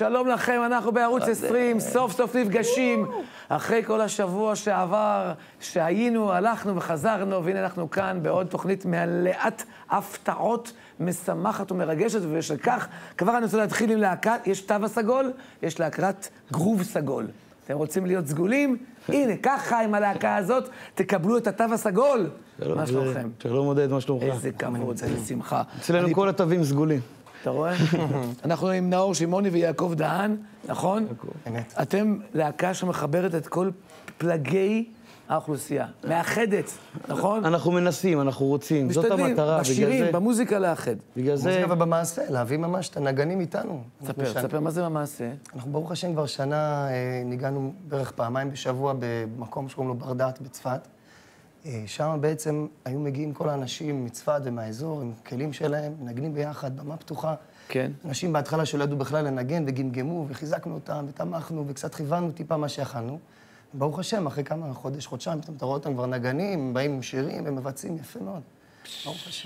שלום לכם, אנחנו בערוץ 20, סוף סוף נפגשים. אחרי כל השבוע שעבר, שהיינו, הלכנו וחזרנו, והנה אנחנו כאן בעוד תוכנית מלאת הפתעות, משמחת ומרגשת, ובשל כך כבר אני רוצה להתחיל עם להקת, יש תו הסגול, יש להקת גרוב סגול. אתם רוצים להיות סגולים? הנה, ככה עם הלהקה הזאת, תקבלו את התו הסגול. מה שלומכם? שלום עודד, מה שלומך? איזה כבוד, איזה שמחה. אצלנו כל התווים סגולים. אתה רואה? אנחנו עם נאור שמעוני ויעקב דהן, נכון? אמת. אתם להקה שמחברת את כל פלגי האוכלוסייה. מאחדת, נכון? אנחנו מנסים, אנחנו רוצים. זאת המטרה. בשירים, במוזיקה לאחד. בגלל זה... במוזיקה ובמעשה, להביא ממש את הנגנים איתנו. ספר, מה זה במעשה? אנחנו ברוך השם כבר שנה ניגענו בערך פעמיים בשבוע במקום שקוראים לו בר דעת בצפת. שם בעצם היו מגיעים כל האנשים מצפת ומהאזור עם כלים שלהם, מנגנים ביחד, במה פתוחה. כן. אנשים בהתחלה שלא ידעו בכלל לנגן וגמגמו וחיזקנו אותם ותמכנו וקצת כיוונו טיפה מה שיכלנו. ברוך השם, אחרי כמה חודש, חודשיים, אתה רואה אותם כבר נגנים, באים עם שירים ומבצעים יפה מאוד. ברוך השם.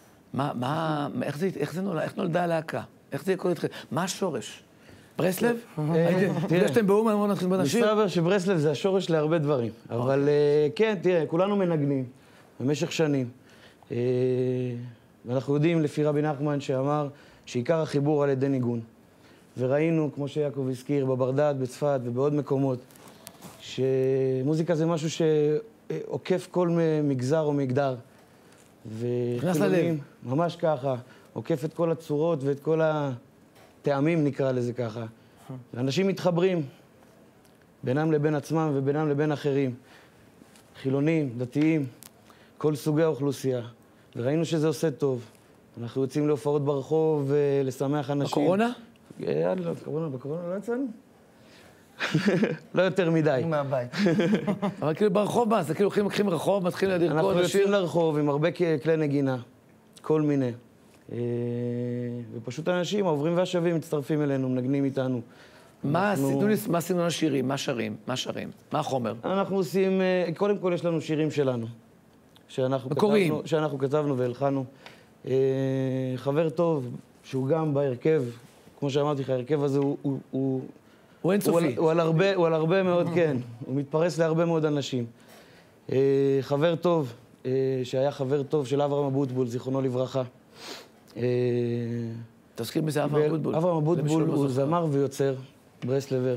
איך נולדה הלהקה? איך זה יקרה איתכם? מה השורש? ברסלב? תראה שאתם באומן, בואו נתחיל בנשיר. מסתבר שברסלב זה השורש להרבה דברים. אבל כן, תראה, כולנו מנגנים במשך שנים. ואנחנו יודעים לפי רבי נחמן שאמר שעיקר החיבור על ידי ניגון. וראינו, כמו שיעקב הזכיר, בבר דעת, בצפת ובעוד מקומות, שמוזיקה זה משהו שעוקף כל מגזר או מגדר. נכנס ללב. ממש ככה, עוקף את כל הצורות ואת כל הטעמים, נקרא לזה ככה. ואנשים מתחברים בינם לבין עצמם ובינם לבין אחרים. חילונים, דתיים, כל סוגי האוכלוסייה. וראינו שזה עושה טוב. אנחנו יוצאים להופעות ברחוב ולשמח אנשים. בקורונה? בקורונה לא יצאנו. לא יותר מדי. מהבית. אבל כאילו ברחוב מה? זה כאילו לוקחים רחוב, מתחילים לרקוד, אנחנו יוצאים לרחוב עם הרבה כלי נגינה, כל מיני. ופשוט אנשים, העוברים והשבים, מצטרפים אלינו, מנגנים איתנו. מה סגנון השירים? מה שרים? מה החומר? אנחנו עושים, קודם כל יש לנו שירים שלנו. שאנחנו כתבנו והלחנו. חבר טוב, שהוא גם בהרכב, כמו שאמרתי לך, ההרכב הזה הוא אינסופי. הוא על הרבה מאוד, כן. הוא מתפרס להרבה מאוד אנשים. חבר טוב, שהיה חבר טוב של אברהם אבוטבול, זיכרונו לברכה. תזכיר מזה אברהם אבוטבול. אברהם אבוטבול הוא זמר ויוצר, ברסלבר.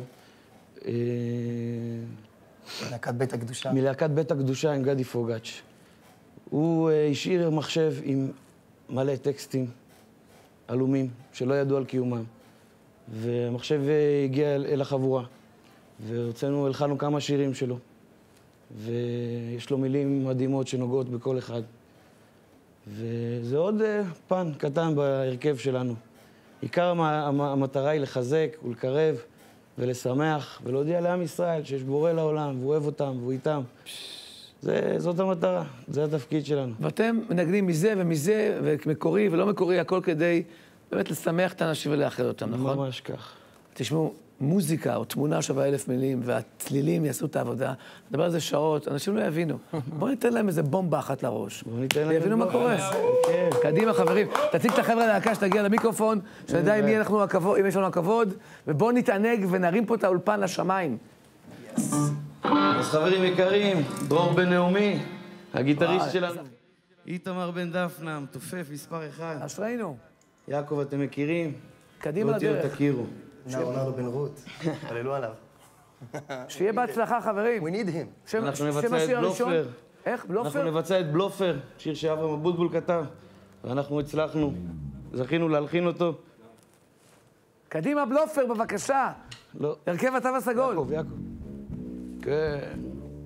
מלהקת בית הקדושה. מלהקת בית הקדושה עם גדי פוגץ'. הוא השאיר מחשב עם מלא טקסטים עלומים שלא ידעו על קיומם. והמחשב הגיע אל החבורה, הלחנו כמה שירים שלו. ויש לו מילים מדהימות שנוגעות בכל אחד. וזה עוד פן קטן בהרכב שלנו. עיקר המטרה היא לחזק ולקרב ולשמח ולהודיע לעם ישראל שיש בורא לעולם והוא אוהב אותם והוא איתם. זאת המטרה, זה התפקיד שלנו. ואתם מנגנים מזה ומזה, ומקורי ולא מקורי, הכל כדי באמת לשמח את האנשים ולאחד אותם, נכון? ממש כך. תשמעו, מוזיקה או תמונה שווה 1000 מילים, והצלילים יעשו את העבודה. נדבר על זה שעות, אנשים לא יבינו. בואו ניתן להם איזה בומבה אחת לראש. ויבינו מה קורה. קדימה, חברים. תציג את החבר'ה להקה שתגיע למיקרופון, שנדע אם יש לנו הכבוד, ובואו נתענג ונרים פה את האולפן לשמיים. אז חברים יקרים, דרור בן נעמי, הגיטריסט שלנו. איתמר בן דפנה, מתופף, מספר 1. אשרינו. יעקב, אתם מכירים? קדימה לדרך. תכירו. נאור בן רות, חללו עליו. שיהיה בהצלחה, חברים. We need him. אנחנו נבצע את בלופר. איך? בלופר? אנחנו נבצע את בלופר, שיר שאברהם אבוטבול כתב, ואנחנו הצלחנו, זכינו להלחין אותו. קדימה, בלופר, בבקשה. לא. הרכב התו הסגול. יעקב. כן.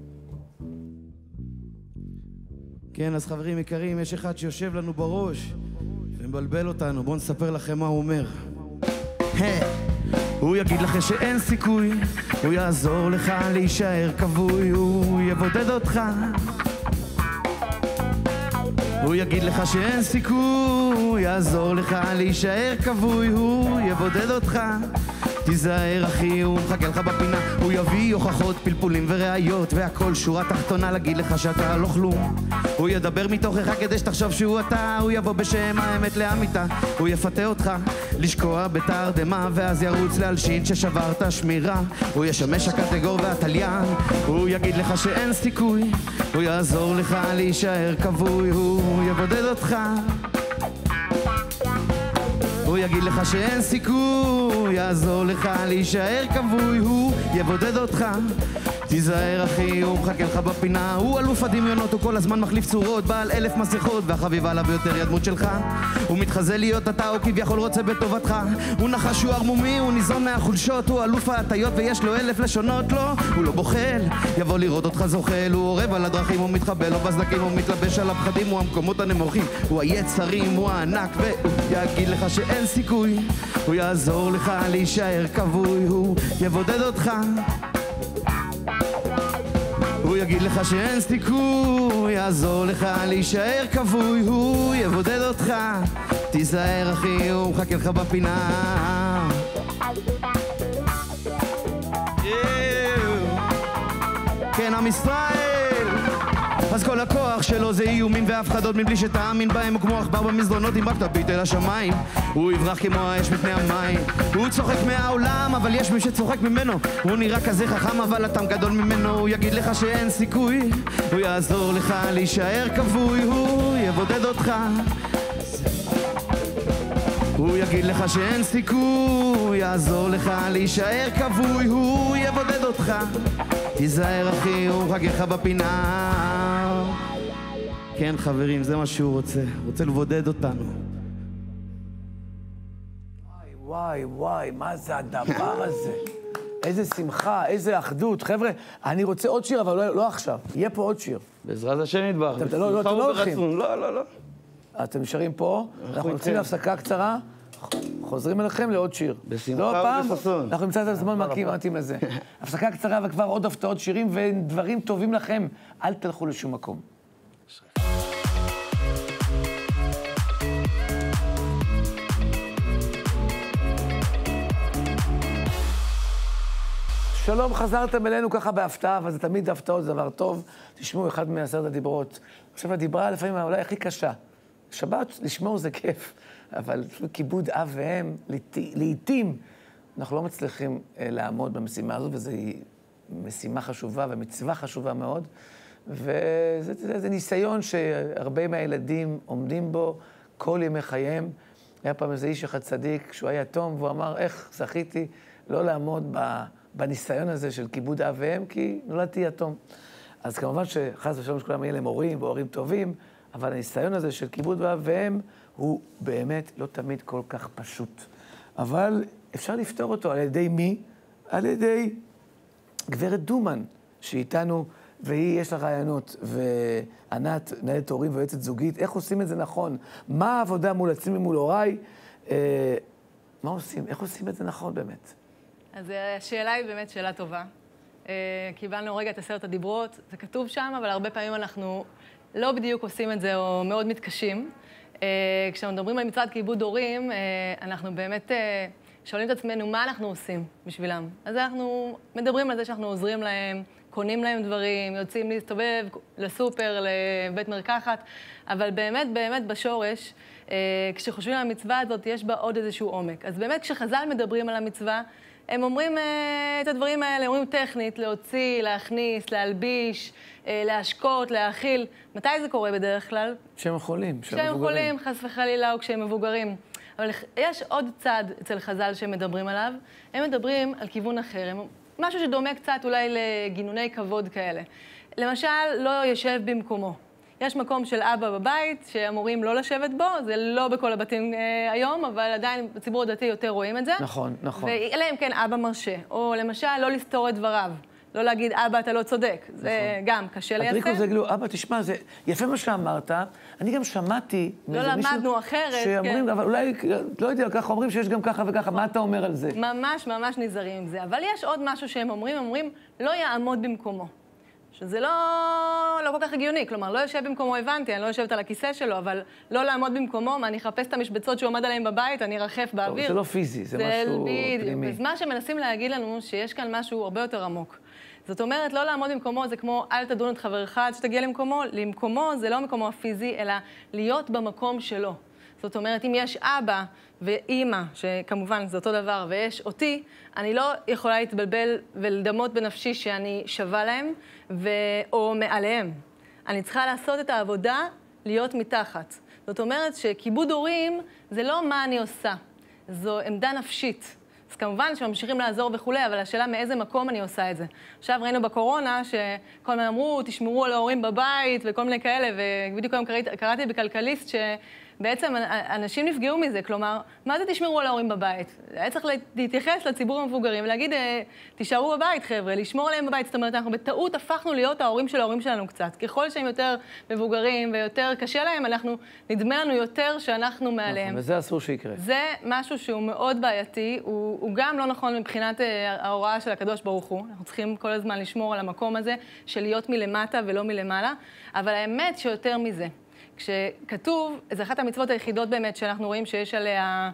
כן, אז חברים יקרים, יש אחד שיושב לנו בראש ומבלבל אותנו. בואו נספר לכם מה הוא אומר. הוא יגיד לך שאין סיכוי, הוא יעזור לך להישאר כבוי, הוא יבודד אותך. הוא יגיד לך שאין סיכוי, הוא יעזור לך להישאר כבוי, הוא יבודד אותך. תיזהר אחי, הוא מחכה לך בפינה. הוא יביא הוכחות, פלפולים וראיות, והכל שורה תחתונה להגיד לך שאתה לא כלום. הוא ידבר מתוכך כדי שתחשוב שהוא אתה. הוא יבוא בשם האמת לאמיתה, הוא יפתה אותך לשקוע בתרדמה, ואז ירוץ להלשין ששברת שמירה. הוא ישמש הקטגור והתליין, הוא יגיד לך שאין סיכוי, הוא יעזור לך להישאר כבוי, הוא יבודד אותך, הוא יגיד לך שאין סיכוי, יעזור לך להישאר כבוי, הוא יבודד אותך. תיזהר אחי, הוא מחכה לך בפינה. הוא אלוף הדמיונות, הוא כל הזמן מחליף צורות, בעל 1000 מסכות, והחביבה עליו ביותר היא הדמות שלך. הוא מתחזה להיות אתה, הוא כביכול רוצה בטובתך. הוא נחש, הוא ערמומי, הוא ניזון מהחולשות, הוא אלוף ההטיות ויש לו 1000 לשונות לו. הוא לא בוחל, יבוא לראות אותך זוחל, הוא עורב על הדרכים, הוא מתחבא לו בסדקים, הוא מתלבש על הפחדים, הוא המקומות הנמוכים, הוא היצרים, הוא הענק, והוא יגיד לך שאין סיכוי, הוא יעזור לך להישאר כבוי, הוא יבודד אותך, הוא יגיד לך שאין סיכוי, יעזור לך להישאר כבוי, הוא יבודד אותך. תיזהר אחי, הוא מחכה לך בפינה. כן, עם ישראל, אז כל הכוח שלו זה איומים והפחדות מבלי שתאמין בהם, הוא כמו עכבר במסדרונות עם רק תביט אל השמיים. הוא יברח כמו האש מפני המים, הוא צוחק מהעולם אבל יש מי שצוחק ממנו. הוא נראה כזה חכם אבל אתם גדול ממנו. הוא יגיד לך שאין סיכוי, הוא יעזור לך להישאר כבוי, הוא יבודד אותך, הוא יגיד לך שאין סיכוי, יעזור לך להישאר כבוי, הוא יבודד אותך. תיזהר אחי, הוא מחכה לך בפינה. כן חברים, זה מה שהוא רוצה, רוצה לבודד אותנו. וואי, וואי, מה זה הדבר הזה? איזה שמחה, איזה אחדות. חבר'ה, אני רוצה עוד שיר, אבל לא עכשיו. יהיה פה עוד שיר. בעזרת השם יתברך. אתם לא הולכים. לא. אתם נשארים פה, אנחנו יוצאים להפסקה קצרה, חוזרים אליכם לעוד שיר. בשמחה ובששון. אנחנו נמצא את הזמן מתאים לזה. הפסקה קצרה וכבר עוד הפתעות שירים ודברים טובים לכם. אל תלכו לשום מקום. שלום, חזרתם אלינו ככה בהפתעה, אבל זה תמיד הפתעות, זה דבר טוב. תשמעו, אחד מ10 הדיברות. עכשיו, הדיברה לפעמים אולי הכי קשה. שבת, לשמור זה כיף, אבל כיבוד אב ואם, לעתים אנחנו לא מצליחים לעמוד במשימה הזו, וזו משימה חשובה ומצווה חשובה מאוד, וזה ניסיון שהרבה מהילדים עומדים בו כל ימי חייהם. היה פעם איזה איש אחד צדיק, שהוא היה יתום, והוא אמר, איך זכיתי לא לעמוד בניסיון הזה של כיבוד אב ואם, כי נולדתי יתום. אז כמובן שחס ושלום שכולם יהיה להם הורים והורים טובים, אבל הניסיון הזה של כיבוד אב ואם הוא באמת לא תמיד כל כך פשוט. אבל אפשר לפתור אותו על ידי מי? על ידי גברת דומן, שאיתנו, והיא יש לה רעיונות, וענת, מנהלת הורים ויועצת זוגית, איך עושים את זה נכון? מה העבודה מול עצמי ומול הוריי? מה עושים? איך עושים את זה נכון באמת? אז השאלה היא באמת שאלה טובה. קיבלנו רגע את 10 הדיברות, זה כתוב שם, אבל הרבה פעמים אנחנו לא בדיוק עושים את זה או מאוד מתקשים. כשאנחנו מדברים על מצוות כיבוד הורים, אנחנו באמת שואלים את עצמנו מה אנחנו עושים בשבילם. אז אנחנו מדברים על זה שאנחנו עוזרים להם, קונים להם דברים, יוצאים להסתובב לסופר, לבית מרקחת, אבל באמת, באמת בשורש, כשחושבים על המצווה הזאת, יש בה עוד איזשהו עומק. אז באמת כשחז"ל מדברים על המצווה, הם אומרים את הדברים האלה, אומרים טכנית, להוציא, להכניס, להלביש, להשקות, להאכיל. מתי זה קורה בדרך כלל? כשהם חולים, כשהם חולים, חס וחלילה, או כשהם מבוגרים. אבל יש עוד צד אצל חז"ל שהם מדברים עליו. הם מדברים על כיוון אחר, משהו שדומה קצת אולי לגינוני כבוד כאלה. למשל, לא ישב במקומו. יש מקום של אבא בבית שאמורים לא לשבת בו, זה לא בכל הבתים היום, אבל עדיין בציבור הדתי יותר רואים את זה. נכון, נכון. ואלה אם כן אבא מרשה, או למשל לא לסתור את דבריו, לא להגיד אבא אתה לא צודק, זה גם קשה ליישם. הטריק הזה, אבא תשמע, זה יפה מה שאמרת, אני גם שמעתי לא למדנו אחרת, שאומרים, כן. אבל אולי, לא יודע, ככה אומרים שיש גם ככה וככה, מה אתה אומר על זה? ממש ממש נזהרים עם זה, אבל יש עוד משהו שהם אומרים, לא יעמוד במקומו. שזה לא כל כך הגיוני, כלומר, לא יושב במקומו, הבנתי, אני לא יושבת על הכיסא שלו, אבל לא לעמוד במקומו, מה, אני אחפש את המשבצות שהוא עומד עליהם בבית, אני ארחף באוויר. זה לא פיזי, זה משהו פנימי. אז מה שמנסים להגיד לנו, שיש כאן משהו הרבה יותר עמוק. זאת אומרת, לא לעמוד במקומו זה כמו אל תדון את חברך עד שתגיע למקומו. למקומו זה לא מקומו הפיזי, אלא להיות במקום שלו. זאת אומרת, אם יש אבא ואימא, שכמובן זה אותו דבר, ויש אותי, אני לא יכולה להתבלבל ולדמות בנפשי שאני שווה להם או מעליהם. אני צריכה לעשות את העבודה, להיות מתחת. זאת אומרת שכיבוד הורים זה לא מה אני עושה, זו עמדה נפשית. אז כמובן שממשיכים לעזור וכולי, אבל השאלה מאיזה מקום אני עושה את זה. עכשיו ראינו בקורונה שכל מיני אמרו, תשמרו על ההורים בבית וכל מיני כאלה, ובדיוק היום קראתי בכלכליסט שבעצם אנשים נפגעו מזה, כלומר, מה זה תשמרו על ההורים בבית? היה צריך להתייחס לציבור המבוגרים ולהגיד, תישארו בבית חבר'ה, לשמור עליהם בבית, זאת אומרת, אנחנו בטעות הפכנו להיות ההורים של ההורים שלנו קצת. ככל שהם יותר מבוגרים ויותר קשה להם, נדמה לנו יותר שאנחנו מעליהם. וזה אסור שיקרה. זה משהו שהוא מאוד בעייתי, הוא גם לא נכון מבחינת ההוראה של הקדוש ברוך הוא. אנחנו צריכים כל הזמן לשמור על המקום הזה של להיות מלמטה ולא מלמעלה, אבל האמת שיותר מזה. כשכתוב, זו אחת המצוות היחידות באמת שאנחנו רואים שיש עליה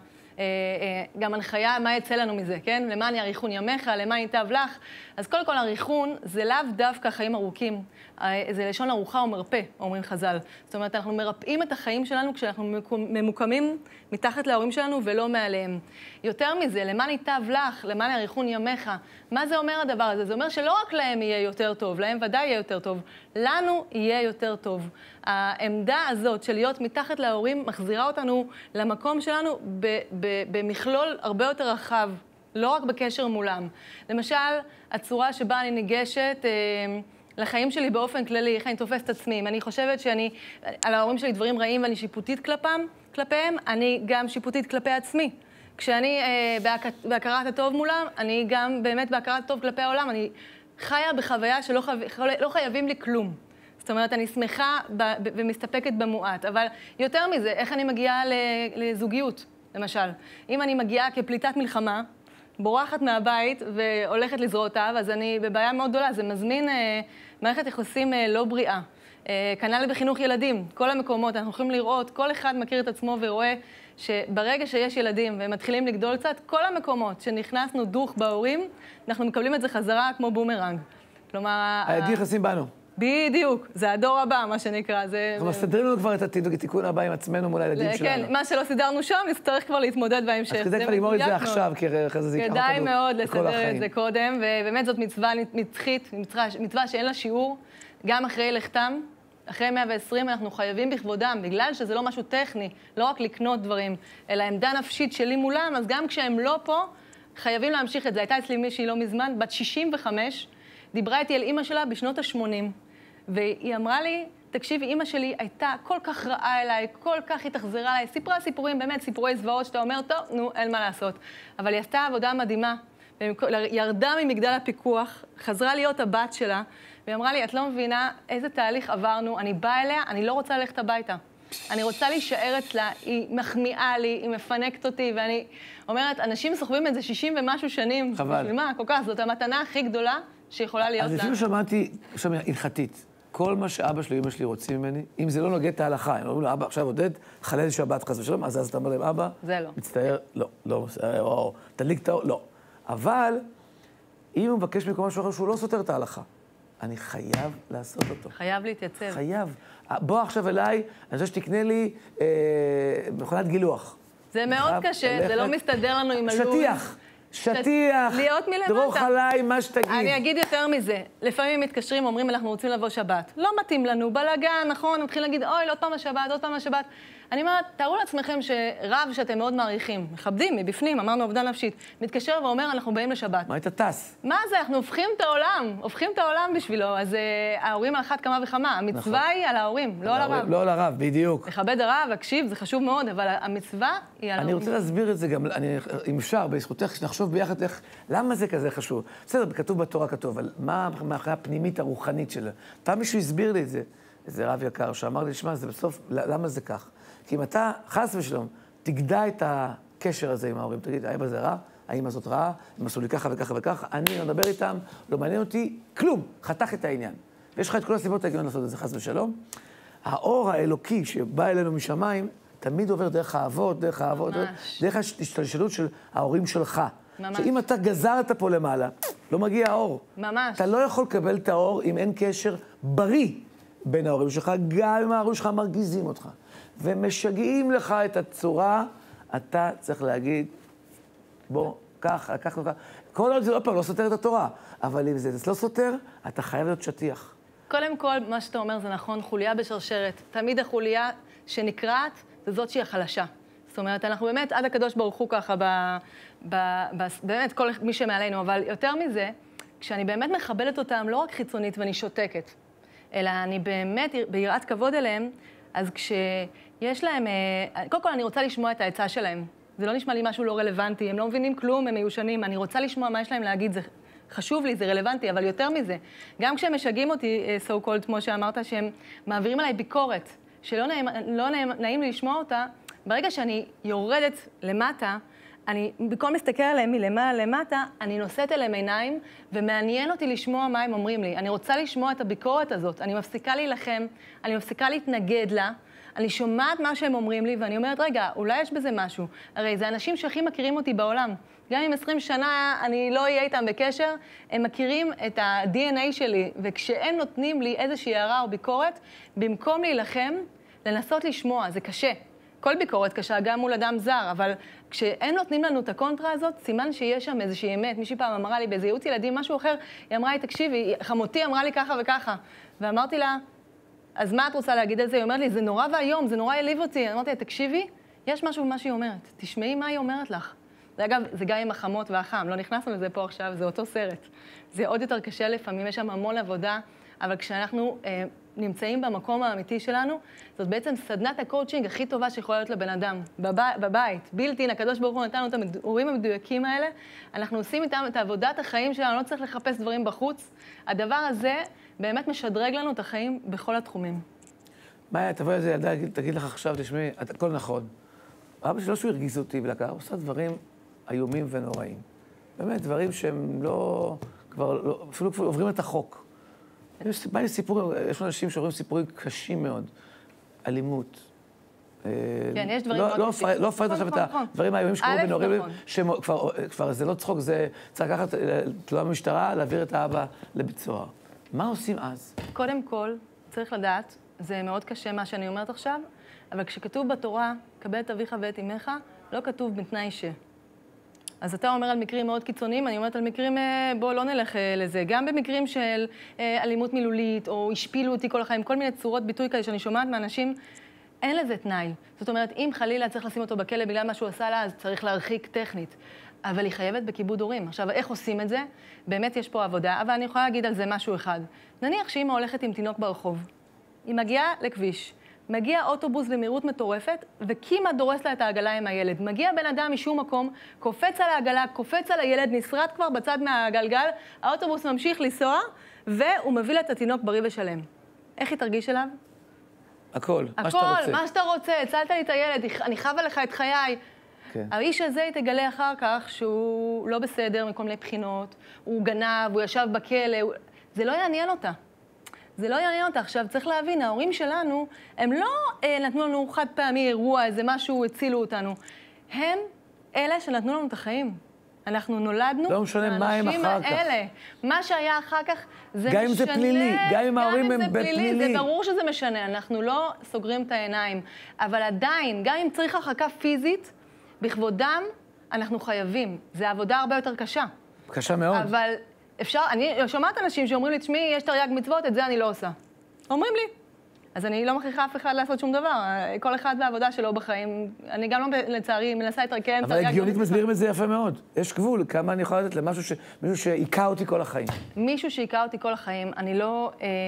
גם הנחיה מה יצא לנו מזה, כן? למען יאריכון ימיך, למען ייטב לך. אז קודם כל אריכון זה לאו דווקא חיים ארוכים. זה לשון ארוחה או מרפא, אומרים חז"ל. זאת אומרת, אנחנו מרפאים את החיים שלנו כשאנחנו ממוקמים מתחת להורים שלנו ולא מעליהם. יותר מזה, למען ייטב לך, למען יאריכון ימיך. מה זה אומר הדבר הזה? זה אומר שלא רק להם יהיה יותר טוב, להם ודאי יהיה יותר טוב, לנו יהיה יותר טוב. העמדה הזאת של להיות מתחת להורים מחזירה אותנו למקום שלנו במכלול הרבה יותר רחב, לא רק בקשר מולם. למשל, הצורה שבה אני ניגשת לחיים שלי באופן כללי, איך אני תופסת עצמי. אם אני חושבת שאני, על ההורים שלי דברים רעים ואני שיפוטית כלפיהם, אני גם שיפוטית כלפי עצמי. כשאני בהכרת הטוב מולם, אני גם באמת בהכרת הטוב כלפי העולם. אני חיה בחוויה שלא חייבים לי כלום. זאת אומרת, אני שמחה ומסתפקת במועט. אבל יותר מזה, איך אני מגיעה לזוגיות, למשל. אם אני מגיעה כפליטת מלחמה, בורחת מהבית והולכת לזרועותיו, אז אני בבעיה מאוד גדולה. זה מזמין מערכת יחסים לא בריאה. כנ"ל בחינוך ילדים, כל המקומות, אנחנו יכולים לראות, כל אחד מכיר את עצמו ורואה שברגע שיש ילדים והם מתחילים לגדול קצת, כל המקומות שנכנסנו דוך בהורים, אנחנו מקבלים את זה חזרה כמו בומרנג. כלומר... הילדים נכנסים בנו. בדיוק, זה הדור הבא, מה שנקרא. אנחנו מסתדרים לנו כבר את התיקון הבא עם עצמנו מול הילדים שלנו. כן, מה שלא סידרנו שם, נצטרך כבר להתמודד בהמשך. אז כדאי כבר לגמור את זה עכשיו, כי אחרי זה ייקח אותנו כדאי מאוד לסדר את זה קודם, ובאמת זאת מצווה נצחית, מצווה שאין לה שיעור, גם אחרי לכתם, אחרי 120 אנחנו חייבים בכבודם, בגלל שזה לא משהו טכני, לא רק לקנות דברים, אלא עמדה נפשית שלי מולם, אז גם כשהם לא פה, חייבים להמשיך את זה. הייתה אצלי מישהי לא מזמן, בת 65, דיברה איתי על אמא שלה בשנות ה-80, והיא אמרה לי, תקשיבי, אמא שלי הייתה כל כך רעה אליי, כל כך התאכזרה אליי, סיפרה סיפורים, באמת סיפורי זוועות שאתה אומר, טוב, נו, אין מה לעשות. אבל היא עשתה עבודה מדהימה, ירדה ממגדל הפיקוח, חזרה להיות הבת שלה, והיא אמרה לי, את לא מבינה איזה תהליך עברנו, אני באה אליה, אני לא רוצה ללכת הביתה. אני רוצה להישאר אצלה, היא מחמיאה לי, היא מפנקת אותי, ואני אומרת, אנשים סוחבים את זה 60 ומשהו שנים. חבל. בשביל מה? כל כך, זאת המתנה הכי גדולה שיכולה להיות לה. אז אפילו שמעתי, שם הלכתית, כל מה שאבא שלי ואמא שלי רוצים ממני, אם זה לא נוגד את ההלכה, הם אומרים לו, אבא, עכשיו עודד, חלל שבת חס ושלום, אז אתה אומר להם, אבא, זה לא. מצטער, לא, או תדליק את האור, לא. אבל, אם הוא מבקש מקום משהו אחר שהוא לא סותר את ההלכה, אני חייב לעשות אותו. חייב להתייצב. חייב. בוא עכשיו אליי, אני חושב שתקנה לי מכונת גילוח. זה מאוד קשה, זה לא מסתדר לנו עם הלו"ז. שטיח, להיות מלמטה. דרוך עליי מה שתגיד. אני אגיד יותר מזה. לפעמים מתקשרים, אומרים, אנחנו רוצים לבוא שבת. לא מתאים לנו, בלגן, נכון? נתחיל להגיד, אוי, עוד פעם השבת, עוד פעם השבת. אני אומרת, תארו לעצמכם שרב שאתם מאוד מעריכים, מכבדים, מבפנים, אמרנו עבודה נפשית, מתקשר ואומר, אנחנו באים לשבת. מה היית טס? מה זה? אנחנו הופכים את העולם בשבילו. אז ההורים על אחת כמה וכמה. המצווה היא על ההורים, לא על הרב. לא על הרב, בדיוק. לכבד הרב, להקשיב, זה חשוב מאוד, אבל המצווה היא על ההורים. אני רוצה להסביר את זה גם, אם אפשר, בזכותך, שנחשוב ביחד איך, למה זה כזה חשוב? בסדר, כתוב בתורה כתוב, אבל מה מאחורי הפנימית הרוחנית שלה? פעם מישהו הסביר לי את זה, איזה רב יקר, שאמר לי, שמע, זה בסוף, למה זה כך? כי אם אתה, חס ושלום, תגדע את הקשר הזה עם ההורים, תגיד, האבא זה רע, האמא זאת רעה, הם עשו לי ככה וככה וככה, אני לא מדבר איתם, לא מעניין אותי, כלום, חתך את העניין. ויש לך את כל הסיבות ההגיוניות לעשות את זה, חס ושלום. האור האלוקי שבא אלינו משמיים, תמיד עובר דרך האבות, דרך ההשתלשלות של ההורים שלך. ממש. שאם אתה גזרת פה למעלה, לא מגיע האור. ממש. אתה לא יכול לקבל את האור אם אין קשר בריא בין ההורים שלך, גם אם ההורים שלך מרגיזים אותך. ומשגעים לך את הצורה, אתה צריך להגיד, בוא, ככה. כל עוד זה לא פעם, לא סותר את התורה. אבל אם זה לא סותר, אתה חייב להיות שטיח. קודם כל, מה שאתה אומר זה נכון, חוליה בשרשרת. תמיד החוליה שנקראת, זה זאת שהיא החלשה. זאת אומרת, אנחנו באמת, עד הקדוש ברוך הוא ככה, באמת, כל מי שמעלינו, אבל יותר מזה, כשאני באמת מכבדת אותם, לא רק חיצונית ואני שותקת, אלא אני באמת ביראת כבוד אליהם, אז כשיש להם, קודם כל אני רוצה לשמוע את העצה שלהם. זה לא נשמע לי משהו לא רלוונטי, הם לא מבינים כלום, הם מיושנים, אני רוצה לשמוע מה יש להם להגיד, זה חשוב לי, זה רלוונטי, אבל יותר מזה, גם כשהם משגעים אותי, so called, כמו שאמרת, שהם מעבירים עליי ביקורת, שלא נעים לי לשמוע אותה, ברגע שאני יורדת למטה, אני במקום להסתכל עליהם מלמעלה למטה, אני נושאת אליהם עיניים, ומעניין אותי לשמוע מה הם אומרים לי. אני רוצה לשמוע את הביקורת הזאת, אני מפסיקה להילחם, אני מפסיקה להתנגד לה, אני שומעת מה שהם אומרים לי, ואני אומרת, רגע, אולי יש בזה משהו. הרי זה אנשים שהכי מכירים אותי בעולם. גם אם 20 שנה אני לא אהיה איתם בקשר, הם מכירים את ה-DNA שלי, וכשהם נותנים לי איזושהי הערה או ביקורת, במקום להילחם, לנסות לשמוע, זה קשה. כל ביקורת קשה, גם מול אדם זר, אבל כשהם נותנים לנו את הקונטרה הזאת, סימן שיש שם איזושהי אמת. מישהי פעם אמרה לי, באיזה ייעוץ ילדים, משהו אחר, היא אמרה לי, תקשיבי, חמותי אמרה לי ככה וככה. ואמרתי לה, אז מה את רוצה להגיד על זה? היא אומרת לי, זה נורא והיום, זה נורא העליב אותי. אמרתי לה, תקשיבי, יש משהו במה שהיא אומרת. תשמעי מה היא אומרת לך. ואגב, זה גם עם החמות והחם, לא נכנסנו לזה פה עכשיו, זה אותו סרט. זה עוד יותר קשה לפעמים, יש שם המון עבודה, אבל כשאנחנו נמצאים במקום האמיתי שלנו, זאת בעצם סדנת הקואוצ'ינג הכי טובה שיכולה להיות לבן אדם, בבית. בילטין, הקדוש ברוך הוא נתנו את המדורים המדויקים האלה, אנחנו עושים איתם את עבודת החיים שלנו, לא צריך לחפש דברים בחוץ. הדבר הזה באמת משדרג לנו את החיים בכל התחומים. מאיה, תבואי איזה ילדה, תגיד לך עכשיו, תשמעי, הכל נכון. אבא שלי לא שהוא הרגיז אותי ולקח, הוא עושה דברים איומים ונוראים. באמת, דברים שהם לא, כבר לא, אפילו עוברים את החוק. יש סיפורים, יש אנשים שאומרים סיפורים קשים מאוד. אלימות. כן, יש דברים מאוד קשים. לא אפרט עכשיו את הדברים האיומים שקורים בין הורים, שכבר זה לא צחוק, זה צריך לקחת תלונה במשטרה, להעביר את האבא לבית סוהר. מה עושים אז? קודם כל, צריך לדעת, זה מאוד קשה מה שאני אומרת עכשיו, אבל כשכתוב בתורה, קבל את אביך ואת אמך, לא כתוב בתנאי ש. אז אתה אומר על מקרים מאוד קיצוניים, אני אומרת על מקרים, בוא לא נלך לזה. גם במקרים של אלימות מילולית, או השפילו אותי כל החיים, כל מיני צורות ביטוי כאלה שאני שומעת מאנשים, אין לזה תנאי. זאת אומרת, אם חלילה צריך לשים אותו בכלא בגלל מה שהוא עשה לה, אז צריך להרחיק טכנית. אבל היא חייבת בכיבוד הורים. עכשיו, איך עושים את זה? באמת יש פה עבודה, אבל אני יכולה להגיד על זה משהו אחד. נניח שאמא הולכת עם תינוק ברחוב. היא מגיעה לכביש. מגיע אוטובוס במהירות מטורפת, וכמעט דורס לה את העגלה עם הילד. מגיע בן אדם משום מקום, קופץ על העגלה, קופץ על הילד, נשרט כבר בצד מהגלגל, האוטובוס ממשיך לנסוע, והוא מביא לה את התינוק בריא ושלם. איך היא תרגיש אליו? הכל, מה שאתה רוצה. הכל, מה שאתה רוצה, הצלת לי את הילד, אני חווה לך את חיי. כן. האיש הזה תגלה אחר כך שהוא לא בסדר מכל מיני בחינות, הוא גנב, הוא ישב בכלא, זה לא יעניין אותה. זה לא יעניין אותה. עכשיו, צריך להבין, ההורים שלנו, הם לא נתנו לנו חד פעמי אירוע, איזה משהו, הצילו אותנו. הם אלה שנתנו לנו את החיים. אנחנו נולדנו, לא משנה מה הם אחר כך. אלה. מה שהיה אחר כך, זה משנה. גם אם זה פלילי, גם אם ההורים הם בפלילי. זה ברור שזה משנה, אנחנו לא סוגרים את העיניים. אבל עדיין, גם אם צריך הרחקה פיזית, בכבודם אנחנו חייבים. זו עבודה הרבה יותר קשה. קשה מאוד. אבל אפשר, אני שומעת אנשים שאומרים לי, תשמעי, יש תרי"ג מצוות, את זה אני לא עושה. אומרים לי. אז אני לא מכריחה אף אחד לעשות שום דבר. כל אחד בעבודה שלו בחיים. אני גם לא, לצערי, מנסה להתרקם. אבל הגיונית מסבירים את זה יפה מאוד. יש גבול, כמה אני יכולה לתת למישהו שהיכה אותי כל החיים. מישהו שהיכה אותי כל החיים, אני לא...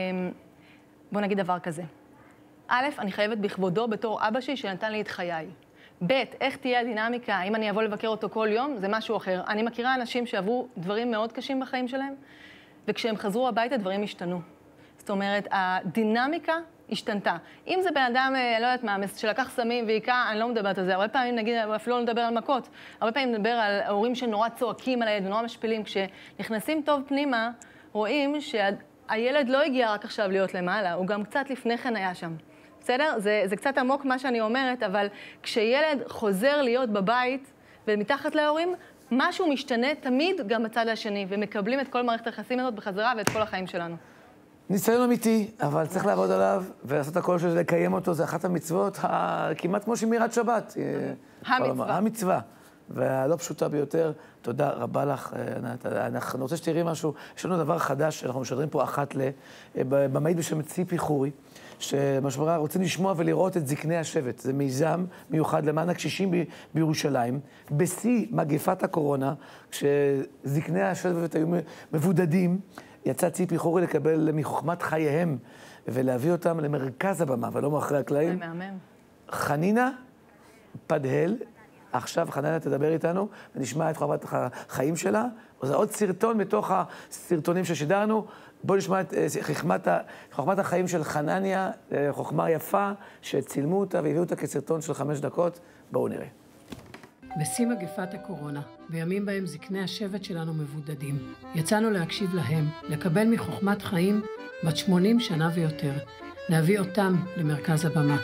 בוא נגיד דבר כזה. א', אני חייבת בכבודו בתור אבא שלי שנתן לי את חיי. ב', איך תהיה הדינמיקה? אם אני אבוא לבקר אותו כל יום, זה משהו אחר. אני מכירה אנשים שעברו דברים מאוד קשים בחיים שלהם, וכשהם חזרו הביתה, דברים השתנו. זאת אומרת, הדינמיקה השתנתה. אם זה בן אדם, לא יודעת מה, שלקח סמים והיכה, אני לא מדברת על זה. הרבה פעמים, נגיד, אפילו לא נדבר על מכות. הרבה פעמים נדבר על ההורים שנורא צועקים על הילד ונורא משפילים. כשנכנסים טוב פנימה, רואים הילד לא הגיע רק עכשיו להיות למעלה, הוא גם קצת לפני כן היה שם. בסדר? זה קצת עמוק מה שאני אומרת, אבל כשילד חוזר להיות בבית ומתחת להורים, משהו משתנה תמיד גם בצד השני, ומקבלים את כל מערכת היחסים הזאת בחזרה ואת כל החיים שלנו. ניסיון אמיתי, אבל צריך לעבוד עליו ולעשות הכל שזה לקיים אותו, זה אחת המצוות כמעט כמו שמירת שבת. המצווה. המצווה, והלא פשוטה ביותר. תודה רבה לך, ענת. אני רוצה שתראי משהו, יש לנו דבר חדש, אנחנו משדרים פה אחת במאית בשם ציפי חורי, שמשמרה רוצים לשמוע ולראות את זקני השבט. זה מיזם מיוחד למען הקשישים בירושלים, בשיא מגפת הקורונה, כשזקני השבט היו מבודדים, יצא ציפי חורי לקבל מחוכמת חייהם ולהביא אותם למרכז הבמה, ולא מאחורי הקלעים. זה מהמם. חנינה פדהל, עכשיו חנינה תדבר איתנו ונשמע את חוכמת החיים שלה. זה עוד סרטון מתוך הסרטונים ששידרנו. בואו נשמע את חוכמת החיים של חנניה, חוכמה יפה שצילמו אותה והביאו אותה כסרטון של 5 דקות. בואו נראה. בשיא מגפת הקורונה, בימים בהם זקני השבט שלנו מבודדים, יצאנו להקשיב להם, לקבל מחוכמת חיים בת 80 שנה ויותר, להביא אותם למרכז הבמה.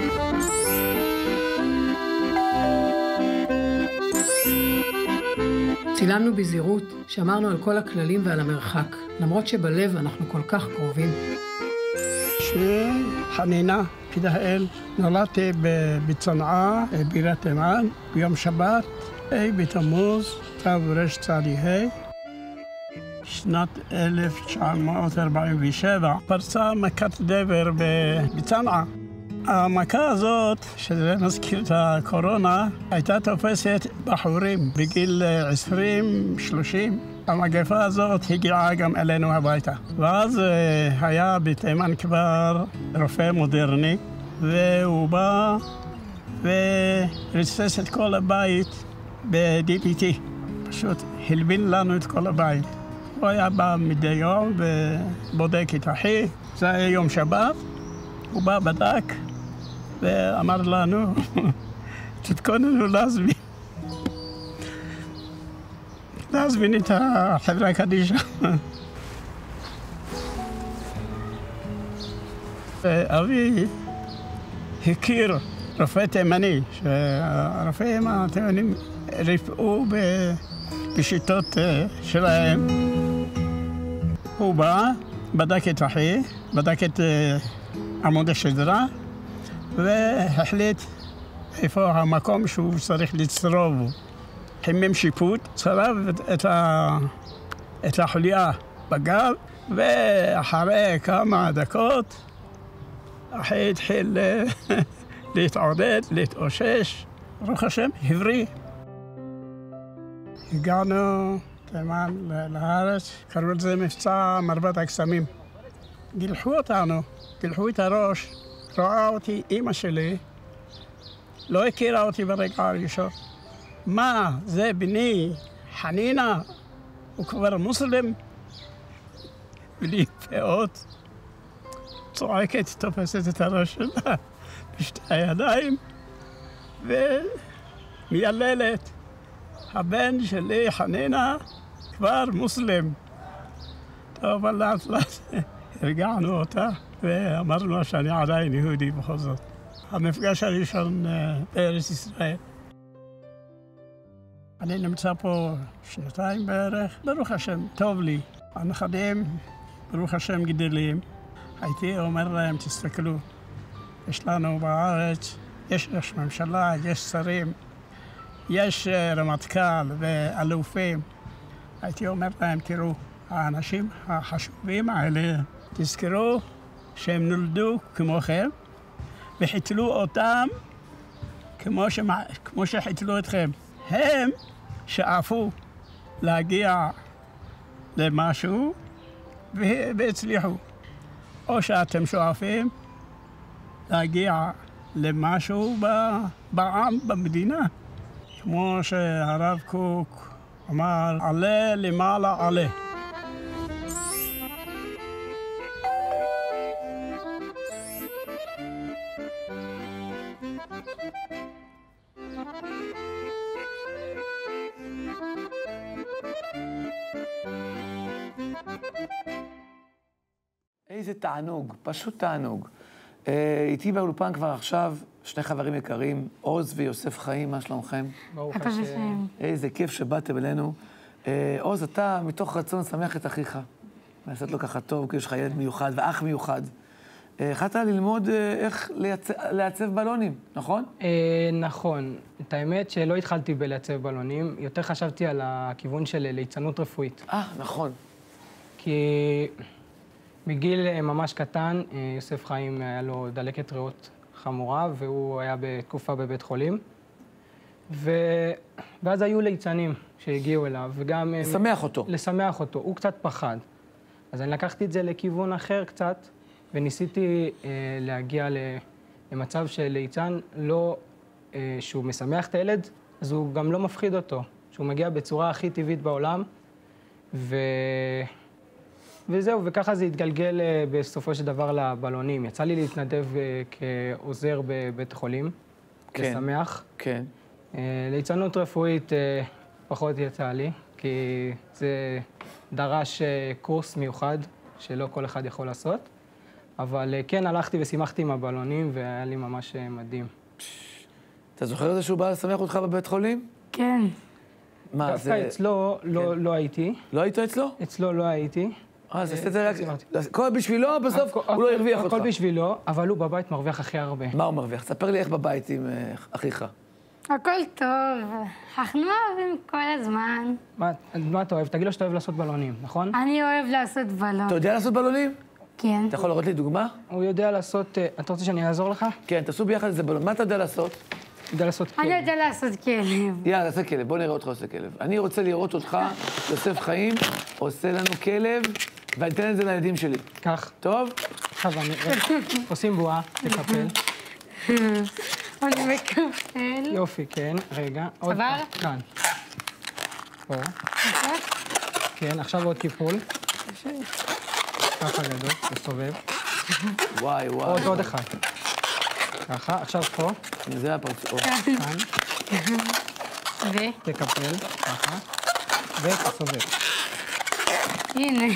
צילמנו בזהירות, שמרנו על כל הכללים ועל המרחק, למרות שבלב אנחנו כל כך קרובים. שמי חנינה פדהל, נולדתי בצנעא, בירת תימן, ביום שבת, בתמוז, תרצ"ה, שנת 1947, פרצה מכת דבר בצנעא. המכה הזאת, שזה מזכיר את הקורונה, הייתה תופסת בחורים בגיל 20-30. המגפה הזאת הגיעה גם אלינו הביתה. ואז היה בתימן כבר רופא מודרני, והוא בא ורצפס את כל הבית ב-DPT. פשוט הלבין לנו את כל הבית. הוא היה בא מדי יום ובודק את אחי. זה היה יום שבת. הוא בא, בדק, ואמר לנו, תתכוננו להזמין את החברה קדישא. אבי הכיר רופא תימני, שהרופאים התימנים ריפאו בשיטות שלהם. הוא בא, בדק את אחי, בדק את עמוד השדרה, והחליט איפה המקום שהוא צריך לצרוב. חימם שיפוט, צרב את החוליה בגב, ואחרי כמה דקות אחי התחיל להתעודד, להתאושש. ברוך השם, הבריא. הגענו תימן לארץ, קראו לזה מבצע מרבד הקסמים. גילחו אותנו, גילחו את הראש, ראה אותי אמא שלי, לא הכירה אותי ברגע הראשון. מה, זה בני חנינה, הוא כבר מוסלם, בלי פאות, צועקת, תופסת את הראש שלה בשתי הידיים ומייללת. הבן שלי, חנינה, כבר מוסלם. טוב, אבל לאט הרגענו אותה ואמרנו שאני עדיין יהודי בכל זאת. המפגש הראשון בארץ ישראל. אני נמצא פה 2 בערך, ברוך השם, טוב לי. הנכדים, ברוך השם, גדלים. הייתי אומר להם, תסתכלו, יש לנו בארץ, יש ראש ממשלה, יש שרים, יש רמטכ"ל ואלופים. הייתי אומר להם, תראו, האנשים החשובים האלה, תזכרו שהם נולדו כמוכם, וחיתלו אותם כמו שחיתלו אתכם. הם שאפו להגיע למשהו והצליחו. או שאתם שואפים להגיע למשהו בעם, במדינה. כמו שהרב קוק אמר, עלה למעלה עלה. איזה תענוג, פשוט תענוג. איתי באולפן כבר עכשיו שני חברים יקרים, עוז ויוסף חיים, מה שלומכם? ברוך השם. איזה כיף שבאתם אלינו. עוז, אתה מתוך רצון שמח את אחיך. לעשות לו ככה טוב, כי יש לך ילד מיוחד ואח מיוחד. החלטת ללמוד איך לעצב בלונים, נכון? נכון. את האמת שלא התחלתי בלעצב בלונים, יותר חשבתי על הכיוון של ליצנות רפואית. נכון. כי מגיל ממש קטן, יוסף חיים היה לו דלקת ריאות חמורה, והוא היה בתקופה בבית חולים. ואז היו ליצנים שהגיעו אליו, וגם... לשמח אותו. לשמח אותו. הוא קצת פחד. אז אני לקחתי את זה לכיוון אחר קצת, וניסיתי להגיע למצב של ליצן, לא שהוא משמח את הילד, אז הוא גם לא מפחיד אותו. שהוא מגיע בצורה הכי טבעית בעולם, וזהו, וככה זה התגלגל בסופו של דבר לבלונים. יצא לי להתנדב כעוזר בבית החולים, כן. לשמח. כן. ליצנות רפואית פחות יצא לי, כי זה דרש קורס מיוחד שלא כל אחד יכול לעשות. אבל כן, הלכתי ושימחתי עם הבלונים, והיה לי ממש מדהים. אתה זוכר את זה שהוא בא לשמח אותך בבית חולים? כן. מה, זה... דווקא אצלו לא הייתי. לא היית אצלו? אצלו לא הייתי. אז עשית את זה רק... כל בשבילו, בסוף הוא לא הרוויח אותך. הכל בשבילו, אבל הוא בבית מרוויח הכי הרבה. מה הוא מרוויח? ספר לי איך בבית עם אחיך. הכל טוב, אנחנו אוהבים כל הזמן. מה אתה אוהב? תגיד לו שאתה אוהב לעשות בלונים, נכון? אני אוהב לעשות בלון. אתה יודע לעשות בלונים? כן. אתה יכול להראות לי דוגמה? הוא יודע לעשות... אתה רוצה שאני אעזור לך? כן, תעשו ביחד איזה בלון. מה אתה יודע לעשות? הוא יודע לעשות כלב. אני יודע לעשות כלב. יאללה, תעשה כלב. בוא נראה אותך עושה כלב. אני רוצה לראות אותך, יוסף חיים, עושה לנו כלב, ואני אתן את זה לילדים שלי. כך. טוב? עכשיו עושים בועה, תקפל. אני מקפל. יופי, כן. רגע. עבר? כאן. פה. כן, עכשיו עוד קיפול. ככה גדול, תסובב. וואי, וואי. עוד אחד. ככה, עכשיו פה. זה הפרצוף. כאן. ו? תקפל, ככה. ותסובב. הנה.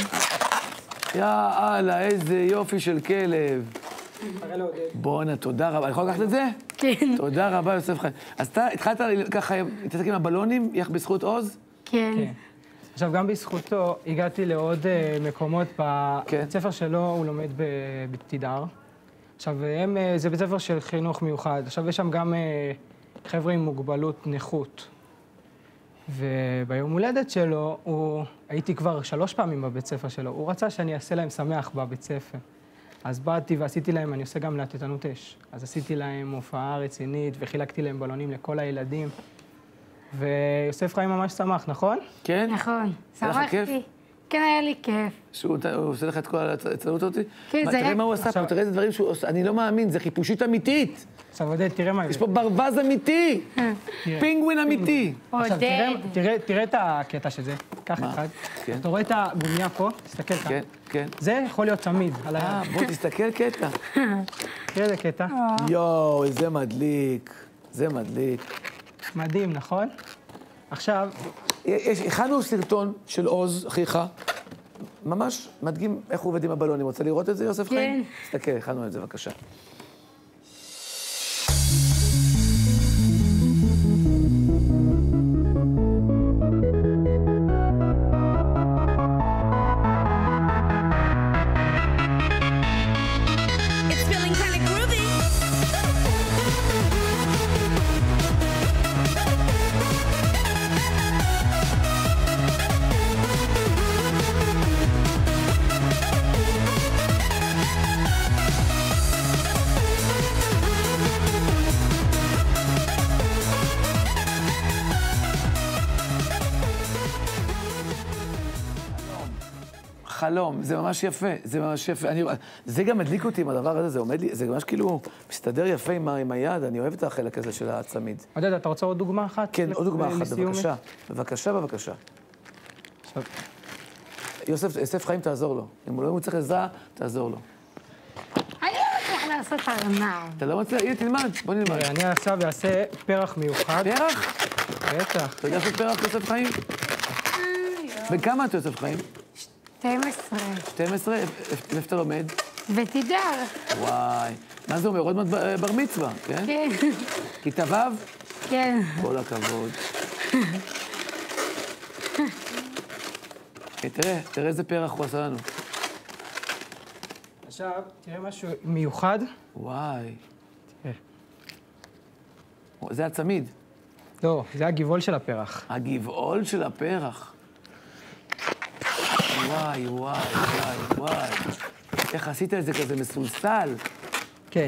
יאללה, איזה יופי של כלב. בואנה, תודה רבה. אני יכול לקחת את זה? כן. תודה רבה, יוסף חיים. אז אתה התחלת ככה להתעסק עם הבלונים, איך בזכות עוז? כן. עכשיו, גם בזכותו הגעתי לעוד מקומות. בבית ספר שלו הוא לומד בתידר. עכשיו, זה בית ספר של חינוך מיוחד. עכשיו, יש שם גם חבר'ה עם מוגבלות נכות. וביום הולדת שלו, הייתי כבר 3 פעמים בבית ספר שלו. הוא רצה שאני אעשה להם שמח בבית ספר. אז באתי ועשיתי להם, אני עושה גם להטטנות אש. אז עשיתי להם הופעה רצינית וחילקתי להם בלונים לכל הילדים. ויוסף חיים ממש שמח, נכון? כן? נכון. היה לך כיף? שמחתי. כן, היה לי כיף. שהוא עושה לך את כל הצטנות אותי? כן, זה היה... תראה מה הוא עשה פה, תראה איזה דברים שהוא עושה. אני לא מאמין, זה חיפושית אמיתית. עכשיו, עודד, תראה מה... יש פה ברווז אמיתי. פינגווין אמיתי. עכשיו, עודד. תראה את הקטע שזה. קח אחד. כן. אתה רואה את הגומיה פה? תסתכל כאן. כן, כן. זה יכול להיות תמיד על היד. בוא תסתכל קטע. תראה איזה קטע. יואו, זה מדליק. זה מדליק. מדהים, נכון? עכשיו... הכנו סרטון של עוז, אחיך, ממש מדגים איך הוא עובד עם הבלונים. רוצה לראות את זה, יוסף חיים? כן. תסתכל, הכנו את זה, בבקשה. חלום, זה ממש יפה, זה ממש יפה. זה גם מדליק אותי עם הדבר הזה, זה ממש כאילו מסתדר יפה עם היד, אני אוהב את החלק הזה של הצמיד. עודד, אתה רוצה עוד דוגמה אחת? כן, עוד דוגמה אחת, בבקשה. בבקשה, בבקשה. יוסף חיים, תעזור לו. אם הוא לא צריך עזרה, תעזור לו. אני לא מצליח לעשות ארנב. אתה לא מצליח? הנה, תלמד, בוא נלמד. אני עכשיו אעשה פרח מיוחד. פרח? בטח. אתה יודע לעשות פרח, יוסף חיים? וכמה אתה יוסף חיים? 12. 12? איפה אתה לומד? ותידר. וואי. מה זה אומר? עוד מעט בר מצווה, כן? כן. כיתה ו'? כן. כל הכבוד. תראה איזה פרח הוא עשה לנו. עכשיו, תראה משהו מיוחד. וואי. תראה. זה הצמיד. לא, זה הגבעול של הפרח. הגבעול של הפרח. וואי, וואי, וואי, וואי. איך עשית את זה כזה מסולסל? כן.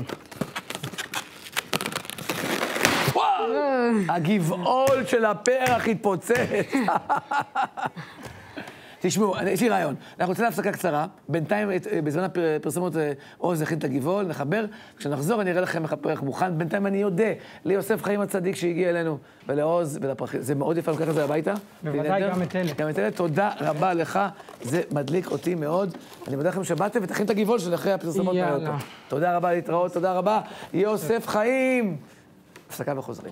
וואו! הגבעול של הפרח התפוצץ. תשמעו, יש לי רעיון. אנחנו רוצים להפסקה קצרה. בינתיים, בזמן הפרסומות, עוז הכין את הגבעול, נחבר. כשנחזור, אני אראה לכם איך הפרח מוכן. בינתיים אני יודע ליוסף חיים הצדיק שהגיע אלינו, ולעוז ולפרחים. זה מאוד יפה, לקח את זה הביתה. בוודאי, גם את אלה. גם את אלה. תודה רבה לך. זה מדליק אותי מאוד. אני מודה לכם שבאתם ותכין את הגבעול של אחרי הפרסומות. יאללה. תודה רבה, להתראות. תודה רבה. יוסף חיים. הפסקה וחוזרים.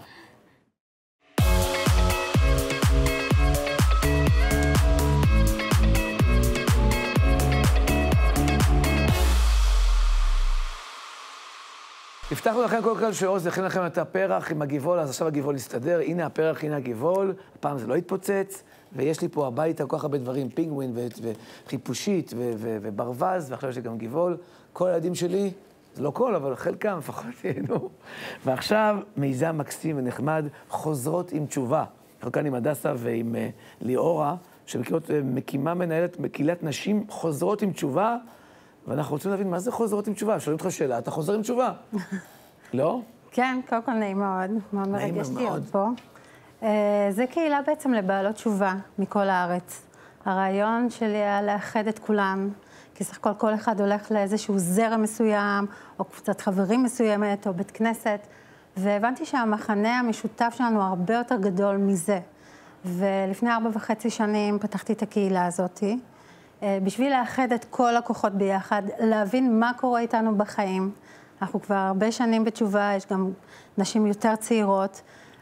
הבטחנו לכם קודם כל שעוז יכין לכם את הפרח עם הגבעול, אז עכשיו הגבעול יסתדר. הנה הפרח, הנה הגבעול. הפעם זה לא יתפוצץ, ויש לי פה הביתה כל כך הרבה דברים, פינגווין וחיפושית וברווז, ועכשיו יש לי גם גבעול. כל הילדים שלי, זה לא כל, אבל חלקם לפחות ייהנו. ועכשיו מיזם מקסים ונחמד, חוזרות עם תשובה. אנחנו כאן עם הדסה ועם ליאורה, שמקימה מנהלת קהילת נשים חוזרות עם תשובה, ואנחנו רוצים להבין מה זה חוזרות עם תשובה. שואלים אותך שאלה, אתה חוזר עם תשובה. לא? כן, קודם כל נעים מאוד. מאוד מרגש להיות פה. זה קהילה בעצם לבעלות תשובה מכל הארץ. הרעיון שלי היה לאחד את כולם, כי סך הכל כל אחד הולך לאיזשהו זרם מסוים, או קבוצת חברים מסוימת, או בית כנסת, והבנתי שהמחנה המשותף שלנו הרבה יותר גדול מזה. ולפני 4.5 שנים פתחתי את הקהילה הזאת, בשביל לאחד את כל הכוחות ביחד, להבין מה קורה איתנו בחיים. אנחנו כבר הרבה שנים בתשובה, יש גם נשים יותר צעירות,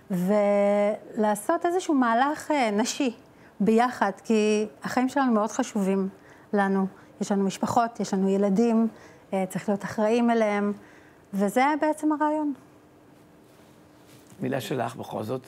ולעשות איזשהו מהלך נשי ביחד, כי החיים שלנו מאוד חשובים לנו. יש לנו משפחות, יש לנו ילדים, צריך להיות אחראים אליהם, וזה בעצם הרעיון. מילה שלך בכל זאת?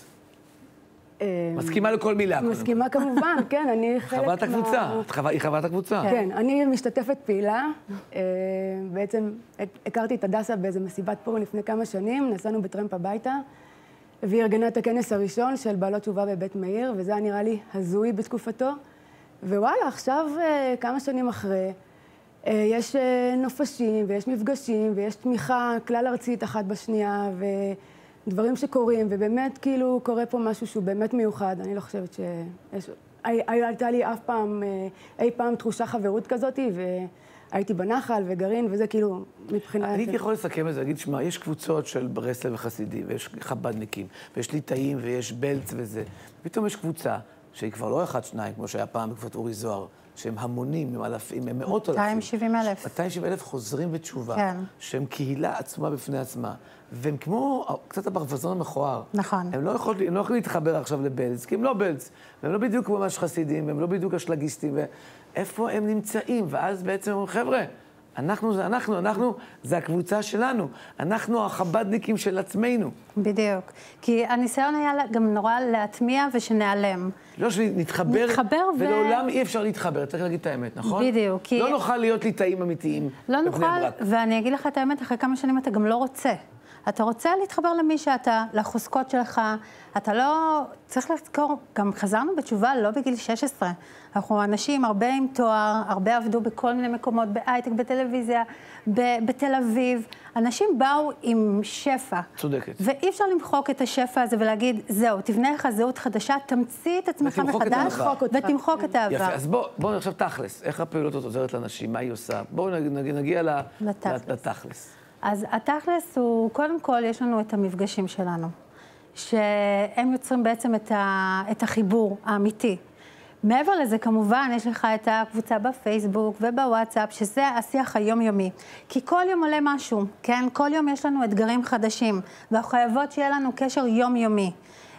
מסכימה לכל מילה. מסכימה כמובן, כן, אני חלק חברת הקבוצה, היא חברת הקבוצה. כן, אני משתתפת פעילה, בעצם הכרתי את הדסה באיזו מסיבת פורים לפני כמה שנים, נסענו בטרמפ הביתה, והיא ארגנה את הכנס הראשון של בעלות תשובה בבית מאיר, וזה היה נראה לי הזוי בתקופתו, ווואלה, עכשיו, כמה שנים אחרי, יש נופשים ויש מפגשים ויש תמיכה כלל ארצית אחת בשנייה, דברים שקורים, ובאמת כאילו קורה פה משהו שהוא באמת מיוחד. אני לא חושבת שיש... הייתה לי אי פעם תחושה חברות כזאת, והייתי בנחל וגרעין, וזה כאילו מבחינת... אני הייתי יכול לסכם את זה, להגיד, שמע, יש קבוצות של ברסלב וחסידים, ויש חבדניקים, ויש ליטאים, ויש בלץ וזה. פתאום יש קבוצה שהיא כבר לא 1-2, כמו שהיה פעם בקבוצת אורי זוהר, שהם המונים, הם אלפים, הם מאות אלפים. 270,000. 270,000 חוזרים בתשובה. כן. שהם קהילה עצמה בפני עצמה. והם כמו קצת הברווזון המכוער. נכון. הם לא יכולים להתחבר עכשיו לבלץ, כי הם לא בלץ. והם לא בדיוק ממש חסידים, והם לא בדיוק אשלגיסטים. ואיפה הם נמצאים? ואז בעצם אומרים, חבר'ה, אנחנו זה הקבוצה שלנו. אנחנו החבדניקים של עצמנו. בדיוק. כי הניסיון היה גם נורא להטמיע ושנעלם. לא שנתחבר, ולעולם אי אפשר להתחבר, צריך להגיד את האמת, נכון? בדיוק. לא נוכל להיות ליטאים אמיתיים. לא נוכל, ואני אגיד לך את האמת, אחרי כמה שנים אתה גם לא רוצה. אתה רוצה להתחבר למי שאתה, לחוזקות שלך, אתה לא... צריך לזכור, גם חזרנו בתשובה לא בגיל 16. אנחנו אנשים הרבה עם תואר, הרבה עבדו בכל מיני מקומות, בהייטק, בטלוויזיה, בתל אביב. אנשים באו עם שפע. צודקת. ואי אפשר למחוק את השפע הזה ולהגיד, זהו, תבנה לך זהות חדשה, תמציא את עצמך מחדש, ותמחוק את העבר. יפה, אז בואו נחשב תכלס. איך הפעילות הזאת עוזרת לאנשים? מה היא עושה? בואו נגיע לתכלס. אז התכלס הוא, קודם כל, יש לנו את המפגשים שלנו, שהם יוצרים בעצם את החיבור האמיתי. מעבר לזה, כמובן, יש לך את הקבוצה בפייסבוק ובוואטסאפ, שזה השיח היומיומי. כי כל יום עולה משהו, כן? כל יום יש לנו אתגרים חדשים, ואנחנו חייבות שיהיה לנו קשר יומיומי.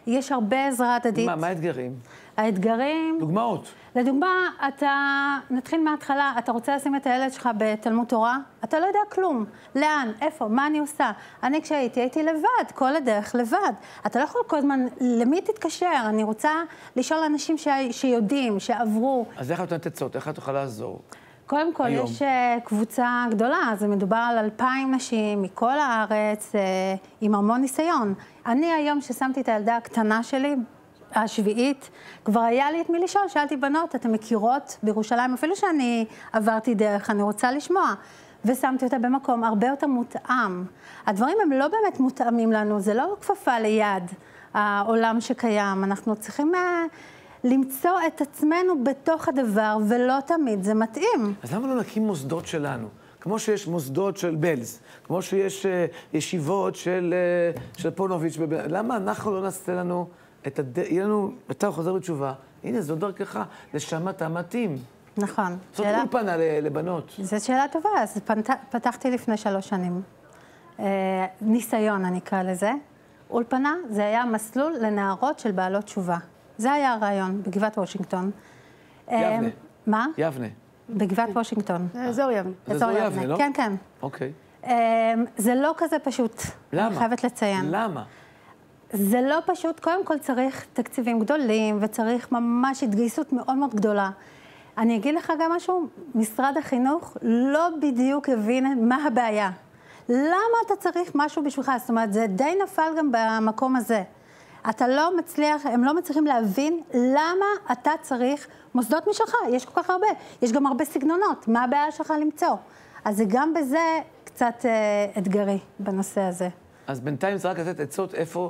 יש הרבה עזרה הדדית. מה האתגרים? האתגרים... דוגמאות. לדוגמה, נתחיל מההתחלה, אתה רוצה לשים את הילד שלך בתלמוד תורה? אתה לא יודע כלום. לאן? איפה? מה אני עושה? אני הייתי לבד, כל הדרך לבד. אתה לא יכול כל הזמן, למי תתקשר? אני רוצה לשאול אנשים שיודעים, שעברו. אז איך את נותנת עצות? איך את תוכל לעזור? קודם כל, היום. יש קבוצה גדולה, זה מדובר על 2,000 נשים מכל הארץ, עם המון ניסיון. אני היום ששמתי את הילדה הקטנה שלי, השביעית, כבר היה לי את מי לשאול, שאלתי בנות, אתן מכירות בירושלים, אפילו שאני עברתי דרך, אני רוצה לשמוע, ושמתי אותה במקום הרבה יותר מותאם. הדברים הם לא באמת מותאמים לנו, זה לא כפפה ליד העולם שקיים, אנחנו צריכים למצוא את עצמנו בתוך הדבר, ולא תמיד זה מתאים. אז למה לא נקים מוסדות שלנו? כמו שיש מוסדות של בלז, כמו שיש ישיבות של פונוביץ', למה אנחנו לא נעשה לנו יהיה לנו, אתה חוזר בתשובה, הנה, זו דרכך, לשם אתה מתאים. נכון. זאת אולפנה לבנות. זו שאלה טובה, אז פתחתי לפני 3 שנים. ניסיון, אני אקרא לזה. אולפנה, זה היה מסלול לנערות של בעלות תשובה. זה היה הרעיון, בגבעת וושינגטון. יבנה. מה? יבנה. בגבעת וושינגטון. אזור יבנה. אזור יבנה, לא? כן, כן. אוקיי. זה לא כזה פשוט. למה? אני חייבת לציין. למה? זה לא פשוט, קודם כל צריך תקציבים גדולים, וצריך ממש התגייסות מאוד מאוד גדולה. אני אגיד לך גם משהו, משרד החינוך לא בדיוק הבין מה הבעיה. למה אתה צריך משהו בשבילך? זאת אומרת, זה די נפל גם במקום הזה. אתה לא מצליח, הם לא מצליחים להבין למה אתה צריך מוסדות משלך. יש כל כך הרבה, יש גם הרבה סגנונות. מה הבעיה שלך למצוא? אז זה גם בזה קצת אתגרי בנושא הזה. אז בינתיים זה רק לתת עצות איפה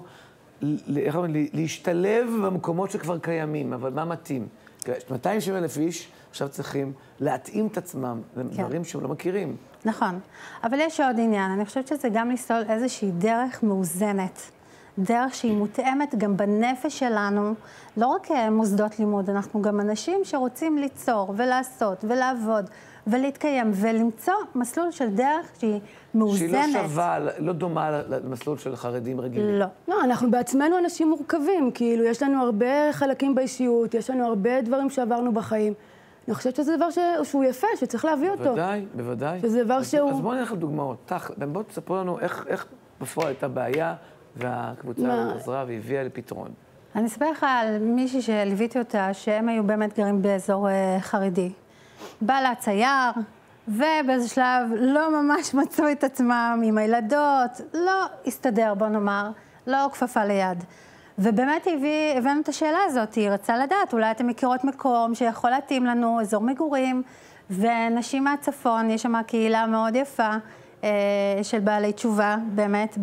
להשתלב במקומות שכבר קיימים, אבל מה מתאים? 270,000 איש עכשיו צריכים להתאים את עצמם לדברים שהם לא מכירים. נכון, אבל יש עוד עניין, אני חושבת שזה גם לסלול איזושהי דרך מאוזנת, דרך שהיא מותאמת גם בנפש שלנו, לא רק מוסדות לימוד, אנחנו גם אנשים שרוצים ליצור ולעשות ולעבוד ולהתקיים ולמצוא מסלול של דרך שהיא מאוזנת. שהיא לא שווה, לא דומה למסלול של חרדים רגילים. לא. לא, אנחנו בעצמנו אנשים מורכבים, כאילו יש לנו הרבה חלקים באישיות, יש לנו הרבה דברים שעברנו בחיים. אני חושבת שזה דבר שהוא יפה, שצריך להביא אותו. בוודאי, בוודאי. שזה דבר שהוא... אז בואו נלך לדוגמאות. בואו תספרו לנו איך בפועל הייתה בעיה, והקבוצה עזרה והביאה לפתרון. אני אספר לך על מישהי שליוויתי אותה, שהם היו באמת גרים באזור חרדי. בא לה צייר, ובאיזה שלב לא ממש מצאו את עצמם עם הילדות, לא הסתדר, בוא נאמר, לא כפפה ליד. ובאמת הבאנו את השאלה הזאת, היא רצה לדעת, אולי אתם מכירות מקום שיכול להתאים לנו, אזור מגורים, ונשים מהצפון, יש שם קהילה מאוד יפה של בעלי תשובה, באמת,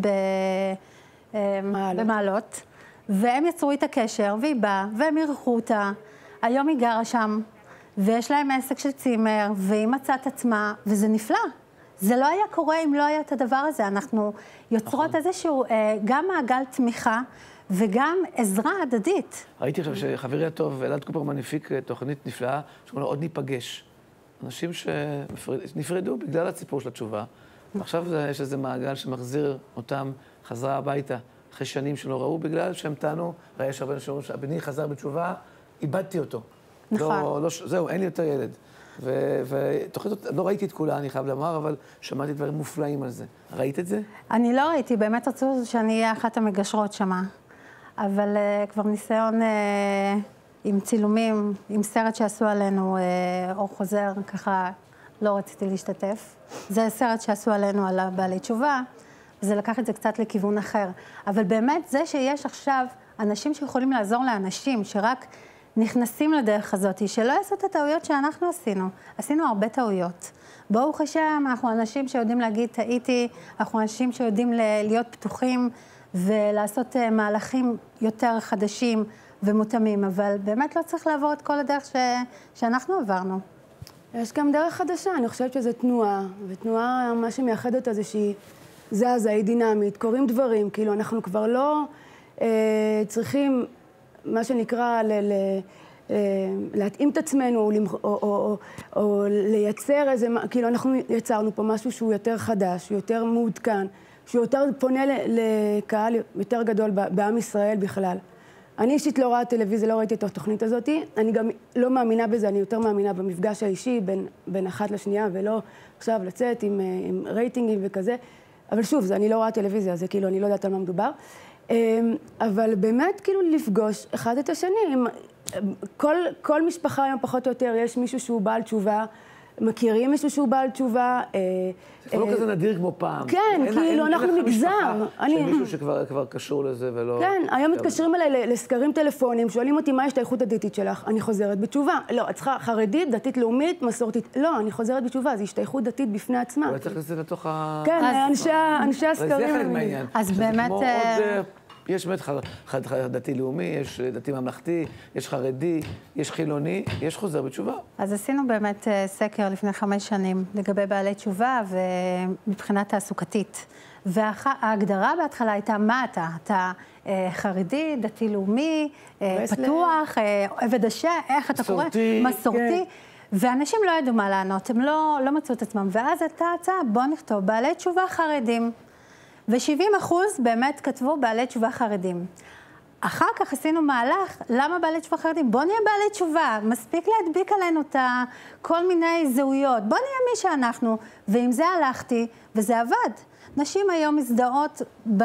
במעלות. והם יצרו איתה קשר, והיא באה, והם אירחו אותה. היום היא גרה שם, ויש להם עסק של צימר, והיא מצאת עצמה, וזה נפלא. זה לא היה קורה אם לא היה את הדבר הזה. אנחנו יוצרות איזשהו, גם מעגל תמיכה, וגם עזרה הדדית. ראיתי עכשיו שחברי הטוב, אלעד קופרמן, הפיק תוכנית נפלאה, שקוראים לה עוד ניפגש. אנשים שנפרדו בגלל הסיפור של התשובה. עכשיו יש איזה מעגל שמחזיר אותם חזרה הביתה, אחרי שנים שלא ראו, בגלל שהם טענו, ויש הרבה אנשים שהבני חזר בתשובה, איבדתי אותו. נכון. זהו, אין לי יותר ילד. ותוכנית, לא ראיתי את כולה, אני חייב לומר, אבל שמעתי דברים מופלאים על זה. ראית את זה? אני לא ראיתי, באמת רצו שאני אהיה אחת המגשרות שמה. אבל כבר ניסיון עם צילומים, עם סרט שעשו עלינו, אור חוזר, ככה לא רציתי להשתתף. זה סרט שעשו עלינו על בעלי תשובה, וזה לקח את זה קצת לכיוון אחר. אבל באמת זה שיש עכשיו אנשים שיכולים לעזור לאנשים, שרק נכנסים לדרך הזאת, שלא יעשו את הטעויות שאנחנו עשינו. עשינו הרבה טעויות. ברוך השם, אנחנו אנשים שיודעים להגיד, טעיתי, אנחנו אנשים שיודעים להיות פתוחים ולעשות מהלכים יותר חדשים ומותאמים, אבל באמת לא צריך לעבור את כל הדרך שאנחנו עברנו. יש גם דרך חדשה, אני חושבת שזה תנועה, ותנועה, מה שמייחד אותה זה שהיא זזה, היא דינמית, קורים דברים, כאילו אנחנו כבר לא צריכים, מה שנקרא, להתאים את עצמנו, או לייצר איזה, כאילו אנחנו יצרנו פה משהו שהוא יותר חדש, שהוא יותר מעודכן, שהוא יותר פונה לקהל יותר גדול בעם ישראל בכלל. אני אישית לא רואה טלוויזיה, לא ראיתי את התוכנית הזאת. אני גם לא מאמינה בזה, אני יותר מאמינה במפגש האישי בין אחת לשנייה, ולא עכשיו לצאת עם רייטינגים וכזה. אבל שוב, אני לא רואה טלוויזיה, זה כאילו, אני לא יודעת על מה מדובר. אבל באמת, כאילו, לפגוש אחד את השני. כל משפחה היום פחות או יותר, יש מישהו שהוא בעל תשובה, מכירים מישהו שהוא בעל תשובה. זה לא כזה נדיר כמו פעם. כן, כאילו, אנחנו מגזר. שמישהו שכבר קשור לזה ולא... כן, היום מתקשרים אליי לסקרים טלפונים, שואלים אותי מה יש את האיכות הדתית שלך. אני חוזרת בתשובה. לא, את צריכה חרדית, דתית לאומית, מסורתית. לא, אני חוזרת בתשובה, זו השתייכות דתית בפני עצמה. אולי צריך לזה לתוך ה... כן, אנשי הסקרים. זה חלק מהעניין. אז באמת... יש באמת דתי-לאומי, יש דתי ממלכתי, יש חרדי, יש חילוני, יש חוזר בתשובה. אז עשינו באמת סקר לפני 5 שנים לגבי בעלי תשובה ומבחינה תעסוקתית. וההגדרה בהתחלה הייתה מה אתה? אתה חרדי, דתי-לאומי, פתוח, עבד השם, איך אתה קורא? מסורתי. ואנשים לא ידעו מה לענות, הם לא מצאו את עצמם. ואז הייתה הצעה, בוא נכתוב בעלי תשובה חרדים. ו70% באמת כתבו בעלי תשובה חרדים. אחר כך עשינו מהלך, למה בעלי תשובה חרדים? בוא נהיה בעלי תשובה, מספיק להדביק עלינו את כל מיני זהויות. בוא נהיה מי שאנחנו, ועם זה הלכתי, וזה עבד. נשים היום מזדהות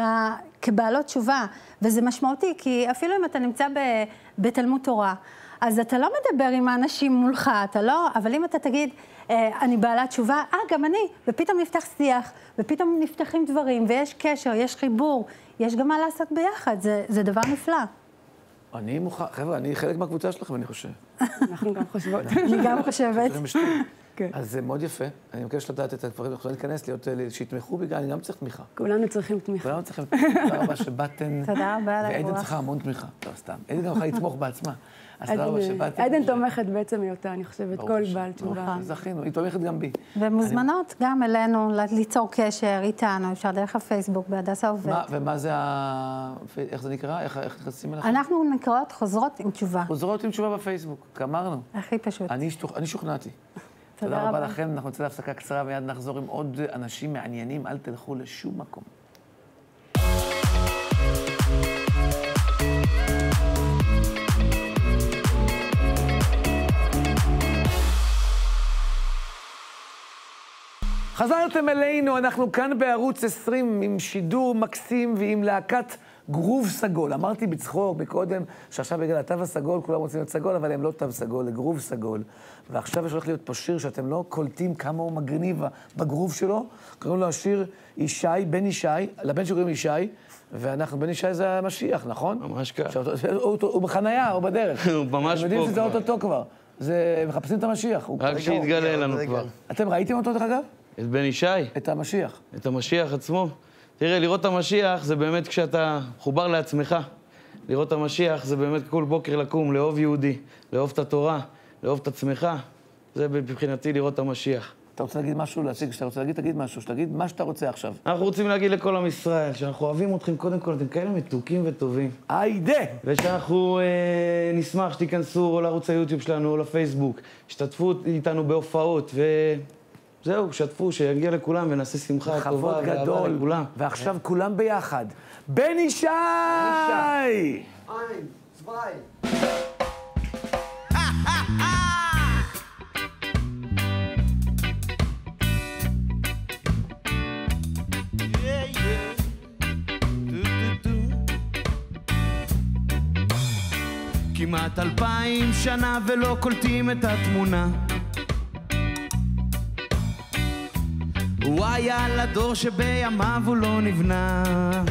כבעלות תשובה, וזה משמעותי, כי אפילו אם אתה נמצא בתלמוד תורה, אז אתה לא מדבר עם האנשים מולך, אתה לא, אבל אם אתה תגיד, אני בעלת תשובה, גם אני, ופתאום נפתח שיח, ופתאום נפתחים דברים, ויש קשר, יש חיבור, יש גם מה לעשות ביחד, זה דבר נפלא. אני מוכן, חבר'ה, אני חלק מהקבוצה שלכם, אני חושב. אנחנו גם חושבות. אני גם חושבת. אז זה מאוד יפה. אני מבקש לדעת את הדברים, אנחנו ניכנס להיות, שיתמכו בגלל, אני גם צריך תמיכה. כולנו צריכים תמיכה. כולנו צריכים תמיכה. תודה רבה שבאתן. תודה רבה על הרוח. ועדן צריכה המון תמיכה. לא, סתם. עדן גם יכולה לתמוך בעצמה. אז תודה רבה שבאתן. עדן תומכת בעצם היותה, אני חושבת, כל בעל תשובה. זכינו, היא תומכת גם בי. ומוזמנות גם אלינו ליצור קשר איתנו, אפשר דרך הפייסבוק, בהדסה עובד. ומה זה איך זה נקרא? איך נכנסים אליכם? אנחנו נקראות חוזרות עם תשובה. חוזרות עם תשובה בפייסבוק, אמרנו. הכי פשוט. אני שוכנעתי. תודה רבה לכם, אנחנו נצא להפסקה קצרה, מיד נחזור עם עוד אנשים מעניינים, אל תלכו לשום מקום. חזרתם אלינו, אנחנו כאן בערוץ 20 עם שידור מקסים ועם להקת גרוב סגול. אמרתי בצחוק מקודם שעכשיו בגלל התו הסגול כולם רוצים להיות סגול, אבל הם לא תו סגול, זה גרוב סגול. ועכשיו יש הולך להיות פה שיר שאתם לא קולטים כמה הוא מגניב בגרוב שלו. קוראים לו השיר ישי, בן ישי, לבן שקוראים ישי, ואנחנו, בן ישי זה המשיח, נכון? ממש כך. הוא בחנייה, הוא בדרך. הוא ממש פה כבר. אתם יודעים שזה אוטוטו כבר. מחפשים את המשיח. רק שיתגלה לנו כבר. אתם ראיתם אותו דרך אגב? את בן ישי. את המשיח. את המשיח עצמו. תראה, לראות את המשיח זה באמת כשאתה חובר לעצמך. לראות את המשיח זה באמת כל בוקר לקום, לאהוב יהודי, לאהוב את התורה, לאהוב את עצמך. זה מבחינתי לראות את המשיח. אתה רוצה להגיד משהו, להציג, שאתה רוצה להגיד, תגיד משהו, שתגיד מה שאתה רוצה עכשיו. אנחנו רוצים להגיד לכל עם ישראל, שאנחנו אוהבים אתכם קודם כל, אתם כאלה מתוקים וטובים. היידה! ושאנחנו נשמח שתיכנסו או לערוץ היוטיוב שלנו או לפייסבוק, שתתפו איתנו בהופעות זהו, שתפו, שיגיע לכולם ונעשה שמחה טובה ואהבה לכולם. ועכשיו כולם ביחד. בן ישי! כמעט 2000 שנה ולא קולטים את התמונה. הוא היה לדור שבימיו הוא לא נבנה.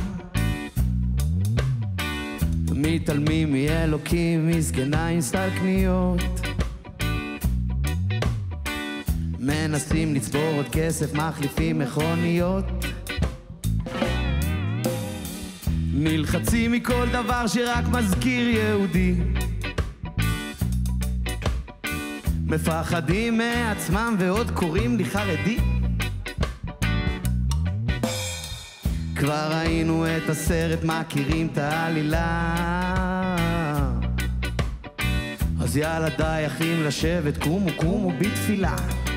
מתעלמים מאלוקים, מזקנה עם סל קניות. מנסים לצבור עוד כסף, מחליפים מכוניות. נלחצים מכל דבר שרק מזכיר יהודי. מפחדים מעצמם ועוד קוראים לי חרדי. כבר ראינו את הסרט, מכירים את העלילה. אז יאללה די אחים לשבת, קומו קומו בתפילה.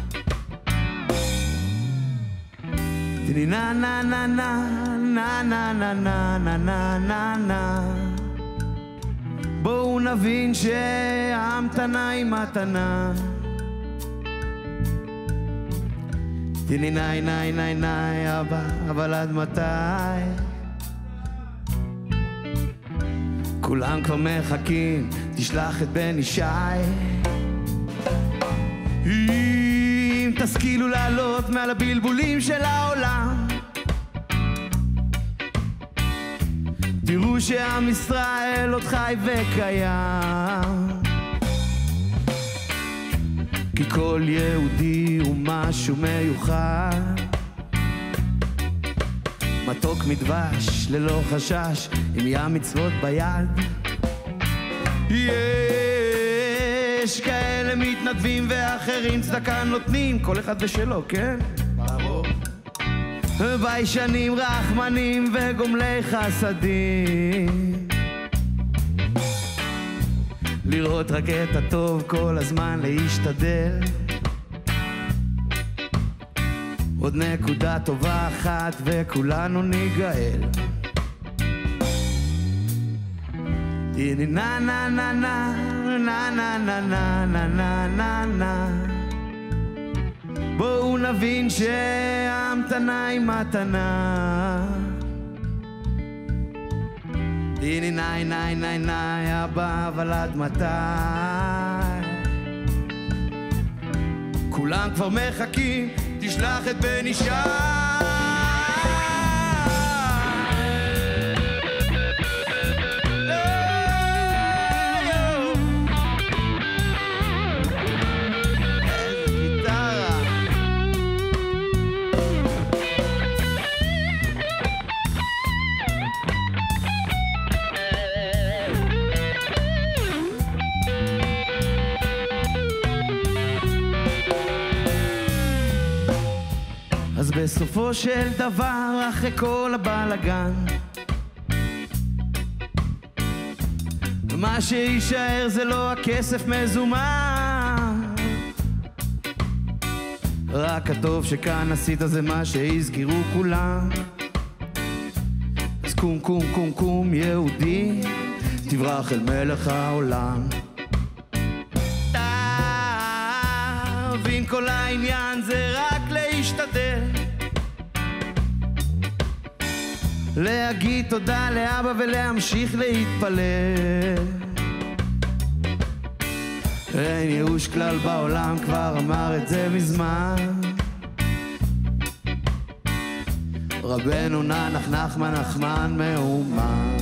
נה נה נה נה נה נה נה נה נה נה נה בואו נבין שההמתנה היא מתנה. תני ניי ניי ניי ניי אבא, אבל עד מתי? כולם כבר מחכים, תשלח את בן ישי. אם תשכילו לעלות מעל הבלבולים של העולם, תראו שעם ישראל עוד חי וקיים. כי כל יהודי הוא משהו מיוחד, מתוק מדבש ללא חשש, עם ים מצוות ביד. יש כאלה מתנדבים ואחרים צדקה נותנים, כל אחד ושלו, כן? ברור. ביישנים רחמנים וגומלי חסדים, לראות רק את הטוב כל הזמן להשתדל. עוד נקודה טובה אחת וכולנו ניגאל. הנה נה נה נה נה נה נה נה נה נה נה נה נה. בואו נבין שההמתנה היא מתנה. הנה ניי ניי ניי ניי אבא, אבל עד מתי? כולם כבר מחכים, תשלח את בן ישי. אז בסופו של דבר, אחרי כל הבלגן, מה שישאר זה לא הכסף מזומן, רק הטוב שכאן עשית זה מה שהזכירו כולם. אז קום קום קום קום יהודי, תברח אל מלך העולם. תבין כל העניין זה רק להשתדל, להגיד תודה לאבא ולהמשיך להתפלל. אין ייאוש כלל בעולם, כבר אמר את זה מזמן רבנו נח נחמן נחמן מאומן.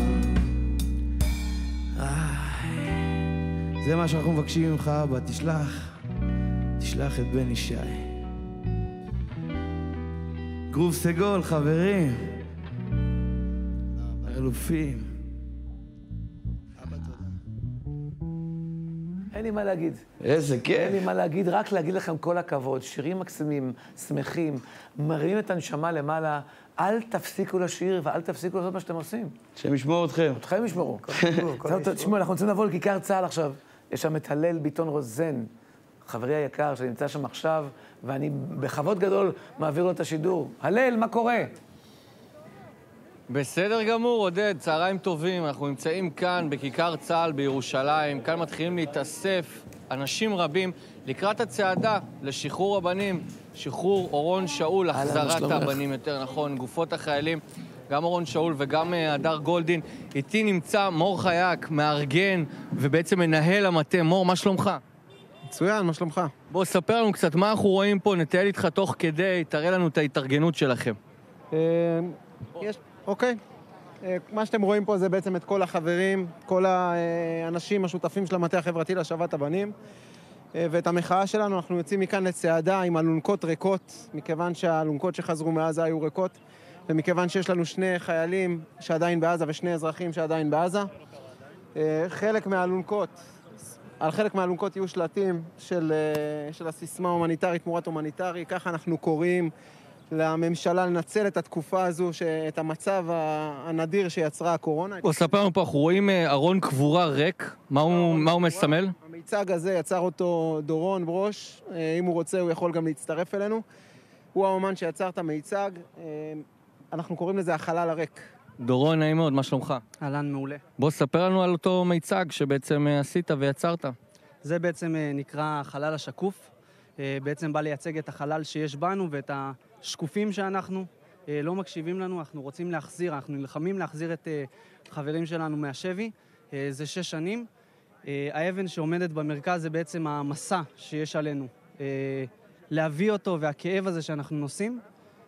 זה מה שאנחנו מבקשים ממך אבא, תשלח את בן ישי. גרוב סגול חברים, אלופים. אין לי מה להגיד. איזה כיף. אין לי מה להגיד, רק להגיד לכם כל הכבוד. שירים מקסימים, שמחים, מרימים את הנשמה למעלה. אל תפסיקו לשיר ואל תפסיקו לעשות מה שאתם עושים. שהם ישמעו אתכם. אתכם ישמעו. תשמעו, אנחנו רוצים לבוא לכיכר צהל עכשיו. יש שם את הלל ביטון רוזן, חברי היקר שנמצא שם עכשיו, ואני בכבוד גדול מעביר לו את השידור. הלל, מה קורה? בסדר גמור, עודד, צהריים טובים. אנחנו נמצאים כאן בכיכר צהל בירושלים. כאן מתחילים להתאסף אנשים רבים לקראת הצעדה לשחרור הבנים, שחרור אורון שאול, החזרת הבנים יותר נכון, גופות החיילים, גם אורון שאול וגם הדר גולדין. איתי נמצא מור חייק, מארגן ובעצם מנהל המטה. מור, מה שלומך? מצוין, מה שלומך? בוא, ספר לנו קצת מה אנחנו רואים פה, נטייל איתך תוך כדי, תראה לנו את ההתארגנות שלכם. אוקיי. מה שאתם רואים פה זה בעצם את כל החברים, כל האנשים השותפים של המטה החברתי להשבת הבנים. ואת המחאה שלנו, אנחנו יוצאים מכאן לצעדה עם אלונקות ריקות, מכיוון שהאלונקות שחזרו מעזה היו ריקות, ומכיוון שיש לנו שני חיילים שעדיין בעזה ושני אזרחים שעדיין בעזה. חלק מהאלונקות יהיו שלטים של הסיסמה הומניטרית תמורת הומניטרי, ככה אנחנו קוראים לממשלה לנצל את התקופה הזו, את המצב הנדיר שיצרה הקורונה. בוא, ספר לנו פה, אנחנו רואים ארון קבורה ריק, מה הוא מסמל? המיצג הזה יצר אותו דורון ברוש, אם הוא רוצה הוא יכול גם להצטרף אלינו. הוא האומן שיצר את המיצג, אנחנו קוראים לזה החלל הריק. דורון, נעים מאוד, מה שלומך? אהלן, מעולה. בוא ספר לנו על אותו מיצג שבעצם עשית ויצרת. זה בעצם נקרא החלל השקוף. בעצם בא לייצג את החלל שיש בנו ואת השקופים שאנחנו לא מקשיבים לנו. אנחנו רוצים להחזיר, אנחנו נלחמים להחזיר את חברים שלנו מהשבי. זה 6 שנים. האבן שעומדת במרכז זה בעצם המסע שיש עלינו. להביא אותו והכאב הזה שאנחנו נושאים.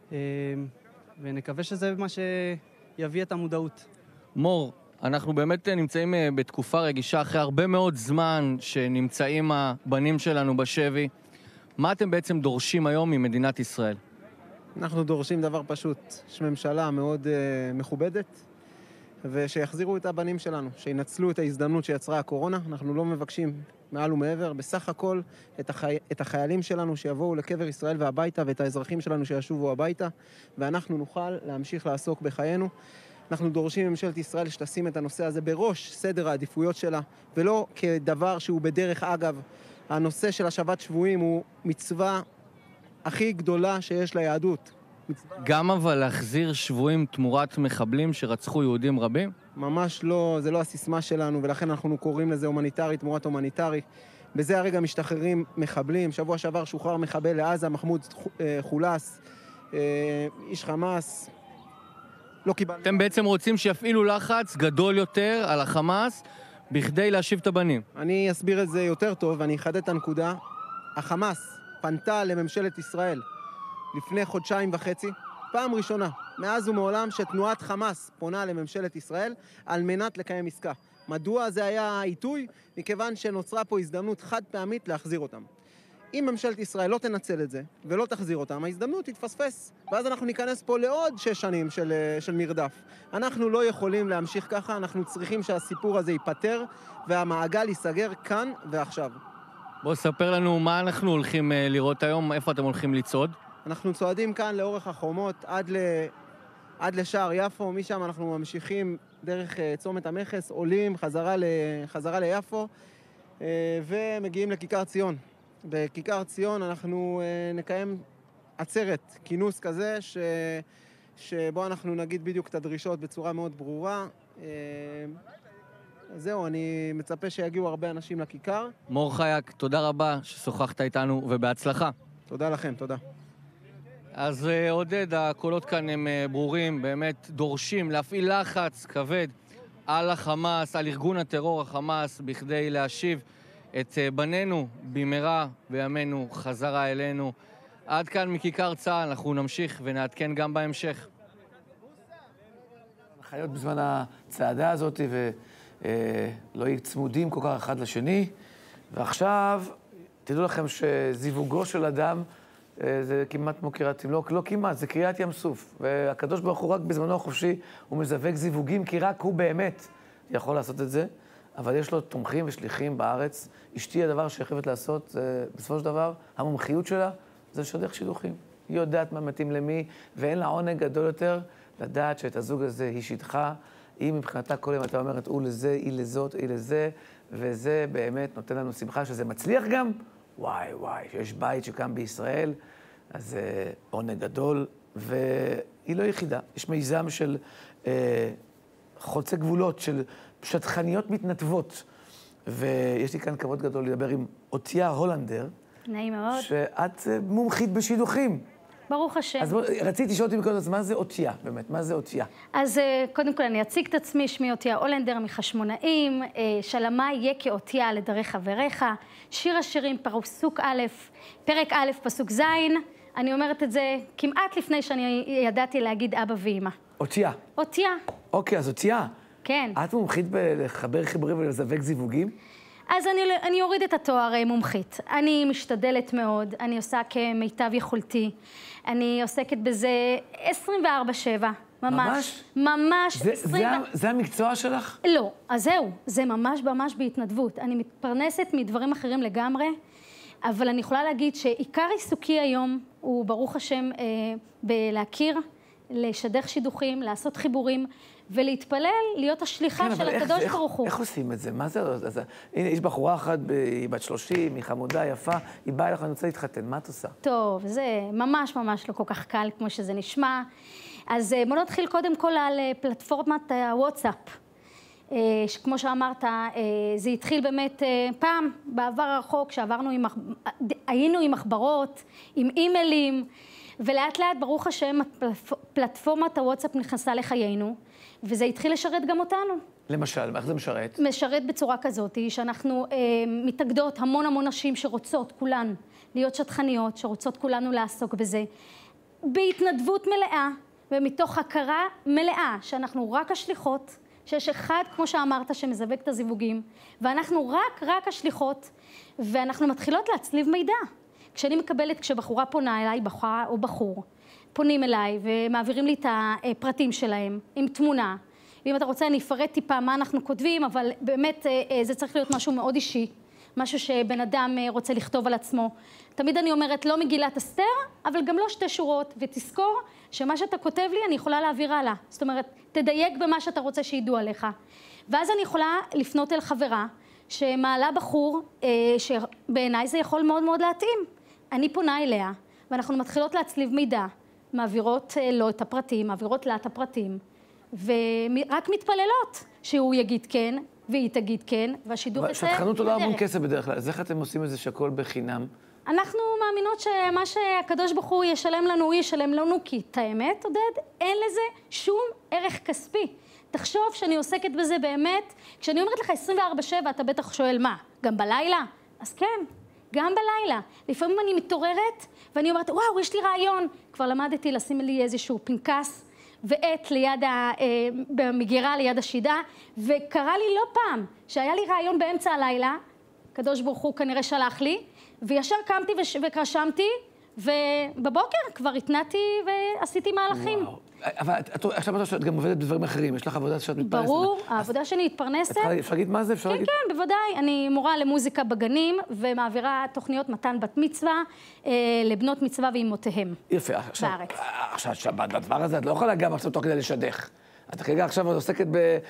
ונקווה שזה מה שיביא את המודעות. מור, אנחנו באמת נמצאים בתקופה רגישה אחרי הרבה מאוד זמן שנמצאים הבנים שלנו בשבי. מה אתם בעצם דורשים היום ממדינת ישראל? אנחנו דורשים דבר פשוט, יש ממשלה מאוד מכובדת, ושיחזירו את הבנים שלנו, שינצלו את ההזדמנות שיצרה הקורונה. אנחנו לא מבקשים מעל ומעבר, בסך הכל את החיילים שלנו שיבואו לקבר ישראל והביתה, ואת האזרחים שלנו שישובו הביתה, ואנחנו נוכל להמשיך לעסוק בחיינו. אנחנו דורשים מממשלת ישראל שתשים את הנושא הזה בראש סדר העדיפויות שלה, ולא כדבר שהוא בדרך אגב. הנושא של השבת שבויים הוא מצווה הכי גדולה שיש ליהדות. גם אבל להחזיר שבויים תמורת מחבלים שרצחו יהודים רבים? ממש לא, זה לא הסיסמה שלנו, ולכן אנחנו קוראים לזה הומניטרי תמורת הומניטרי. בזה הרגע משתחררים מחבלים. שבוע שעבר שוחרר מחבל לעזה, מחמוד חולס, איש חמאס. לא קיבלנו. אתם בעצם רוצים שיפעילו לחץ גדול יותר על החמאס בכדי להשיב את הבנים? אני אסביר את זה יותר טוב ואני אחדד את הנקודה. החמאס פנתה לממשלת ישראל לפני 1.5 חודשים, פעם ראשונה, מאז ומעולם שתנועת חמאס פונה לממשלת ישראל על מנת לקיים עסקה. מדוע זה היה העיתוי? מכיוון שנוצרה פה הזדמנות חד פעמית להחזיר אותם. אם ממשלת ישראל לא תנצל את זה ולא תחזיר אותם, ההזדמנות תתפספס, ואז אנחנו ניכנס פה לעוד 6 שנים של מרדף. אנחנו לא יכולים להמשיך ככה, אנחנו צריכים שהסיפור הזה ייפטר והמעגל ייסגר כאן ועכשיו. בוא ספר לנו מה אנחנו הולכים לראות היום, איפה אתם הולכים לצעוד? אנחנו צועדים כאן לאורך החומות עד לשער יפו, משם אנחנו ממשיכים דרך צומת המכס, עולים חזרה ליפו ומגיעים לכיכר ציון. בכיכר ציון אנחנו נקיים עצרת, כינוס כזה, שבו אנחנו נגיד בדיוק את הדרישות בצורה מאוד ברורה. זהו, אני מצפה שיגיעו הרבה אנשים לכיכר. מור חייק, תודה רבה ששוחחת איתנו ובהצלחה. תודה לכם, תודה. אז עודד, הקולות כאן הם ברורים, באמת דורשים להפעיל לחץ כבד על החמאס, על ארגון הטרור החמאס, בכדי להשיב את בנינו במהרה בימינו חזרה אלינו. עד כאן מכיכר צה"ל, אנחנו נמשיך ונעדכן גם בהמשך. חיות בזמן הצעדה הזאת ולא יהיו צמודים כל כך אחד לשני. ועכשיו, תדעו לכם שזיווגו של אדם זה כמעט כמו קריאת ים, לא כמעט, זה קריאת ים סוף. והקדוש ברוך הוא רק בזמנו החופשי, הוא מזווק זיווגים, כי רק הוא באמת יכול לעשות את זה. אבל יש לו תומכים ושליחים בארץ. אשתי הדבר שהיא חייבת לעשות, בסופו של דבר, המומחיות שלה זה לשדך שידוכים. היא יודעת מה מתאים למי, ואין לה עונג גדול יותר לדעת שאת הזוג הזה היא שידכה. היא מבחינתה כל יום, אתה אומרת, הוא לזה, היא לזאת, היא לזה, וזה באמת נותן לנו שמחה שזה מצליח גם. וואי, שיש בית שקם בישראל, אז זה עונג גדול, והיא לא יחידה. יש מיזם של חוצה גבולות, של שטחניות מתנדבות, ויש לי כאן כבוד גדול לדבר עם אותיה הולנדר. נעים מאוד. שאת מומחית בשידוכים. ברוך השם. אז רציתי לשאול אותי מקודם, אז מה זה אותיה, באמת? מה זה אותיה? אז קודם כל אני אציג את עצמי, שמי אותיה הולנדר מחשמונאים, שלמה יהיה כאותיה לדרי חבריך, שיר השירים פסוק א', פרק א', פסוק ז', אני אומרת את זה כמעט לפני שאני ידעתי להגיד אבא ואמא. אותיה. אותיה. אוקיי, אז אותיה. כן. את מומחית בלחבר חיבורים ולזווק זיווגים? אז אני אוריד את התואר מומחית. אני משתדלת מאוד, אני עושה כמיטב יכולתי. אני עוסקת בזה 24/7, ממש. ממש? זה המקצוע שלך? לא, אז זהו, זה ממש בהתנדבות. אני מתפרנסת מדברים אחרים לגמרי, אבל אני יכולה להגיד שעיקר עיסוקי היום הוא ברוך השם בלהכיר, לשדך שידוכים, לעשות חיבורים, ולהתפלל, להיות השליחה של הקדוש ברוך הוא. איך עושים את זה? מה זה? הנה, יש בחורה אחת, היא בת 30, היא חמודה, יפה, היא באה לך, אני רוצה להתחתן, מה את עושה? טוב, זה ממש לא כל כך קל כמו שזה נשמע. אז בואו נתחיל קודם כל על פלטפורמת הוואטסאפ. כמו שאמרת, זה התחיל באמת פעם, בעבר הרחוק, היינו עם מחברות, עם אימיילים, ולאט לאט, ברוך השם, פלטפורמת הוואטסאפ נכנסה לחיינו, וזה התחיל לשרת גם אותנו. למשל, איך זה משרת? משרת בצורה כזאת, שאנחנו מתאגדות המון נשים שרוצות כולן להיות שטחניות, שרוצות כולנו לעסוק בזה, בהתנדבות מלאה, ומתוך הכרה מלאה, שאנחנו רק השליחות, שיש אחד, כמו שאמרת, שמזווק את הזיווגים, ואנחנו רק השליחות, ואנחנו מתחילות להצליב מידע. כשאני מקבלת, כשבחורה פונה אליי, בחורה או בחור, פונים אליי ומעבירים לי את הפרטים שלהם עם תמונה. ואם אתה רוצה, אני אפרט טיפה מה אנחנו כותבים, אבל באמת זה צריך להיות משהו מאוד אישי, משהו שבן אדם רוצה לכתוב על עצמו. תמיד אני אומרת, לא מגילת אסתר, אבל גם לא 2 שורות, ותזכור שמה שאתה כותב לי, אני יכולה להעביר הלאה. זאת אומרת, תדייק במה שאתה רוצה שידעו עליך. ואז אני יכולה לפנות אל חברה, שמעלה בחור, שבעיניי זה יכול מאוד מאוד להתאים. אני פונה אליה, ואנחנו מתחילות להצליב מידע, מעבירות לו את הפרטים, מעבירות לה את הפרטים, ורק מתפללות שהוא יגיד כן, והיא תגיד כן, והשידור יצא... שטחנות עולה המון כסף בדרך כלל, אז איך אתם עושים את זה שהכל בחינם? אנחנו מאמינות שמה שהקדוש ברוך הוא ישלם לנו, הוא ישלם לנו, כי את האמת, עודד, אין לזה שום ערך כספי. תחשוב שאני עוסקת בזה באמת, כשאני אומרת לך 24/7, אתה בטח שואל מה, גם בלילה? אז כן, גם בלילה. לפעמים אני מתעוררת, ואני אומרת, וואו, יש לי רעיון. כבר למדתי לשים לי איזשהו פנקס, ועט ליד, במגירה ליד השידה, וקרה לי לא פעם, שהיה לי רעיון באמצע הלילה, הקדוש ברוך הוא כנראה שלח לי, וישר קמתי וקרשמתי, ובבוקר כבר התנעתי ועשיתי מהלכים. וואו. אבל עכשיו שאת גם עובדת בדברים אחרים, יש לך עבודה שאת מתפרנסת? ברור, העבודה שאני מתפרנסת. אפשר להגיד מה זה? כן, כן, בוודאי. אני מורה למוזיקה בגנים, ומעבירה תוכניות מתן בת מצווה לבנות מצווה ואימותיהם. יפה, עכשיו, בדבר הזה את לא יכולה גם עכשיו תוך כדי לשדך. את כרגע עכשיו עוסקת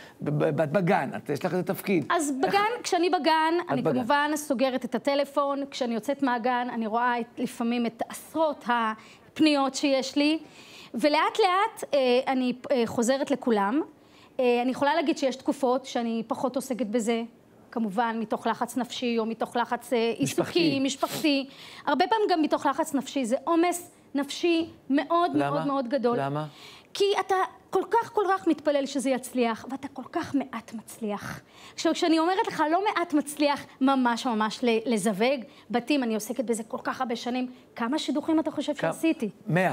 בגן, יש לך איזה תפקיד. אז בגן, כשאני בגן, אני כמובן סוגרת את הטלפון, כשאני יוצאת מהגן, אני רואה לפעמים את עשרות הפניות שיש לי, ולאט לאט אני חוזרת לכולם. אני יכולה להגיד שיש תקופות שאני פחות עוסקת בזה, כמובן מתוך לחץ נפשי או מתוך לחץ עיסוקי, משפחתי. הרבה פעמים גם מתוך לחץ נפשי, זה עומס נפשי מאוד מאוד מאוד גדול. למה? כי אתה כל כך מתפלל שזה יצליח, ואתה כל כך מעט מצליח. עכשיו, כשאני אומרת לך לא מעט מצליח ממש לזווג, בתים, אני עוסקת בזה כל כך הרבה שנים, כמה שידוכים אתה חושב שעשיתי? 100.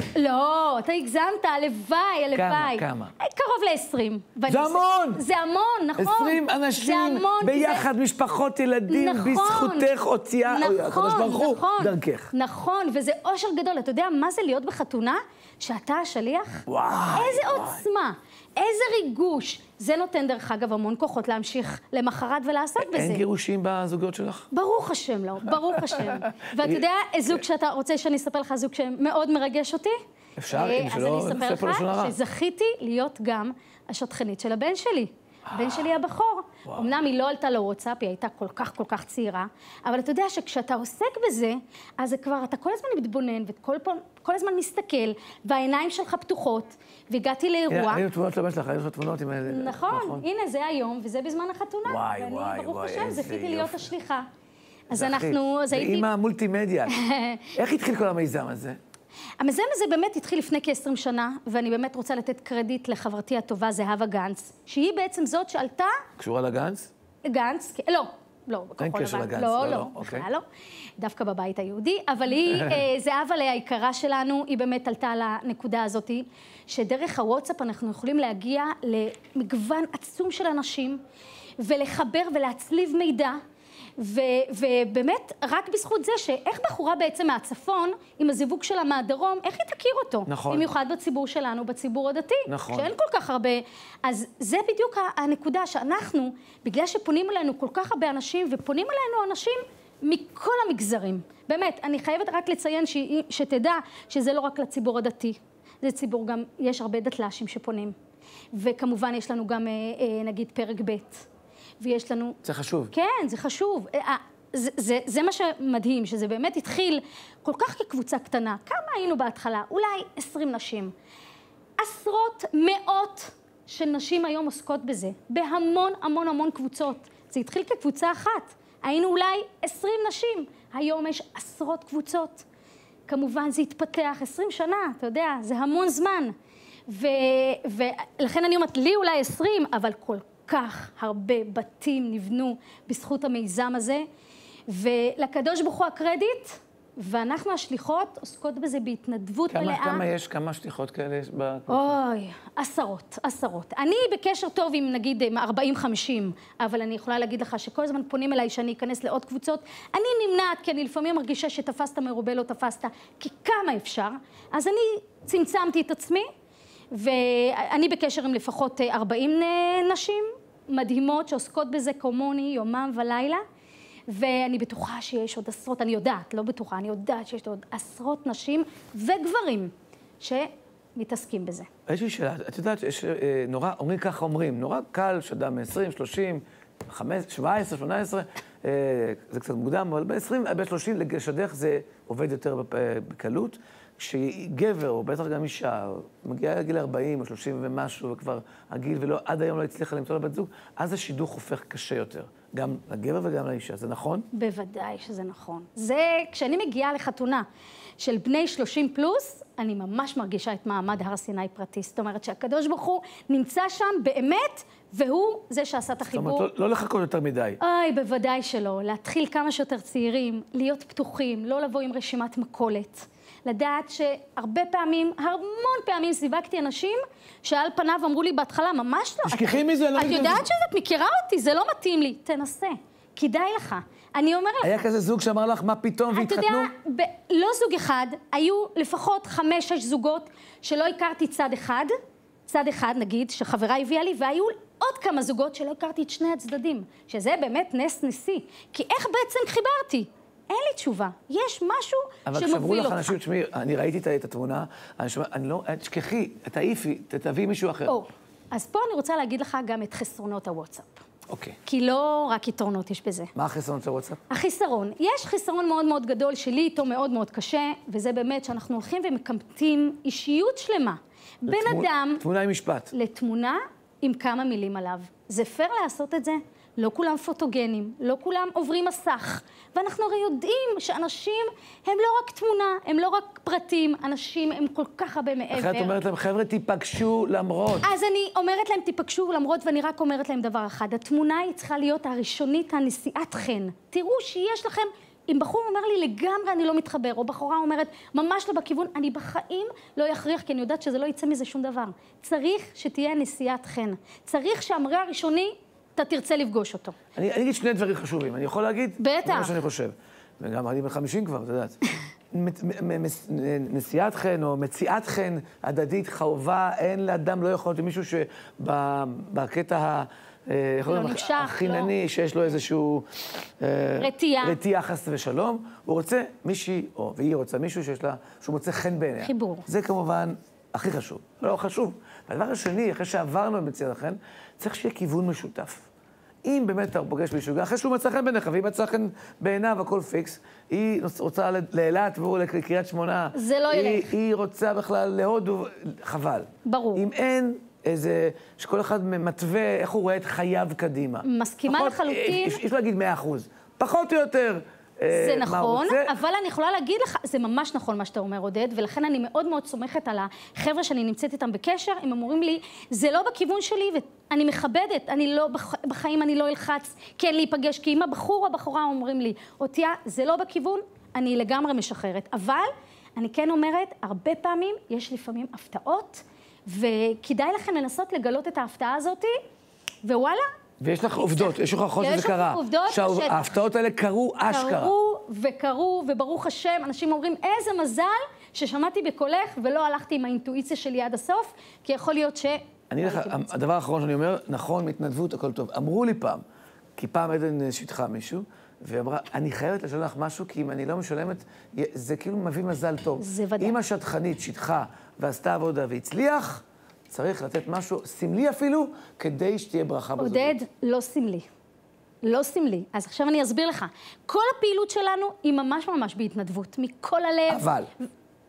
לא, אתה הגזמת, הלוואי. כמה? קרוב ל-20. זה המון! זה המון, נכון. 20 אנשים ביחד, משפחות, ילדים, בזכותך הוציאה, הקדוש ברוך הוא, דרכך. נכון, וזה אושר גדול. אתה יודע מה זה להיות בחתונה? שאתה השליח? וואי. איזה עוצמה, איזה ריגוש. זה נותן דרך אגב המון כוחות להמשיך למחרת ולעשות בזה. אין גירושים בזוגיות שלך? ברוך השם לא, ברוך השם. ואתה יודע, זוג שאתה רוצה שאני אספר לך זוג שמאוד מרגש אותי? אפשר, אם שלא, אז אני אספר לך שזכיתי להיות גם השטחנית של הבן שלי. הבן שלי הבכור. אמנם היא לא עלתה לוואטסאפ, היא הייתה כל כך צעירה, אבל אתה יודע שכשאתה עוסק בזה, אז זה כבר, אתה כל הזמן מתבונן, וכל הזמן מסתכל, והעיניים שלך פתוחות, והגעתי לאירוע. היו תמונות לבן שלך, היו לך תמונות עם האלה. נכון, הנה, זה היום, וזה בזמן החתונה. ואני, ברוך השם, זכיתי להיות השליחה. אז אנחנו, אז הייתי... ואמא מולטימדיה. איך התחיל כל המיזם הזה? המיזם הזה באמת התחיל לפני כ-20 שנה, ואני באמת רוצה לתת קרדיט לחברתי הטובה, זהבה גנץ, שהיא בעצם זאת שעלתה... קשורה לגנץ? גנץ, לא, אין קשר לגנץ, לא, בכלל לא. דווקא בבית היהודי, אבל היא, זהבה היקרה שלנו, היא באמת עלתה על הנקודה הזאת, שדרך הוואטסאפ אנחנו יכולים להגיע למגוון עצום של אנשים, ולחבר ולהצליב מידע, ובאמת, רק בזכות זה שאיך בחורה בעצם מהצפון, עם הזיווג שלה מהדרום, איך היא תכיר אותו? נכון. במיוחד בציבור שלנו, בציבור הדתי. נכון. שאין כל כך הרבה. אז זה בדיוק הנקודה שאנחנו, בגלל שפונים אלינו כל כך הרבה אנשים, ופונים אלינו אנשים מכל המגזרים. באמת, אני חייבת רק לציין שתדע שזה לא רק לציבור הדתי. זה ציבור גם, יש הרבה דתל"שים שפונים. וכמובן יש לנו גם, נגיד, פרק ב'. ויש לנו... זה חשוב. כן, זה חשוב. זה מה שמדהים, שזה באמת התחיל כל כך כקבוצה קטנה. כמה היינו בהתחלה? אולי 20 נשים. עשרות, מאות של נשים היום עוסקות בזה, בהמון המון המון קבוצות. זה התחיל כקבוצה אחת, היינו אולי 20 נשים, היום יש עשרות קבוצות. כמובן זה התפתח 20 שנה, אתה יודע, זה המון זמן. ולכן אני אומרת, לי אולי 20, אבל כל כך הרבה בתים נבנו בזכות המיזם הזה, ולקדוש ברוך הוא הקרדיט, ואנחנו השליחות עוסקות בזה בהתנדבות מלאה. כמה יש? כמה שליחות כאלה יש בקבוצה? אוי, עשרות. אני בקשר טוב עם נגיד 40-50, אבל אני יכולה להגיד לך שכל הזמן פונים אליי שאני אכנס לעוד קבוצות. אני נמנעת, כי אני לפעמים מרגישה שתפסת מרובה לא תפסת, כי כמה אפשר. אז אני צמצמתי את עצמי, ואני בקשר עם לפחות 40 נשים מדהימות שעוסקות בזה כמוני יומם ולילה. ואני בטוחה שיש עוד עשרות, אני יודעת, לא בטוחה, אני יודעת שיש עוד עשרות נשים וגברים שמתעסקים בזה. יש לי שאלה, את יודעת, יש אומרים ככה אומרים, נורא קל שאדם 20, 30, 17, 18, זה קצת מוקדם, אבל ב-20, ב-30 לשדך זה עובד יותר בקלות. כשגבר, או בטח גם אישה, מגיעה לגיל 40 או 30 ומשהו, וכבר הגיל ולא, עד היום לא הצליחה למצוא לבת זוג, אז השידוך הופך קשה יותר. גם לגבר וגם לאישה, זה נכון? בוודאי שזה נכון. זה, כשאני מגיעה לחתונה של בני 30 פלוס, אני ממש מרגישה את מעמד הר סיני פרטי. זאת אומרת שהקדוש ברוך הוא נמצא שם באמת, והוא זה שעשה את החיבור. זאת אומרת, לא לחכות יותר מדי. אוי, בוודאי שלא. להתחיל כמה שיותר צעירים, להיות פתוחים, לא לבוא עם רשימת מכולת. לדעת שהרבה פעמים, המון פעמים סיווגתי אנשים שעל פניו אמרו לי בהתחלה, ממש לא. תשכחי מזה, לא. את יודעת שאת מכירה אותי, זה לא מתאים לי. תנסה, כדאי לך. אני אומר לך... היה כזה זוג שאמר לך, מה פתאום, והתחתנו? אתה יודע, לא זוג אחד, היו לפחות 5-6 זוגות שלא הכרתי צד אחד נגיד, שחברה הביאה לי, והיו עוד כמה זוגות שלא הכרתי את שני הצדדים, שזה באמת נס נסי. כי איך בעצם חיברתי? אין לי תשובה. יש משהו שמוביל אותך. אבל כשאמרו לך אנשים, תשמעי, אני ראיתי את התמונה, אני לא, תשכחי, תעיפי, תביא מישהו אחר. אז פה אני רוצה להגיד לך גם את חסרונות הוואטסאפ. אוקיי. כי לא רק יתרונות יש בזה. מה החסרונות של הוואטסאפ? החיסרון. יש חיסרון מאוד מאוד גדול שלי איתו מאוד מאוד קשה, וזה באמת שאנחנו הולכים ומקמטים אישיות שלמה. בן אדם... תמונה עם משפט. לתמונה עם כמה מילים עליו. זה פייר לעשות את זה? לא כולם פוטוגנים, לא כולם עוברים מסך. ואנחנו הרי יודעים שאנשים הם לא רק תמונה, הם לא רק פרטים, אנשים הם כל כך הרבה מעבר. אחרי את אומרת להם, חבר'ה, תיפגשו למרות. אז אני אומרת להם, תיפגשו למרות, ואני רק אומרת להם דבר אחד. התמונה היא צריכה להיות הראשונית, הנשיאת חן. תראו שיש לכם, אם בחור אומר לי לגמרי אני לא מתחבר, או בחורה אומרת ממש לא בכיוון, אני בחיים לא יכריח, כי אני יודעת שזה לא יצא מזה שום דבר. צריך שתהיה נשיאת חן. צריך שהמראה הראשוני אתה תרצה לפגוש אותו. אני אגיד שני דברים חשובים. אני יכול להגיד? בטח. מה שאני חושב. וגם אני ב-50 כבר, אתה יודעת. נשיאת חן או מציאת חן הדדית חובה, אין לאדם, לא יכול להיות מישהו שבקטע החינני, שיש לו איזשהו רתיעה חס ושלום, הוא רוצה מישהי, והיא רוצה מישהו שהוא מוצא חן בעיניה. חיבור. זה כמובן הכי חשוב. לא חשוב. והדבר השני, אחרי שעברנו את מציאת החן, צריך שיהיה כיוון משותף. אם באמת אתה פוגש מישהו, אחרי שהוא מצא חן בעיניך, והיא מצא חן בעיניו, הכל פיקס, היא רוצה לאילת והוא לקריית שמונה. זה לא ילך. היא רוצה בכלל להודו, חבל. ברור. אם אין איזה, שכל אחד מתווה, איך הוא רואה את חייו קדימה. מסכימה לחלוטין. יש להגיד 100%. פחות או יותר. זה נכון, אבל אני יכולה להגיד לך, זה ממש נכון מה שאתה אומר, עודד, ולכן אני מאוד מאוד סומכת על החבר'ה שאני נמצאת איתם בקשר, הם אומרים לי, זה לא בכיוון שלי, ואני מכבדת, בחיים אני לא אלחץ, כן להיפגש, כי אם הבחור או הבחורה אומרים לי, אותיה, זה לא בכיוון, אני לגמרי משחררת, אבל אני כן אומרת, הרבה פעמים, יש לפעמים הפתעות, וכדאי לכם לנסות לגלות את ההפתעה הזאת, ווואלה, ויש לך עובדות, יש לך הוכחות שזה קרה. יש לך עובדות שההפתעות האלה קרו אשכרה. קרו, וברוך השם, אנשים אומרים, איזה מזל ששמעתי בקולך ולא הלכתי עם האינטואיציה שלי עד הסוף, כי יכול להיות ש... הדבר האחרון שאני אומר, נכון, מתנדבות, הכל טוב. אמרו לי פעם, כי פעם עדן שיתחה מישהו, ואמרה, אני חייבת לשלם לך משהו, כי אם אני לא משלמת, זה כאילו מביא מזל טוב. זה ודאי. אם השטחנית שיתחה ועשתה עבודה והצליח, צריך לתת משהו סמלי אפילו, כדי שתהיה ברכה בזוגיות. עודד, לא סמלי. לא סמלי. אז עכשיו אני אסביר לך. כל הפעילות שלנו היא ממש ממש בהתנדבות, מכל הלב. אבל.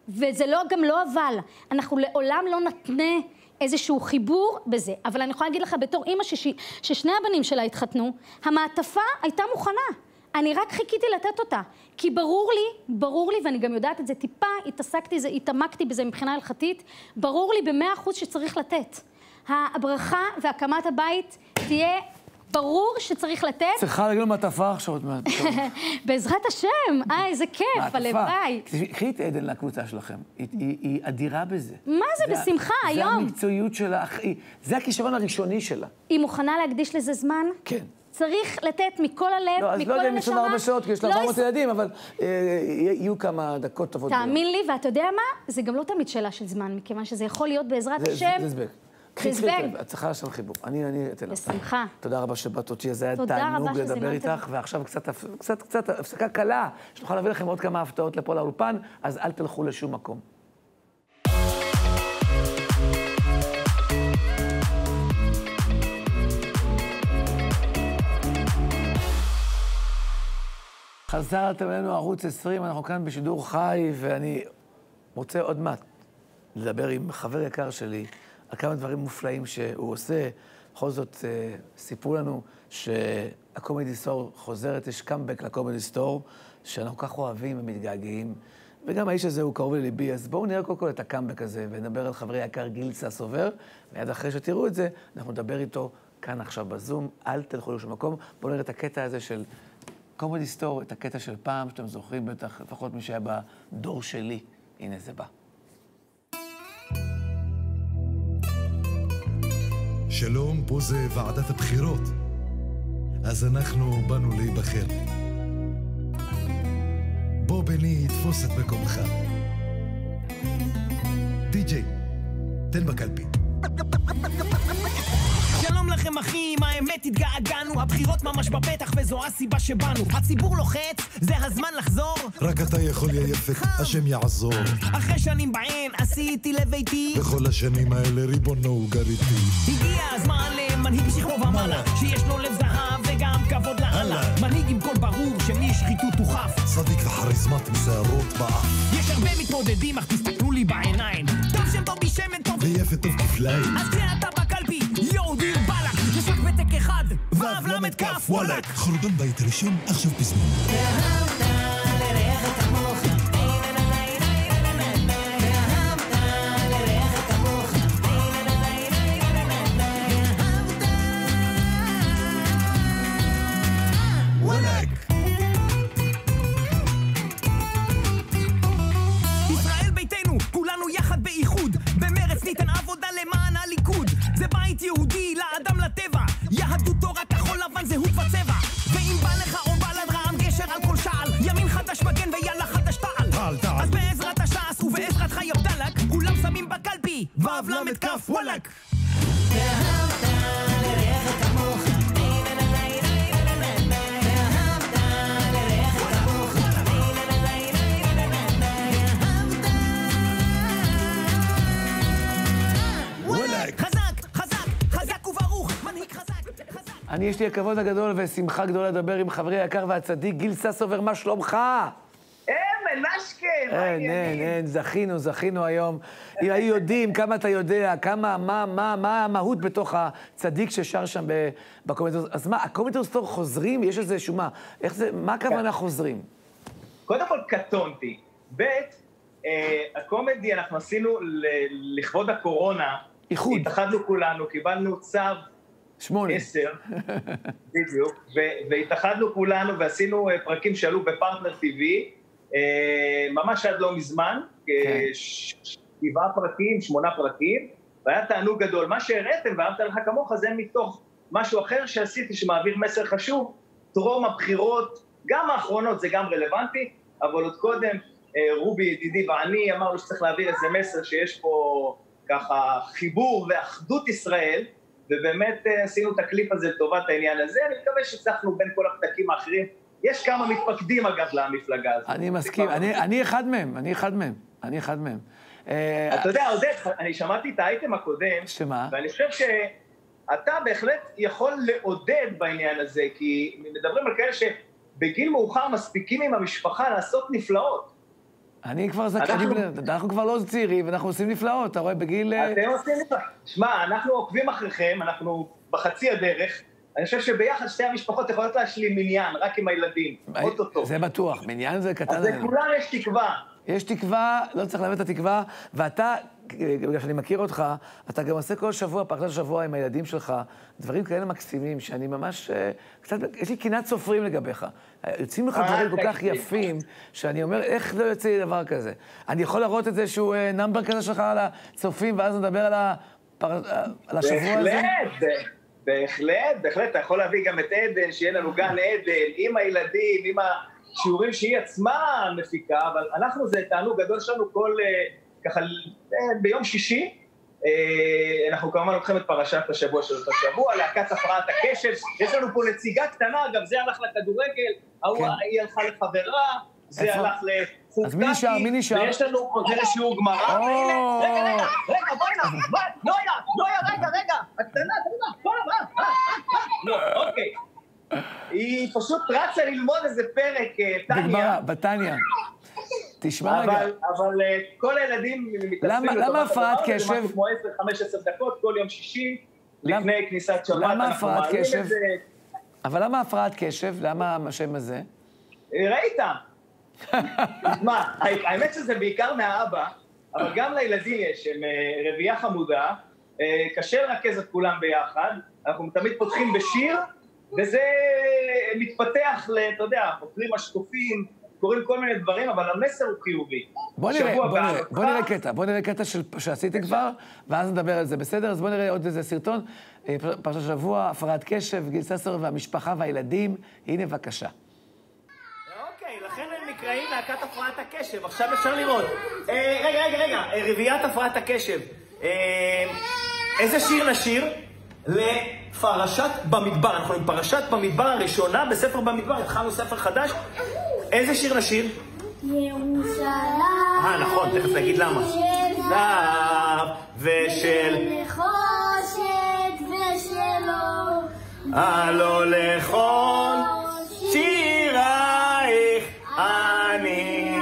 וזה גם לא אבל. אנחנו לעולם לא נתנה איזשהו חיבור בזה. אבל אני יכולה להגיד לך, בתור אמא ששני הבנים שלה התחתנו, המעטפה הייתה מוכנה. אני רק חיכיתי לתת אותה. כי ברור לי, ואני גם יודעת את זה, טיפה התעמקתי בזה מבחינה הלכתית, ברור לי ב100% שצריך לתת. הברכה והקמת הבית תהיה ברור שצריך לתת. צריכה להגיד לו מעטפה עכשיו עוד מעט. בעזרת השם, איזה כיף, הלוואי. קחי את עדן לקבוצה שלכם, היא אדירה בזה. מה זה בשמחה, היום? זה המקצועיות שלה, זה הכישרון הראשוני שלה. היא מוכנה להקדיש לזה זמן? כן. צריך לתת מכל הלב, מכל הנשמה. אז לא יודע אם יש לנו 4 שעות, כי יש לה 400 ילדים, אבל יהיו כמה דקות טובות. תאמין לי, ואתה יודע מה? זה גם לא תמיד שאלה של זמן, מכיוון שזה יכול להיות בעזרת השם. זה זבק. את צריכה לשם חיבור. אני אתן לך. בשמחה. תודה רבה שבאת אותי, זה היה תענוג לדבר איתך, ועכשיו קצת הפסקה קלה, שנוכל להביא לכם עוד כמה הפתעות לפה לאולפן, אז אל תלכו לשום מקום. חזרתם אלינו ערוץ 20, אנחנו כאן בשידור חי, ואני רוצה עוד מעט לדבר עם חבר יקר שלי על כמה דברים מופלאים שהוא עושה. בכל זאת, סיפרו לנו שהקומדי סטור חוזרת, יש קאמבק לקומדי סטור, שאנחנו כך אוהבים ומתגעגעים, וגם האיש הזה הוא קרוב לליבי, אז בואו נראה קודם כל את הקאמבק הזה, ונדבר על חברי יקר גיל ססובר, מיד אחרי שתראו את זה, אנחנו נדבר איתו כאן עכשיו בזום, אל תלכו לשום מקום, בואו נראה את הקטע הזה של קומדי סטור, את הקטע של פעם, שאתם זוכרים בטח, לפחות מי שהיה בדור שלי. הנה זה בא. שלום, פה זה ועדת הבחירות. אז אנחנו באנו להיבחר. בוא בני, תפוס את מקומך. די-ג'יי, תן בקלפי. שלום לכם אחים, האמת התגעגענו, הבחירות ממש בפתח וזו הסיבה שבאנו. הציבור לוחץ, זה הזמן לחזור. רק אתה יכול יפק, השם יעזור. אחרי שנים בהן עשיתי לביתי, בכל השנים האלה ריבונו הוא גר איתי. הגיע הזמן למנהיג שכמו ומעלה, שיש לו לב זהב וגם כבוד לאללה. מנהיג עם קול ברור שמשחיתות הוא חף, צדיק וחריזמט משערות באף. יש הרבה מתמודדים אך תסתכלו לי בעיניים, טוב שם טוב בשמן טוב ויפה טוב כפליים. אז כשאתה בקלפי, יואו דיר בלק, יש רק פתק אחד, ו' למד כף וואלק. חורבן בית ראשון, עכשיו פזמון. ואהבת לרעך כמוך, ואהבת לרעך כמוך, וואלק. ישראל ביתנו, כולנו יחד באיחוד, במרץ ניתן עבודה למען הליכוד. זה בית יהודי, לאדם לטבע, יהדות תורה כחול לבן זהות וצבע. ואם בא לך או בלד רעם גשר על כל שעל, ימין חדש מגן ויאללה חדש תעל. אז בעזרת הש"ס ובעזרת חי עבדלק, כולם שמים בקלפי, ו' למד כף וואלק. ואהבת לרעך כמוך, אני, יש לי הכבוד הגדול ושמחה גדולה לדבר עם חברי היקר והצדיק גיל ססובר, מה שלומך? מנשקן, אין, זכינו היום. אם היו יודעים כמה אתה יודע, מה המהות בתוך הצדיק ששר שם בקומדי סטור. אז מה, הקומדי סטור חוזרים? יש איזה שמה, מה הכוונה חוזרים? קודם כל קטונתי. ב' הקומדי אנחנו עשינו לכבוד הקורונה. איחוד. התאחדנו כולנו, קיבלנו צו 10, בדיוק, והתאחדנו כולנו ועשינו פרקים שעלו בפרטנר TV, ממש עד לא מזמן, 7 פרקים, 8 פרקים, והיה תענוג גדול. מה שהראיתם ואהבת לך כמוך זה מתוך משהו אחר שעשיתי שמעביר מסר חשוב, טרום הבחירות, גם האחרונות זה גם רלוונטי, אבל עוד קודם רובי ידידי ואני אמרנו שצריך להעביר איזה מסר שיש פה ככה חיבור ואחדות ישראל, ובאמת עשינו את הקליפ הזה לטובת העניין הזה. אני מקווה שצריכנו בין כל הפתקים האחרים. יש כמה מתפקדים אגב למפלגה הזאת. אני מסכים, אני אחד מהם. אתה יודע, עודד, אני שמעתי את האייטם הקודם, שמה? ואני חושב שאתה בהחלט יכול לעודד בעניין הזה, כי מדברים על כאלה שבגיל מאוחר מספיקים עם המשפחה לעשות נפלאות. אני כבר זקנים, אנחנו כבר לא צעירים, ואנחנו עושים נפלאות, אתה רואה, בגיל... אתם עושים נפלאות. שמע, אנחנו עוקבים אחריכם, אנחנו בחצי הדרך. אני חושב שביחד שתי המשפחות יכולות להשלים מניין, רק עם הילדים. זה בטוח, מניין זה קטן. אז לכולם יש תקווה. יש תקווה, לא צריך להבין את התקווה, ואתה, בגלל שאני מכיר אותך, אתה גם עושה כל שבוע, פרשת שבוע עם הילדים שלך, דברים כאלה מקסימים, שאני ממש, קצת, יש לי קנאת סופרים לגביך. יוצאים לך דברים כל כך יפים, שאני אומר, איך לא יוצא לי דבר כזה? אני יכול להראות את זה שהוא נאמבר כזה שלך על הצופים, ואז נדבר על השבוע הזה? בהחלט, אתה יכול להביא גם את עדן, שיהיה לנו גן עדן, עם הילדים, עם השיעורים שהיא עצמה מפיקה, אבל אנחנו זה תענוג גדול שלנו כל, ככה, ביום שישי, אנחנו כמובן לוקחים את פרשת השבוע של אותו שבוע, להקת הפרעת הקשב, יש לנו פה נציגה קטנה, אגב זה הלך לכדורגל, היא הלכה לחברה, זה הלך לחוקקי, אז מי נשאר? ויש לנו פה זה לשיעור גמרא, רגע, נויה, רגע, הקטנה, לא, אוקיי. היא פשוט רצה ללמוד איזה פרק, טניה. בטניה. תשמע רגע. אבל כל הילדים מתאספים למה הפרעת קשב? זה משהו כמו 10-15 דקות, כל יום שישי, לפני כניסת שבת. למה הפרעת קשב? אבל למה הפרעת קשב? למה השם הזה? ראית. מה, האמת שזה בעיקר מהאבא, אבל גם לילדים יש, הם רבייה חמודה, קשה לרכז את כולם ביחד, אנחנו תמיד פותחים בשיר, וזה מתפתח, אתה יודע, חוקרים השקופים, קוראים כל מיני דברים, אבל המסר הוא חיובי. בוא נראה קטע שעשיתי כבר, ואז נדבר על זה, בסדר? אז בוא נראה עוד איזה סרטון, פרשת שבוע, הפרעת קשב, גיל ססר והמשפחה והילדים, הנה בבקשה. אוקיי, לכן הם נקראים להקת הפרעת הקשב, עכשיו אפשר לראות. רגע, רביעיית הפרעת הקשב. איזה שיר נשיר? לפרשת במדבר, אנחנו עם פרשת במדבר הראשונה בספר במדבר, התחלנו ספר חדש. איזה שיר נשיר? ירושלים. נכון, תכף נגיד למה. זהב ושל נחושת ושלו הלא לכל שירייך אני.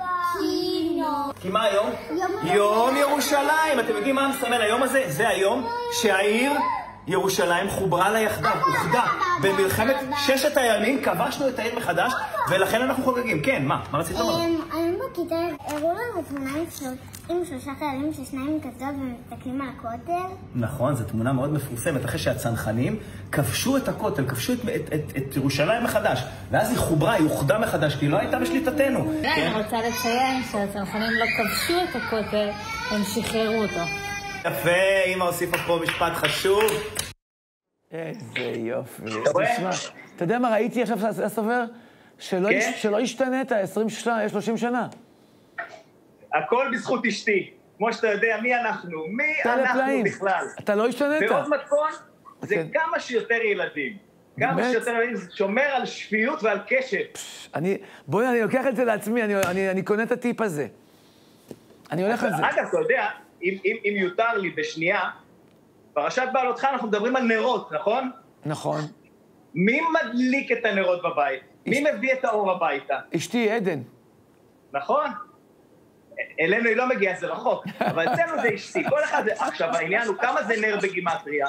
כי מה היום? יום ירושלים. אתם יודעים מה מסמל היום הזה? זה היום שהעיר ירושלים חוברה לה יחדיו, אוחדה. במלחמת ששת הימים כבשנו את העיר מחדש, ולכן אנחנו חוגגים. כן, מה רצית לומר? היום בכיתה הראו לנו תמונה עם שלושה חיילים ששניים כזאת ומסתכלים על הכותל. נכון, זו תמונה מאוד מפורסמת, אחרי שהצנחנים כבשו את הכותל, כבשו את ירושלים מחדש, ואז היא חוברה, היא אוחדה מחדש, כי היא לא הייתה בשליטתנו. אני רוצה לציין שהצנחנים לא כבשו את הכותל, הם שחררו אותו. יפה, אמא הוסיפה פה משפט חשוב. איזה יופי. תשמע, אתה יודע מה ראיתי עכשיו הסופר? שלא השתנית 20 שנה, 30 שנה. הכל בזכות אשתי. כמו שאתה יודע, מי אנחנו בכלל. אתה לא השתנית. ועוד מתכון, זה כמה שיותר ילדים. כמה שיותר ילדים, זה שומר על שפיות ועל קשב. בואי, אני לוקח את זה לעצמי, אני קונה את הטיפ הזה. אני הולך על זה. אגב, אתה יודע, אם יותר לי בשנייה, פרשת בעלותך אנחנו מדברים על נרות, נכון? נכון. מי מדליק את הנרות בבית? מי מביא את האור הביתה? אשתי, עדן. נכון? אלינו היא לא מגיעה, זה רחוק, אבל אצלנו זה אשתי. כל אחד זה... עכשיו, העניין הוא כמה זה נר בגימטריה?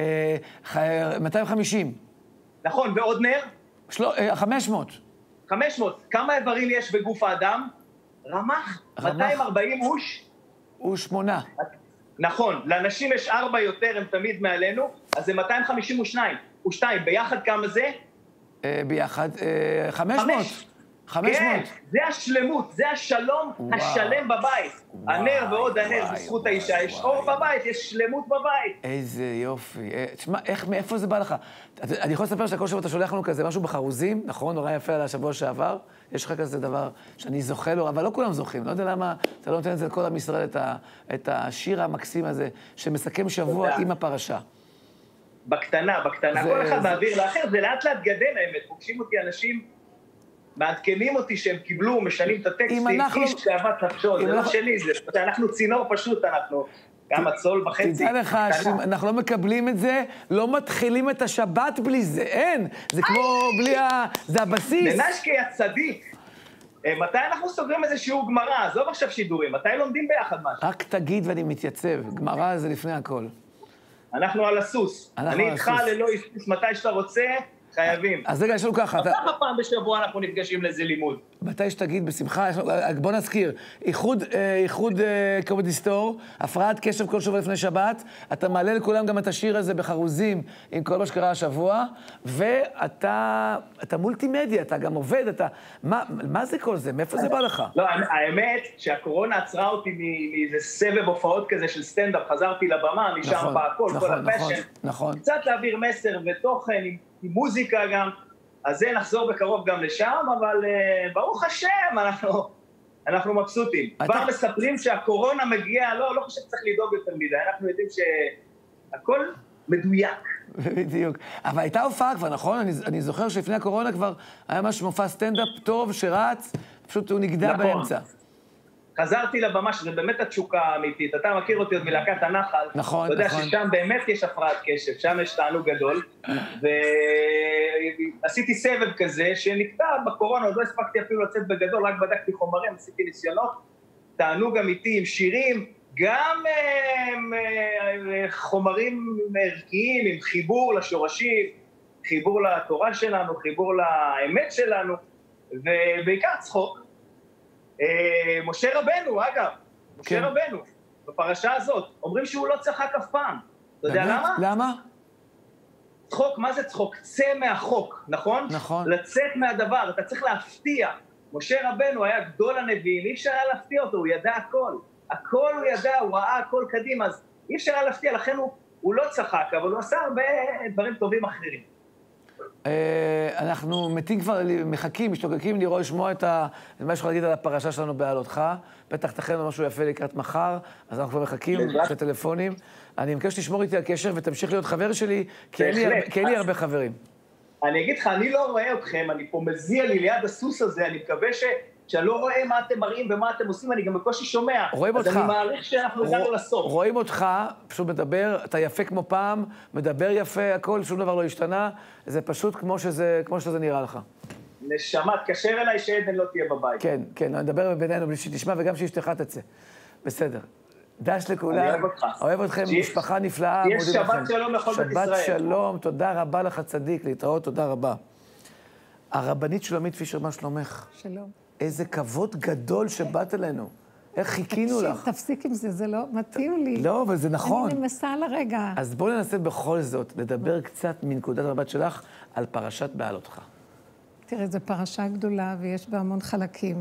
250. נכון, ועוד נר? 500. 500. כמה איברים יש בגוף האדם? רמ"ח. 240 הוא 8. נכון, לאנשים יש 4 יותר, הם תמיד מעלינו, אז זה 252. ביחד כמה זה? ביחד 500. 500. כן, זה השלמות, זה השלום השלם בבית. הנר ועוד הנר, בזכות האישה, יש אור בבית, יש שלמות בבית. איזה יופי. תשמע, מאיפה זה בא לך? אני יכול לספר שכל שבוע אתה שולח לנו כזה משהו בחרוזים, נכון? נורא יפה על השבוע שעבר. יש לך כזה דבר שאני זוכה לו, אבל לא כולם זוכים. לא יודע למה אתה לא נותן את זה לכל עם ישראל, את השיר המקסים הזה, שמסכם שבוע עם הפרשה. בקטנה. כל אחד מעביר לאחר, זה לאט לאט גדל האמת. פוגשים אותי אנשים, מעדכנים אותי שהם קיבלו, משנים את הטקסטים, איש כאוות נפשו, זה לא שלי, אנחנו צינור פשוט, אנחנו כמה צול וחצי. תדע לך שאנחנו לא מקבלים את זה, לא מתחילים את השבת בלי זה, אין. זה כמו בלי זה הבסיס. מנשקי הצדיק. מתי אנחנו סוגרים איזה שיעור גמרא? עזוב עכשיו שידורים, מתי לומדים ביחד משהו? רק תגיד ואני מתייצב, גמרא זה לפני הכל. אנחנו על הסוס. אני איתך ללא איסוס, מתי שאתה רוצה, חייבים. אז רגע, יש לנו ככה. כמה פעם בשבוע אנחנו נפגשים לאיזה לימוד? מתי שתגיד, בשמחה, בוא נזכיר, איחוד קומדי סטור, הפרעת קשב כל שבוע לפני שבת, אתה מעלה לכולם גם את השיר הזה בחרוזים עם כל מה שקרה השבוע, ואתה מולטימדיה, אתה גם עובד, מה זה כל זה? מאיפה זה בא לך? לא, האמת שהקורונה עצרה אותי מאיזה סבב הופעות כזה של סטנדאפ, חזרתי לבמה, משם בהכל, כל הפשן. נכון. קצת להעביר מסר ותוכן עם מוזיקה גם, אז זה נחזור בקרוב גם לשם, אבל ברוך השם, אנחנו מבסוטים. כבר מספרים שהקורונה מגיעה, לא חושב שצריך לדאוג יותר מדי, אנחנו יודעים שהכל מדויק. בדיוק. אבל הייתה הופעה כבר, נכון? אני זוכר שלפני הקורונה כבר היה משהו מופע סטנדאפ טוב שרץ, פשוט הוא נגדע באמצע. חזרתי לבמה, שזה באמת התשוקה האמיתית. אתה מכיר אותי עוד מלהקת הנחל. נכון, אתה יודע ששם באמת יש הפרעת קשב, שם יש תענוג גדול. ועשיתי סבב כזה שנקטע בקורונה, עוד לא הספקתי אפילו לצאת בגדול, רק בדקתי חומרים, עשיתי ניסיונות. תענוג אמיתי עם שירים, גם חומרים ערכיים, עם חיבור לשורשים, חיבור לתורה שלנו, חיבור לאמת שלנו, ובעיקר צחוק. משה רבנו, אגב, משה רבנו, בפרשה הזאת, אומרים שהוא לא צחק אף פעם. אתה יודע למה? למה? צחוק, מה זה צחוק? צא מהחוק, נכון? נכון. לצאת מהדבר, אתה צריך להפתיע. משה רבנו היה גדול הנביאים, אי אפשר היה להפתיע אותו, הוא ידע הכל. הכל הוא ידע, הוא ראה הכל קדימה, אז אי אפשר היה להפתיע, לכן הוא לא צחק, אבל הוא עשה הרבה דברים טובים אחרים. אנחנו מתים כבר, מחכים, משתוקקים לראות, לשמוע את מה שיש לך להגיד על הפרשה שלנו בעלותך. בטח תכן משהו יפה לקראת מחר, אז אנחנו כבר מחכים לטלפונים. אני מבקש שתשמור איתי הקשר ותמשיך להיות חבר שלי, כי אין לי הרבה חברים. אני אגיד לך, אני לא רואה אתכם, אני פה מזיע לי ליד הסוס הזה, אני מקווה שאני לא רואה מה אתם מראים ומה אתם עושים, אני גם בקושי שומע. רואים אותך. אז אני מעריך שאנחנו הגענו לסוף. רואים אותך, פשוט מדבר, אתה יפה כמו פעם, מדבר יפה, הכל, שום דבר לא השתנה, זה פשוט כמו שזה נראה לך. נשמה, תקשר אליי שעדן לא תהיה בבית. כן, כן, אני מדבר בינינו בלי שתשמע וגם שאשתך תצא. בסדר. דש לכולם. אני אוהב אותך. אוהב אתכם, משפחה נפלאה. יש שבת שלום לכל בית ישראל. שבת שלום, תודה רבה לך צדיק, להתראות, תודה רבה. הרבנית שלומית פישר, מה שלומך? שלום. איזה כבוד גדול שבאת אלינו. איך חיכינו לך. תפסיק עם זה, זה לא מתאים לי. לא, אבל זה נכון. אני נמסה על הרגע. אז בואו ננסה בכל זאת לדבר קצת מנקודת המבט שלך על פרשת בעלותך. תראה, זו פרשה גדולה ויש בה המון חלקים.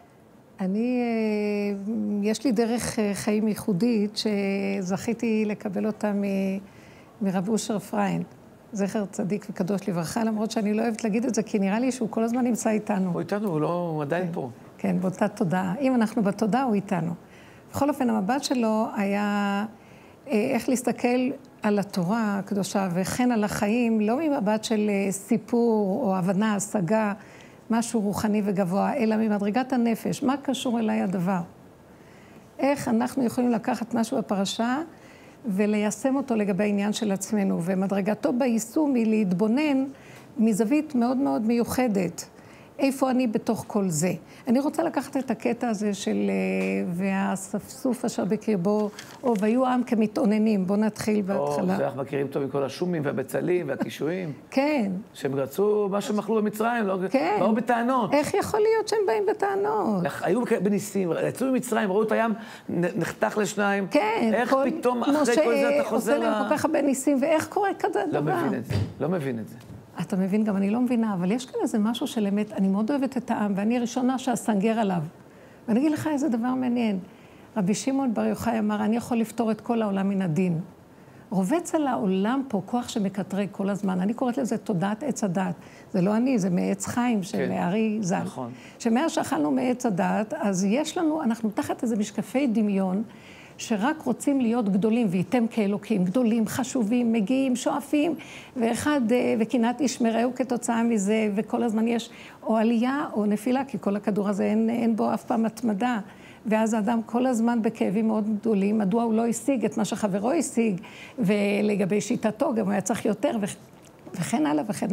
יש לי דרך חיים ייחודית שזכיתי לקבל אותה מרב אושר פריין. זכר צדיק וקדוש לברכה, למרות שאני לא אוהבת להגיד את זה, כי נראה לי שהוא כל הזמן נמצא איתנו. הוא איתנו, הוא עדיין פה. כן, באותה תודעה. אם אנחנו בתודעה, הוא איתנו. בכל אופן, המבט שלו היה איך להסתכל על התורה הקדושה וכן על החיים, לא ממבט של סיפור או הבנה, השגה, משהו רוחני וגבוה, אלא ממדרגת הנפש. מה קשור אליי הדבר? איך אנחנו יכולים לקחת משהו בפרשה וליישם אותו לגבי העניין של עצמנו, ומדרגתו ביישום היא להתבונן מזווית מאוד מאוד מיוחדת. איפה אני בתוך כל זה? אני רוצה לקחת את הקטע הזה של והאספסוף אשר בקרבו, או והיו עם כמתאוננים. בואו נתחיל בהתחלה. זה אנחנו מכירים טוב מכל השומים והבצלים והקישואים. כן. שהם רצו מה שהם אכלו במצרים, באו בטענות. איך יכול להיות שהם באים בטענות? היו בניסים, יצאו ממצרים, ראו את הים, נחתך לשניים. כן. איך פתאום אחרי כל זה אתה חוזר עושה להם כל כך הרבה ניסים, ואיך קורה כזה דבר? לא מבין את זה, לא מבין את זה. אתה מבין, גם אני לא מבינה, אבל יש כאן איזה משהו של אמת, אני מאוד אוהבת את העם, ואני הראשונה שהסנגר עליו. ואני אגיד לך איזה דבר מעניין. רבי שמעון בר יוחאי אמר, אני יכול לפתור את כל העולם מן הדין. רובץ על העולם פה כוח שמקטרג כל הזמן. אני קוראת לזה תודעת עץ הדת. זה לא אני, זה מעץ חיים של הארי ז"ל. נכון. שמאז שאכלנו מעץ הדת, אז יש לנו, אנחנו תחת איזה משקפי דמיון, שרק רוצים להיות גדולים, וייתם כאלוקים, גדולים, חשובים, מגיעים, שואפים, וקנאת איש מרעהו כתוצאה מזה, וכל הזמן יש או עלייה או נפילה, כי כל הכדור הזה אין בו אף פעם התמדה. ואז האדם כל הזמן בכאבים מאוד גדולים, מדוע הוא לא השיג את מה שחברו השיג, ולגבי שיטתו גם הוא היה צריך יותר, וכן הלאה וכן הלאה.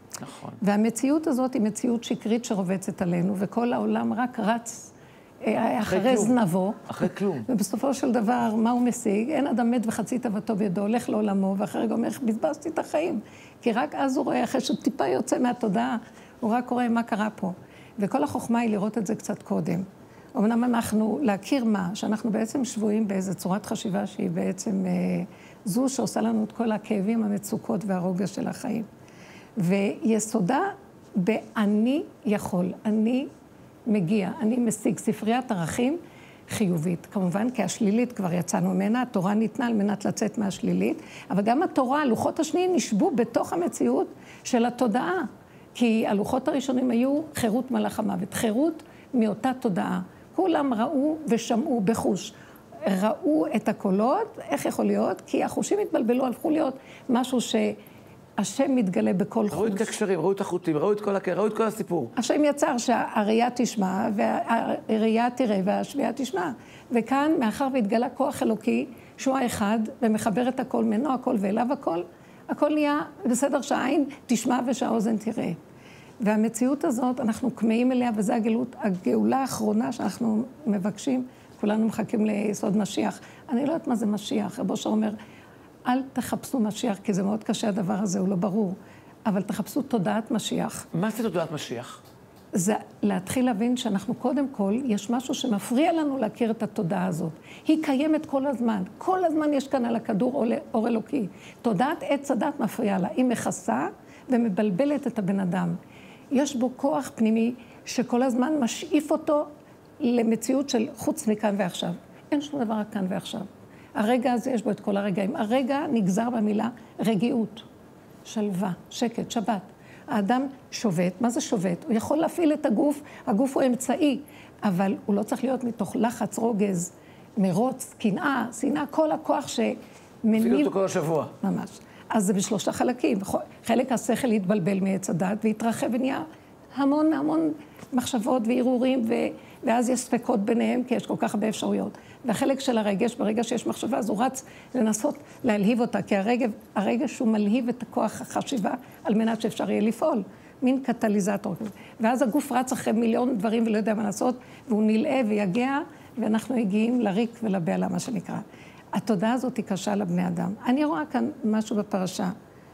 נכון. והמציאות הזאת היא מציאות שקרית שרובצת עלינו, וכל העולם רק רץ אחרי זנבו. אחרי כלום. ובסופו של דבר, מה הוא משיג? אין אדם מת וחצי תאוותו בידו, הולך לעולמו, ואחרי רגע אומר, בזבזתי את החיים. כי רק אז הוא רואה, אחרי שטיפה יוצא מהתודעה, הוא רק רואה מה קרה פה. וכל החוכמה היא לראות את זה קצת קודם. אמנם אנחנו, להכיר מה, שאנחנו בעצם שבויים באיזו צורת חשיבה שהיא בעצם זו שעושה לנו את כל הכאבים, המצוקות והרוגע של החיים. ויסודה באני יכול, אני מגיע, אני משיג ספריית ערכים חיובית. כמובן, כי השלילית כבר יצאנו ממנה, התורה ניתנה על מנת לצאת מהשלילית, אבל גם התורה, הלוחות השניים נשבו בתוך המציאות של התודעה. כי הלוחות הראשונים היו חירות מלאך המוות, חירות מאותה תודעה. כולם ראו ושמעו בחוש. ראו את הקולות, איך יכול להיות? כי החושים התבלבלו, הלכו להיות משהו שהשם מתגלה בכל חוש. ראו את הקשרים, ראו את החוטים, ראו את כל הסיפור. השם יצר שהראייה תשמע, והראייה תראה והשמיעה תשמע. וכאן, מאחר והתגלה כוח אלוקי, שהוא האחד, ומחבר את הכל, ממנו הכל ואליו הכל, הכל נהיה בסדר שהעין תשמע ושהאוזן תראה. והמציאות הזאת, אנחנו כמאים אליה, וזו הגאולה האחרונה שאנחנו מבקשים. כולנו מחכים ליסוד משיח. אני לא יודעת מה זה משיח. רב אושר אומר, אל תחפשו משיח, כי זה מאוד קשה הדבר הזה, הוא לא ברור. אבל תחפשו תודעת משיח. מה זה תודעת משיח? זה להתחיל להבין שאנחנו קודם כל, יש משהו שמפריע לנו להכיר את התודעה הזאת. היא קיימת כל הזמן. כל הזמן יש כאן על הכדור אור אלוקי. תודעת עץ הדת מפריעה לה. היא מכסה ומבלבלת את הבן אדם. יש בו כוח פנימי שכל הזמן משאיף אותו למציאות של חוץ מכאן ועכשיו. אין שום דבר רק כאן ועכשיו. הרגע הזה יש בו את כל הרגעים. הרגע נגזר במילה רגיעות, שלווה, שקט, שבת. האדם שובת. מה זה שובת? הוא יכול להפעיל את הגוף, הגוף הוא אמצעי, אבל הוא לא צריך להיות מתוך לחץ, רוגז, מרוץ, קנאה, שנאה, כל הכוח שמניב... אפילו אותו כל השבוע. ממש. אז זה בשלושה חלקים. חלק השכל יתבלבל מעץ הדת, והתרחב ונהיה המון מחשבות וערעורים, ואז יש ספקות ביניהם, כי יש כל כך הרבה אפשרויות. והחלק של הרגש, ברגע שיש מחשבה, אז הוא רץ לנסות להלהיב אותה, כי הרגש הוא מלהיב את הכוח החשיבה, על מנת שאפשר יהיה לפעול. מין קטליזטור. ואז הגוף רץ אחרי מיליון דברים ולא יודע מה לעשות, והוא נלאה ויגיע, ואנחנו מגיעים לריק ולבעלה, מה שנקרא. התודעה הזאת היא קשה לבני אדם. אני רואה כאן משהו בפרשה,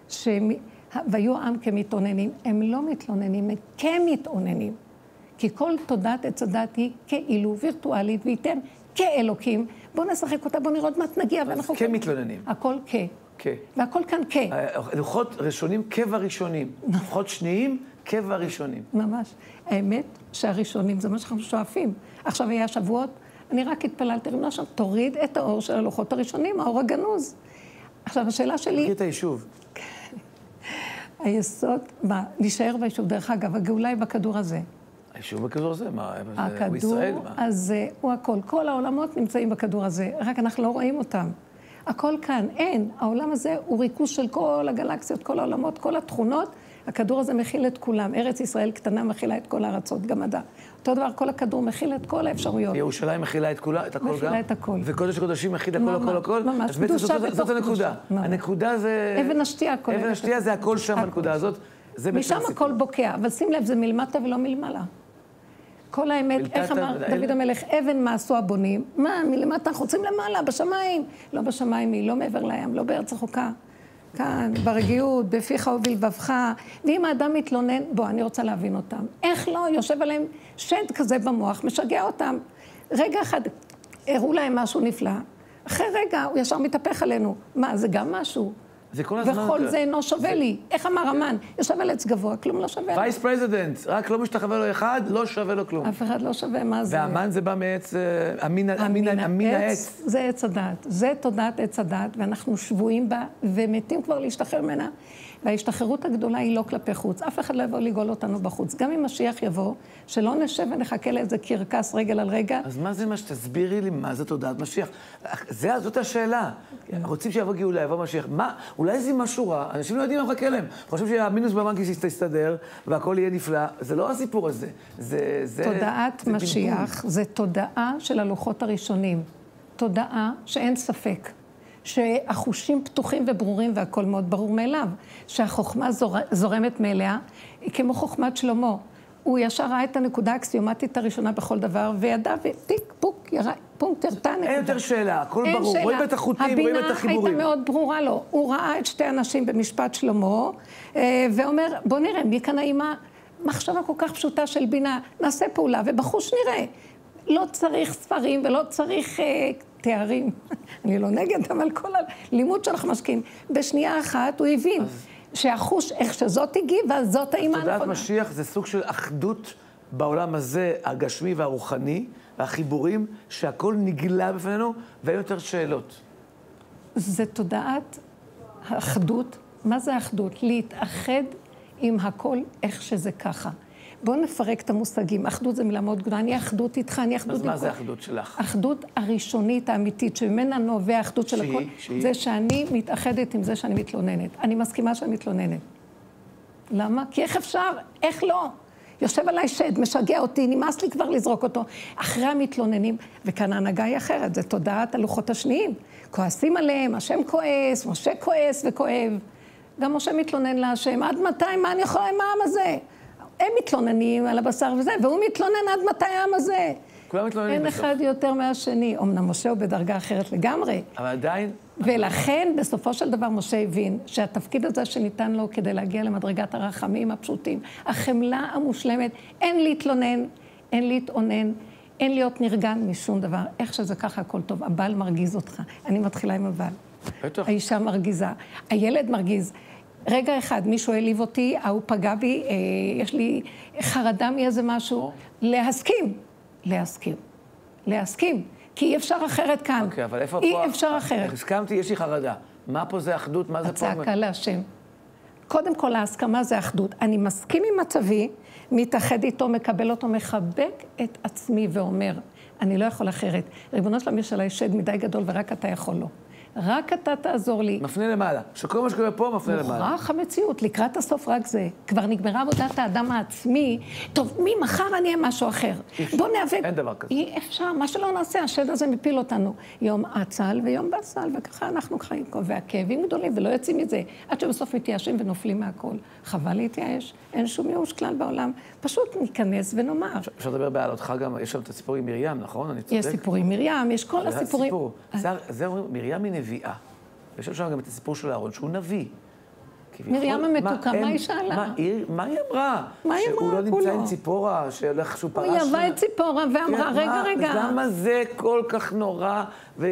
והיו עם כמתאוננים. הם לא מתלוננים, הם כמתאוננים. כי כל תודעת עץ הדת היא כאילו וירטואלית, וייתן כאלוקים. בואו נשחק אותה, בואו נראות מה נגיע, ואנחנו... כמתלוננים. הכל כ. והכל כאן כ. לוחות ראשונים כבראשונים. לוחות שניים כבראשונים. ממש. האמת שהראשונים זה מה שאנחנו שואפים. עכשיו היה שבועות, אני רק התפללתי, ריבונו שם, תוריד את האור של הלוחות הראשונים, האור הגנוז. עכשיו, השאלה שלי... תגיד את היישוב. היסוד, מה? נשאר ביישוב. דרך אגב, הגאולה היא בכדור הזה. היישוב בכדור הזה? מה? הכדור הזה הוא הכל. כל העולמות נמצאים בכדור הזה, רק אנחנו לא רואים אותם. הכל כאן, אין. העולם הזה הוא ריכוז של כל הגלקסיות, כל העולמות, כל התכונות. הכדור הזה מכיל את כולם. ארץ ישראל קטנה מכילה את כל הארצות, גם מדע. אותו דבר, כל הכדור מכיל את כל האפשרויות. ירושלים מכילה את הכל גם? מכילה את הכל. וקודש הקודשים מכיל הכל? ממש. אז בעצם זאת הנקודה. הנקודה זה... אבן השתייה. אבן השתייה זה הכל שם בנקודה הזאת. משם הכל בוקע, אבל שים לב, זה מלמטה ולא מלמעלה. כל האמת, איך אמר דוד המלך, אבן מעשו הבונים. מה, מלמטה אנחנו רוצים למעלה, בשמיים. לא בשמיים היא, לא מעבר לים, לא בארץ רחוקה. כאן, ברגיעות, בפיך ובלבבך. ואם האדם מתלונן, בוא, אני רוצה להבין אותם. איך לא? יושב עליהם שד כזה במוח, משגע אותם. רגע אחד, הראו להם משהו נפלא. אחרי רגע, הוא ישר מתהפך עלינו. מה, זה גם משהו? וכל זה אינו שווה לי. איך אמר המן? יושב על עץ גבוה, כלום לא שווה. וייס פרזידנט, רק לא משתחווה לו אחד, לא שווה לו כלום. אף אחד לא שווה, מה זה? והמן זה בא מעץ, אמין העץ. זה עץ הדת, זה תודעת עץ הדת, ואנחנו שבויים בה, ומתים כבר להשתחרר ממנה. וההשתחררות הגדולה היא לא כלפי חוץ. אף אחד לא יבוא לגאול אותנו בחוץ. גם אם משיח יבוא, שלא נשב ונחכה לאיזה קרקס רגל על רגע. אז מה זה מה שתסבירי לי, מה זה תודעת משיח? זאת השאלה. רוצים שיבוא גאולה, יבוא משיח. מה? אולי זה משהו רע, אנשים לא יודעים מה מחכה להם. חושבים שהמינוס בבנק יסתדר, והכל יהיה נפלא. זה לא הסיפור הזה. תודעת משיח זה תודעה של הלוחות הראשונים. תודעה שאין ספק. שהחושים פתוחים וברורים והכל מאוד ברור מאליו, שהחוכמה זורמת מאליה, היא כמו חוכמת שלמה. הוא ישר ראה את הנקודה האקסיומטית הראשונה בכל דבר, וידע וטיק, פוק, פונקט, הרתה נקודה. אין יותר שאלה, הכל ברור, רואים את החוטים, רואים את החיבורים. הבינה הייתה מאוד ברורה לו. הוא ראה את שתי אנשים במשפט שלמה, ואומר, בוא נראה, מי כאן האמא? מחשבה כל כך פשוטה של בינה, נעשה פעולה, ובחוש נראה. לא צריך ספרים ולא צריך תארים. אני לא נגד, אבל כל הלימוד שאנחנו משקיעים. בשנייה אחת הוא הבין שהחוש, איך שזאת הגיבה, זאת האמא הנכונה. תודעת משיח זה סוג של אחדות בעולם הזה, הגשמי והרוחני, והחיבורים, שהכל נגלה בפנינו, ואין יותר שאלות. זה תודעת האחדות. מה זה האחדות? להתאחד עם הכל איך שזה ככה. בואו נפרק את המושגים. אחדות זה מילה מאוד גדולה. אני אחדות איתך, אני אחדות איתך. אז מה זה האחדות שלך? האחדות הראשונית, האמיתית, שממנה נובע האחדות של הכל, זה שאני מתאחדת עם זה שאני מתלוננת. אני מסכימה שאני מתלוננת. למה? כי איך אפשר? איך לא? יושב עליי שד, משגע אותי, נמאס לי כבר לזרוק אותו. אחרי המתלוננים, וכאן ההנהגה היא אחרת, זה תודעת הלוחות השניים. כועסים עליהם, השם כועס, משה כועס וכואב. גם משה מתלונן להשם, עד מתי, מה אני יכולה עם העם הזה? הם מתלוננים על הבשר וזה, והוא מתלונן עד מתי העם הזה. כולם מתלוננים אין אחד יותר מהשני. אמנם משה הוא בדרגה אחרת לגמרי. אבל עדיין... ולכן, בסופו של דבר, משה הבין שהתפקיד הזה שניתן לו כדי להגיע למדרגת הרחמים הפשוטים, החמלה המושלמת, אין להתלונן, אין להתאונן, אין להיות נרגן משום דבר. איך שזה ככה, הכל טוב. הבעל מרגיז אותך. אני מתחילה עם הבעל. בטח. האישה מרגיזה. הילד מרגיז. רגע אחד, מישהו העליב אותי, הוא פגע בי, יש לי חרדה מאיזה משהו. להסכים. להסכים. להסכים. כי אי אפשר אחרת כאן. אוקיי, אבל איפה אי פה... אפשר אחרת. הסכמתי, יש לי חרדה. מה פה זה אחדות? מה זה פה? הצעקה להשם. קודם כל, ההסכמה זה אחדות. אני מסכים עם מצבי, מתאחד איתו, מקבל אותו, מחבק את עצמי ואומר, אני לא יכול אחרת. ריבונו שלם יש עליי שד מדי גדול ורק אתה יכול לו. רק אתה תעזור לי. מפנה למעלה. שכל מה שקורה פה מפנה למעלה. מוכרח המציאות, לקראת הסוף רק זה. כבר נגמרה עבודת האדם העצמי. טוב, ממחר אני אהיה משהו אחר. בוא נאבק. אין דבר כזה. אי אפשר, מה שלא נעשה, השד הזה מפיל אותנו. יום עצל ויום בסל, וככה אנחנו חיים. והכאבים גדולים, ולא יוצאים מזה. עד שבסוף מתייאשים ונופלים מהכל. חבל להתייאש, אין שום ייאוש כלל בעולם. פשוט ניכנס ונאמר. אפשר לדבר בעלותך גם, יש שם את הסיפור עם מרים, נכון? אני צודק? יש סיפור עם מרים, יש כל הסיפורים. זה אומרים, מרים היא נביאה. ויש שם גם את הסיפור של אהרון, שהוא נביא. מרים המתוקה, מה היא שאלה? מה היא אמרה? מה היא אמרה? שהוא לא נמצא עם ציפורה, שהוא פרש... הוא יבא את ציפורה ואמרה, רגע. למה זה כל כך נורא,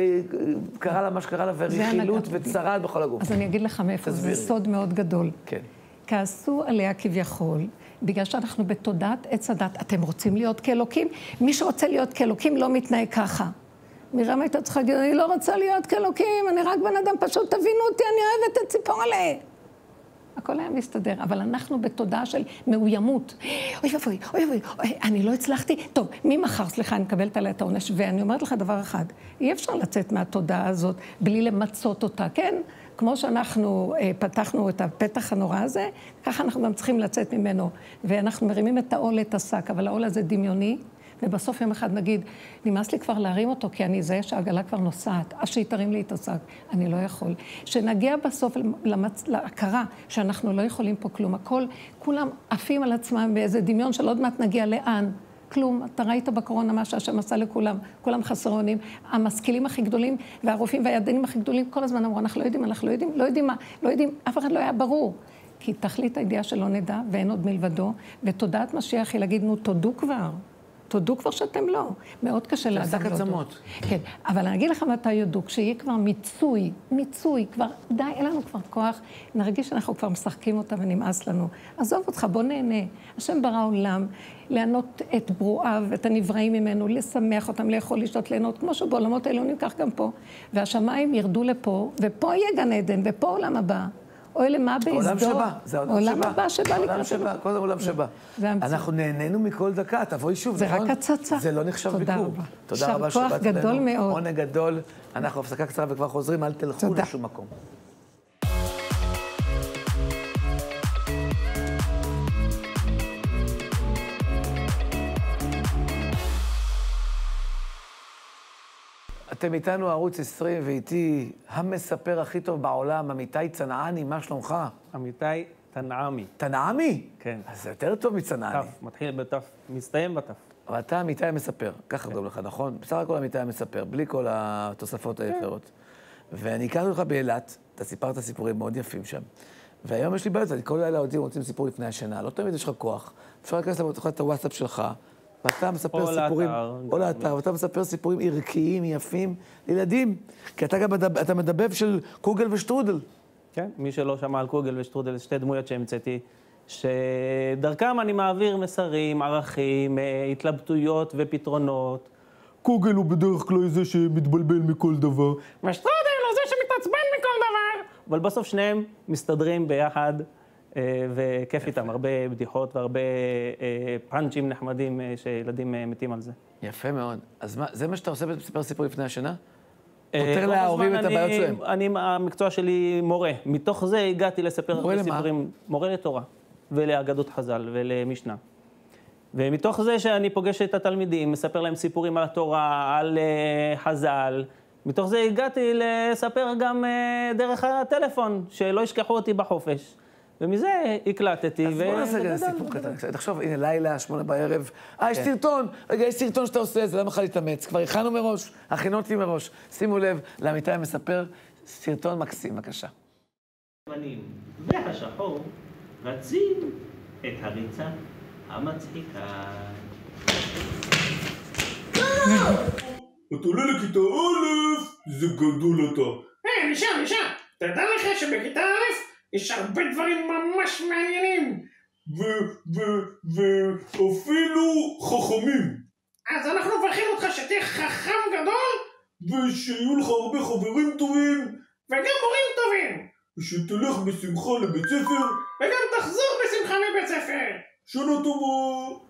וקרה לה מה שקרה לה, ורכילות וצרעת בכל הגוף? אז אני אגיד לך מאיפה, זה סוד מאוד גדול. כן. כעסו עליה כביכול, בגלל שאנחנו בתודעת עץ הדת. אתם רוצים להיות כאלוקים? מי שרוצה להיות כאלוקים לא מתנהג ככה. מרים הייתה צריכה להגיד, אני לא רוצה להיות כאלוקים, אני רק בן אדם פשוט, תבינו אותי, אני אוהבת את ציפור עליה. הכל היה מסתדר, אבל אנחנו בתודעה של מאוימות. אוי ואבוי, אני לא הצלחתי. טוב, ממחר, סליחה, אני מקבלת עליה את העונש, ואני אומרת לך דבר אחד, אי אפשר לצאת מהתודעה הזאת בלי למצות אותה, כן? כמו שאנחנו פתחנו את הפתח הנורא הזה, ככה אנחנו גם צריכים לצאת ממנו, ואנחנו מרימים את העול, את השק, אבל העול הזה דמיוני, ובסוף יום אחד נגיד, נמאס לי כבר להרים אותו, כי אני זה שהעגלה כבר נוסעת, אז שהיא תרים לי את השק, אני לא יכול. שנגיע בסוף להכרה שאנחנו לא יכולים פה כלום, כולם עפים על עצמם באיזה דמיון של עוד מעט נגיע לאן. כלום, אתה ראית בקורונה מה שהשם עשה לכולם, כולם חסרונים, המשכילים הכי גדולים והרופאים והידענים הכי גדולים, כל הזמן אמרו, אנחנו לא יודעים, אף אחד לא היה ברור. כי תכלית הידיעה שלא נדע ואין עוד מלבדו, ותודעת משיח היא להגיד, נו, תודו כבר שאתם לא. מאוד קשה לאדם לא עצמות. כן, אבל אני אגיד לך מתי יודו, כשיהיה כבר מיצוי, כבר די, אין לנו כבר כוח, נרגיש שאנחנו כבר משחקים אותה ונמאס לנו. עזוב אותך, בוא נהנה. השם ברא עולם, לענות את ברואיו, את הנבראים ממנו, לשמח אותם, לאכול, לשתות, ליהנות, כמו שבעולמות העליונים, כך גם פה. והשמיים ירדו לפה, ופה יהיה גן עדן, ופה עולם הבא. אוי למה בהסדור. עולם שבא, זה עולם הבא שבא לקראת. עולם שבא, כל עולם שבא. אנחנו נהנינו מכל דקה, תבואי שוב, זה רק הצצה. זה לא נחשב ביקור. תודה רבה שבאת אלינו. כוח גדול מאוד. עונג גדול. אנחנו הפסקה קצרה וכבר חוזרים, אל תלכו לשום מקום. אתם איתנו ערוץ 20 ואיתי המספר הכי טוב בעולם, אמיתי צנעני, מה שלומך? אמיתי תנעמי. תנעמי? כן. אז זה יותר טוב מצנעני. תף, מתחיל בתף, מסתיים בתף. אבל אתה אמיתי המספר, ככה קוראים לך, נכון? בסך הכל אמיתי המספר, בלי כל התוספות האחרות. ואני הכרתי אותך באילת, אתה סיפרת סיפורים מאוד יפים שם. והיום יש לי בעיות, כל לילה רוצים סיפור לפני השינה, לא תמיד יש לך כוח. אפשר להיכנס לתוכנת הוואטסאפ שלך, ואתה מספר סיפורים, או לאתר, ואתה מספר סיפורים ערכיים, יפים, לילדים. כי אתה גם אתה מדבב של קוגל ושטרודל. כן, מי שלא שמע על קוגל ושטרודל, שתי דמויות שהמצאתי, שדרכם אני מעביר מסרים, ערכים, התלבטויות ופתרונות. קוגל הוא בדרך כלל זה שמתבלבל מכל דבר. ושטרודל הוא זה שמתעצבן מכל דבר. אבל בסוף שניהם מסתדרים ביחד, וכיף איתם, הרבה בדיחות והרבה פאנצ'ים נחמדים שילדים מתים על זה. יפה מאוד. אז מה, זה מה שאתה עושה בספר סיפור לפני השינה? פותר להורים את הבעיות שלהם? המקצוע שלי מורה. מתוך זה הגעתי לספר סיפורים. מורה לתורה, ולאגדות חז"ל ולמשנה. ומתוך זה שאני פוגש את התלמידים, מספר להם סיפורים על התורה, על חז"ל, מתוך זה הגעתי לספר גם דרך הטלפון, שלא ישכחו אותי בחופש. ומזה הקלטתי. אז בוא נעשה כזה סיפור קטן. תחשוב, הנה, לילה, 8 בערב. יש סרטון. רגע, יש סרטון שאתה עושה, זה למה לך להתאמץ. כבר הכנו מראש, הכינותי מראש. שימו לב, לאמיתי מספר סרטון מקסים, בבקשה. והשחור רצים את הריצה המצחיקה. אתה עולה לכיתה א', זה גדול אתה. נשאר. תדע לך שבכיתה א' יש הרבה דברים ממש מעניינים. ואפילו חכמים. אז אנחנו מברכים אותך שתהיה חכם גדול. ושיהיו לך הרבה חברים טובים. וגם מורים טובים. ושתלך בשמחה לבית ספר. וגם תחזור בשמחה מבית ספר. שנה טובה.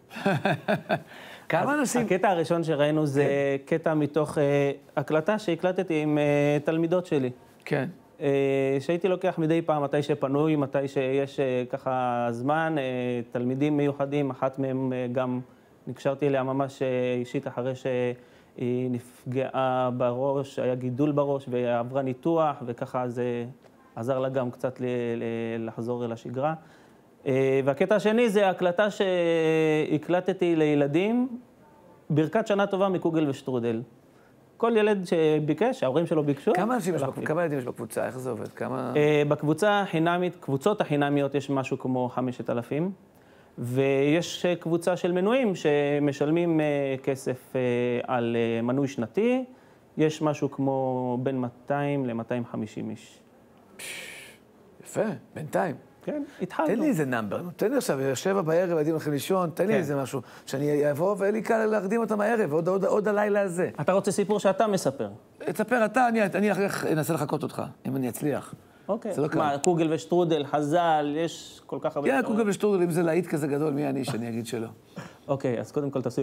כמה אנשים? הקטע הראשון שראינו זה קטע מתוך הקלטה שהקלטתי עם תלמידות שלי. כן. שהייתי לוקח מדי פעם, מתי שפנוי, מתי שיש ככה זמן, תלמידים מיוחדים, אחת מהם גם נקשרתי אליה ממש אישית אחרי שהיא נפגעה בראש, היה גידול בראש ועברה ניתוח, וככה זה עזר לה גם קצת לחזור אל השגרה. והקטע השני זה הקלטה שהקלטתי לילדים, ברכת שנה טובה מקוגל ושטרודל. כל ילד שביקש, ההורים שלו ביקשו. כמה ילדים יש בקבוצה? איך זה עובד? בקבוצה החינמית, קבוצות החינמיות יש משהו כמו 5,000, ויש קבוצה של מנויים שמשלמים כסף על מנוי שנתי, יש משהו כמו בין 200 ל-250 איש. יפה, בינתיים. כן, התחלנו. תן לי איזה נאמבר, תן לי עכשיו, 7 בערב, ילדים הולכים לישון, תן לי איזה משהו, שאני אבוא ואין לי קל להקדים אותם הערב, עוד הלילה הזה. אתה רוצה סיפור שאתה מספר? תספר אתה, אני אנסה לחכות אותך, אם אני אצליח. אוקיי. מה, קוגל ושטרודל, חז"ל, יש כל כך הרבה... כן, קוגל ושטרודל, אם זה להיט כזה גדול, מי אני שאני אגיד שלא. אוקיי, אז קודם כל תעשו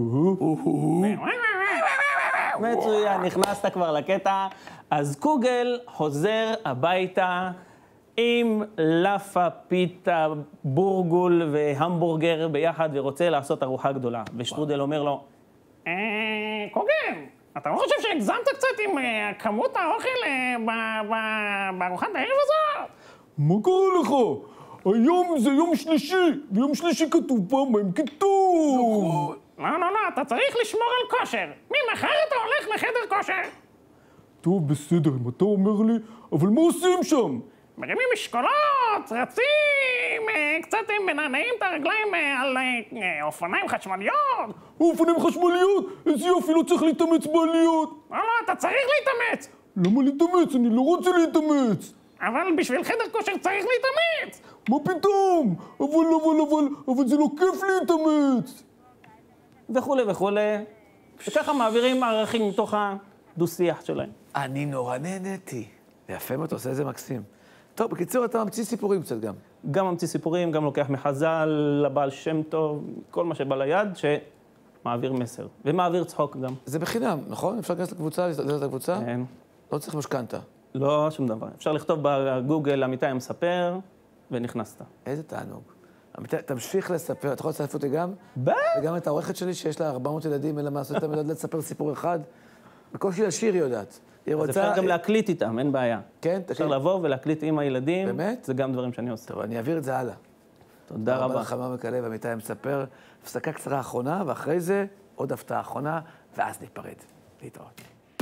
מצוין, נכנסת כבר לקטע. אז קוגל חוזר הביתה עם לאפה, פיתה, בורגול והמבורגר ביחד ורוצה לעשות ארוחה גדולה. ושטרודל אומר לו, קוגל, אתה לא חושב שהגזמת קצת עם כמות האוכל בארוחת הערב הזאת? מה קרה לך? היום זה יום שלישי, ויום שלישי כתוב פעמיים כתוב. לא, אתה צריך לשמור על כושר. ממחר אתה הולך לחדר כושר. טוב, בסדר, אם אתה אומר לי, אבל מה עושים שם? מרימים משקולות, רצים, קצת מנענעים את הרגליים על אופניים חשמליות. אופניים חשמליות? איזה יופי, לא צריך להתאמץ בעליות. לא, אתה צריך להתאמץ. למה להתאמץ? אני לא רוצה להתאמץ. אבל בשביל חדר כושר צריך להתאמץ. מה פתאום? אבל זה לא כיף להתאמץ. וכולי. וככה מעבירים ערכים מתוך הדו-שיח שלהם. אני נורא נהניתי. יפה, אתה עושה איזה מקסים. טוב, בקיצור, אתה ממציא סיפורים קצת גם. גם ממציא סיפורים, גם לוקח מחז"ל, לבעל שם טוב, כל מה שבא ליד, שמעביר מסר. ומעביר צחוק גם. זה בחינם, נכון? אפשר להיכנס לקבוצה, להיכנס לקבוצה? כן. לא צריך משכנתה. לא, שום דבר. אפשר לכתוב בגוגל אמיתי המספר, ונכנסת. איזה תענוג. אמיתי, תמשיך לספר, אתה יכול לספר אותי גם? בטח. וגם את העורכת שלי, שיש לה 400 ילדים, אלא מה לעשות, אתה מלמד לספר סיפור אחד. בקושי לשיר היא יודעת. אז אפשר גם להקליט איתם, אין בעיה. כן? אפשר לבוא ולהקליט עם הילדים. באמת? זה גם דברים שאני עושה. טוב, אני אעביר את זה הלאה. תודה רבה. תודה לך מעומק הלב, עמיתי מספר. הפסקה קצרה אחרונה, ואחרי זה עוד הפתעה אחרונה, ואז ניפרד. להתראות.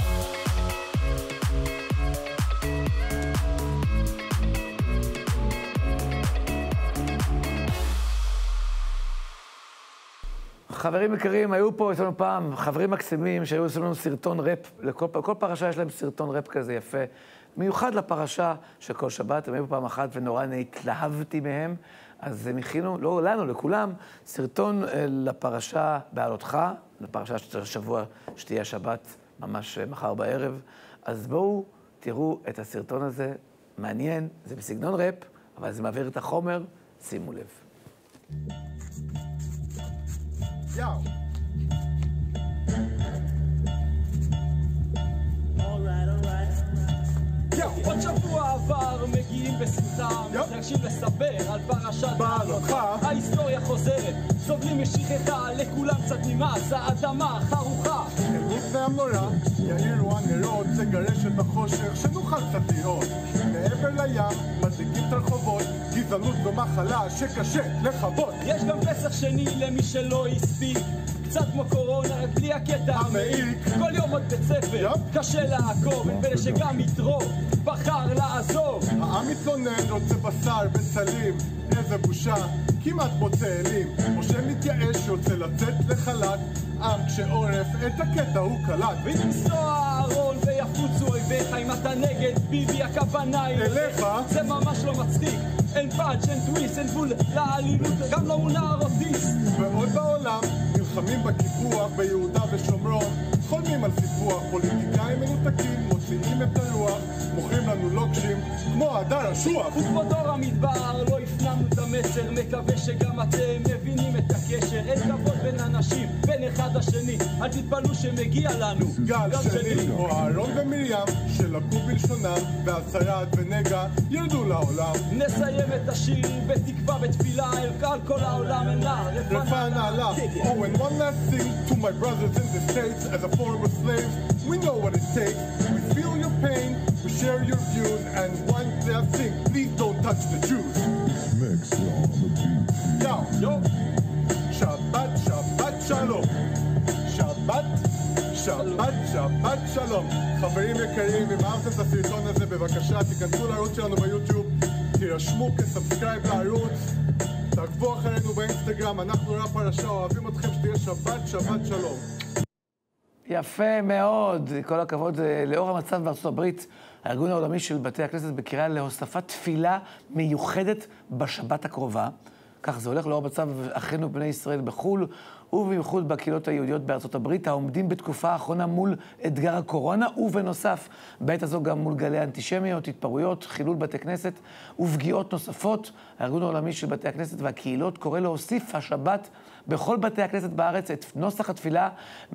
חברים יקרים, היו פה אצלנו פעם חברים מקסימים שהיו אצלנו סרטון רפ, לכל פרשה יש להם סרטון רפ כזה יפה, מיוחד לפרשה של כל שבת, הם היו פעם אחת ונורא התלהבתי מהם, אז הם הכינו, לא לנו, לכולם, סרטון לפרשה בעלותך, לפרשה שבוע שתהיה שבת, ממש מחר בערב, אז בואו תראו את הסרטון הזה, מעניין, זה בסגנון רפ, אבל זה מעביר את החומר, שימו לב. Yo. עוד שבוע עבר, מגיעים בשמחה, מתרגשים לספר על פרשת בעלותך. ההיסטוריה חוזרת, סובלים משכחה, לכולם קצת נמאס, האדמה חרוכה. לפני המנורה, יאירו הנרות, לגרש את החושך, שנוכל קצת לראות. מעבר לים, מדליקים את הרחובות, גזענות במחלה שקשה לחוות. יש גם פסח שני למי שלא הספיק, קצת כמו קורונה, רק בלי הקטע המעיק. כל יום עוד בית ספר, קשה לעקוב, אין פלא שגם יתרו בחר לעזוב. העם מתלונן, רוצה בשר בצלים, איזה בושה, כמעט מוצא אלים. משה מתייאש, יוצא לצאת לחל"ת, עם כשעורף את הקטע הוא קלט. ואם ימסוע הארון ויפוצו אויביך, אם אתה נגד ביבי הכוונה היא אליך, זה ממש לא מצחיק. אין פאנץ', אין טוויסט, אין גבול לאלימות, גם לא מונע אוטיסט. ועוד בעולם נלחמים בקיפוח ביהודה ושומרון, חולמים על סיפוח, פוליטיקאים מנותקים מוציאים את הרוח, מוכרים לנו לוקשים כמו הדר השוח. וכמו דור המדבר לא הפנמנו את המסר, מקווה שגם אתם מבינים את הקשר. אין כבוד בין אנשים, בין אחד השני, אל תתפלאו שמגיע לנו גל שני. או אהרון ומרים שלקו בלשונם, והסייעת ונגע ירדו לעולם. נסיים את השיר בתקווה בתפילה אל כל העולם אלה לפן העלה. Oh, and one last thing to my brothers in the States, as a former slave, we know what it takes. We feel your pain, we share your views, and one last thing, please don't touch the Jews. Yo, Shabbat, Shabbat Shalom. Shabbat, Shabbat, Shabbat Shalom. חברים יקרים, אם אהבתם את הסרטון הזה, בבקשה, תיכנסו לערוץ שלנו ביוטיוב, תירשמו כסאבסקרייב לערוץ, תעקבו אחרינו באינסטגרם, אנחנו רב פרשה, אוהבים אתכם, שתהיה שבת, שבת שלום. יפה מאוד, כל הכבוד. לאור המצב בארצות הברית, הארגון העולמי של בתי הכנסת בקריאה להוספת תפילה מיוחדת בשבת הקרובה. כך זה הולך לאור המצב אחינו בני ישראל בחו"ל, ובייחוד בקהילות היהודיות בארצות הברית, העומדים בתקופה האחרונה מול אתגר הקורונה, ובנוסף, בעת הזו גם מול גלי אנטישמיות, התפרעויות, חילול בתי כנסת ופגיעות נוספות. הארגון העולמי של בתי הכנסת והקהילות קורא להוסיף השבת בכל בתי הכנסת בארץ את נוסח התפילה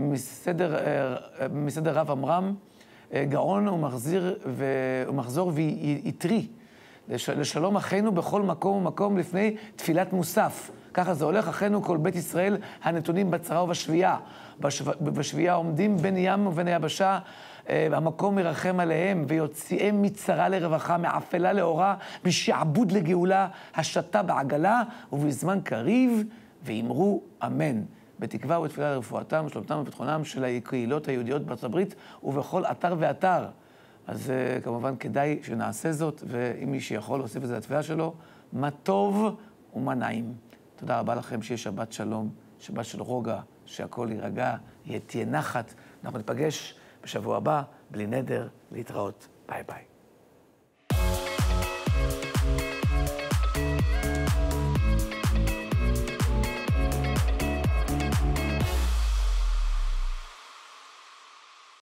מסדר רב עמרם, גאון ומחזור ויתרי, לשלום אחינו בכל מקום ומקום לפני תפילת מוסף. ככה זה הולך, אחינו כל בית ישראל הנתונים בצרה ובשבייה. בשבייה עומדים בין ים ובין היבשה, המקום מרחם עליהם ויוציאם מצרה לרווחה, מעפלה לאורה, משעבוד לגאולה, השתה בעגלה ובזמן קריב, ואמרו אמן. בתקווה ובתפילה לרפואתם, שלומתם וביטחונם של הקהילות היהודיות בארצות הברית ובכל אתר ואתר. אז כמובן כדאי שנעשה זאת, ואם מי שיכול להוסיף את זה לתפילה שלו, מה טוב ומה נעים. תודה רבה לכם, שיהיה שבת שלום, שבת של רוגע, שהכל יירגע, תהיה נחת. אנחנו ניפגש בשבוע הבא, בלי נדר, להתראות. ביי ביי.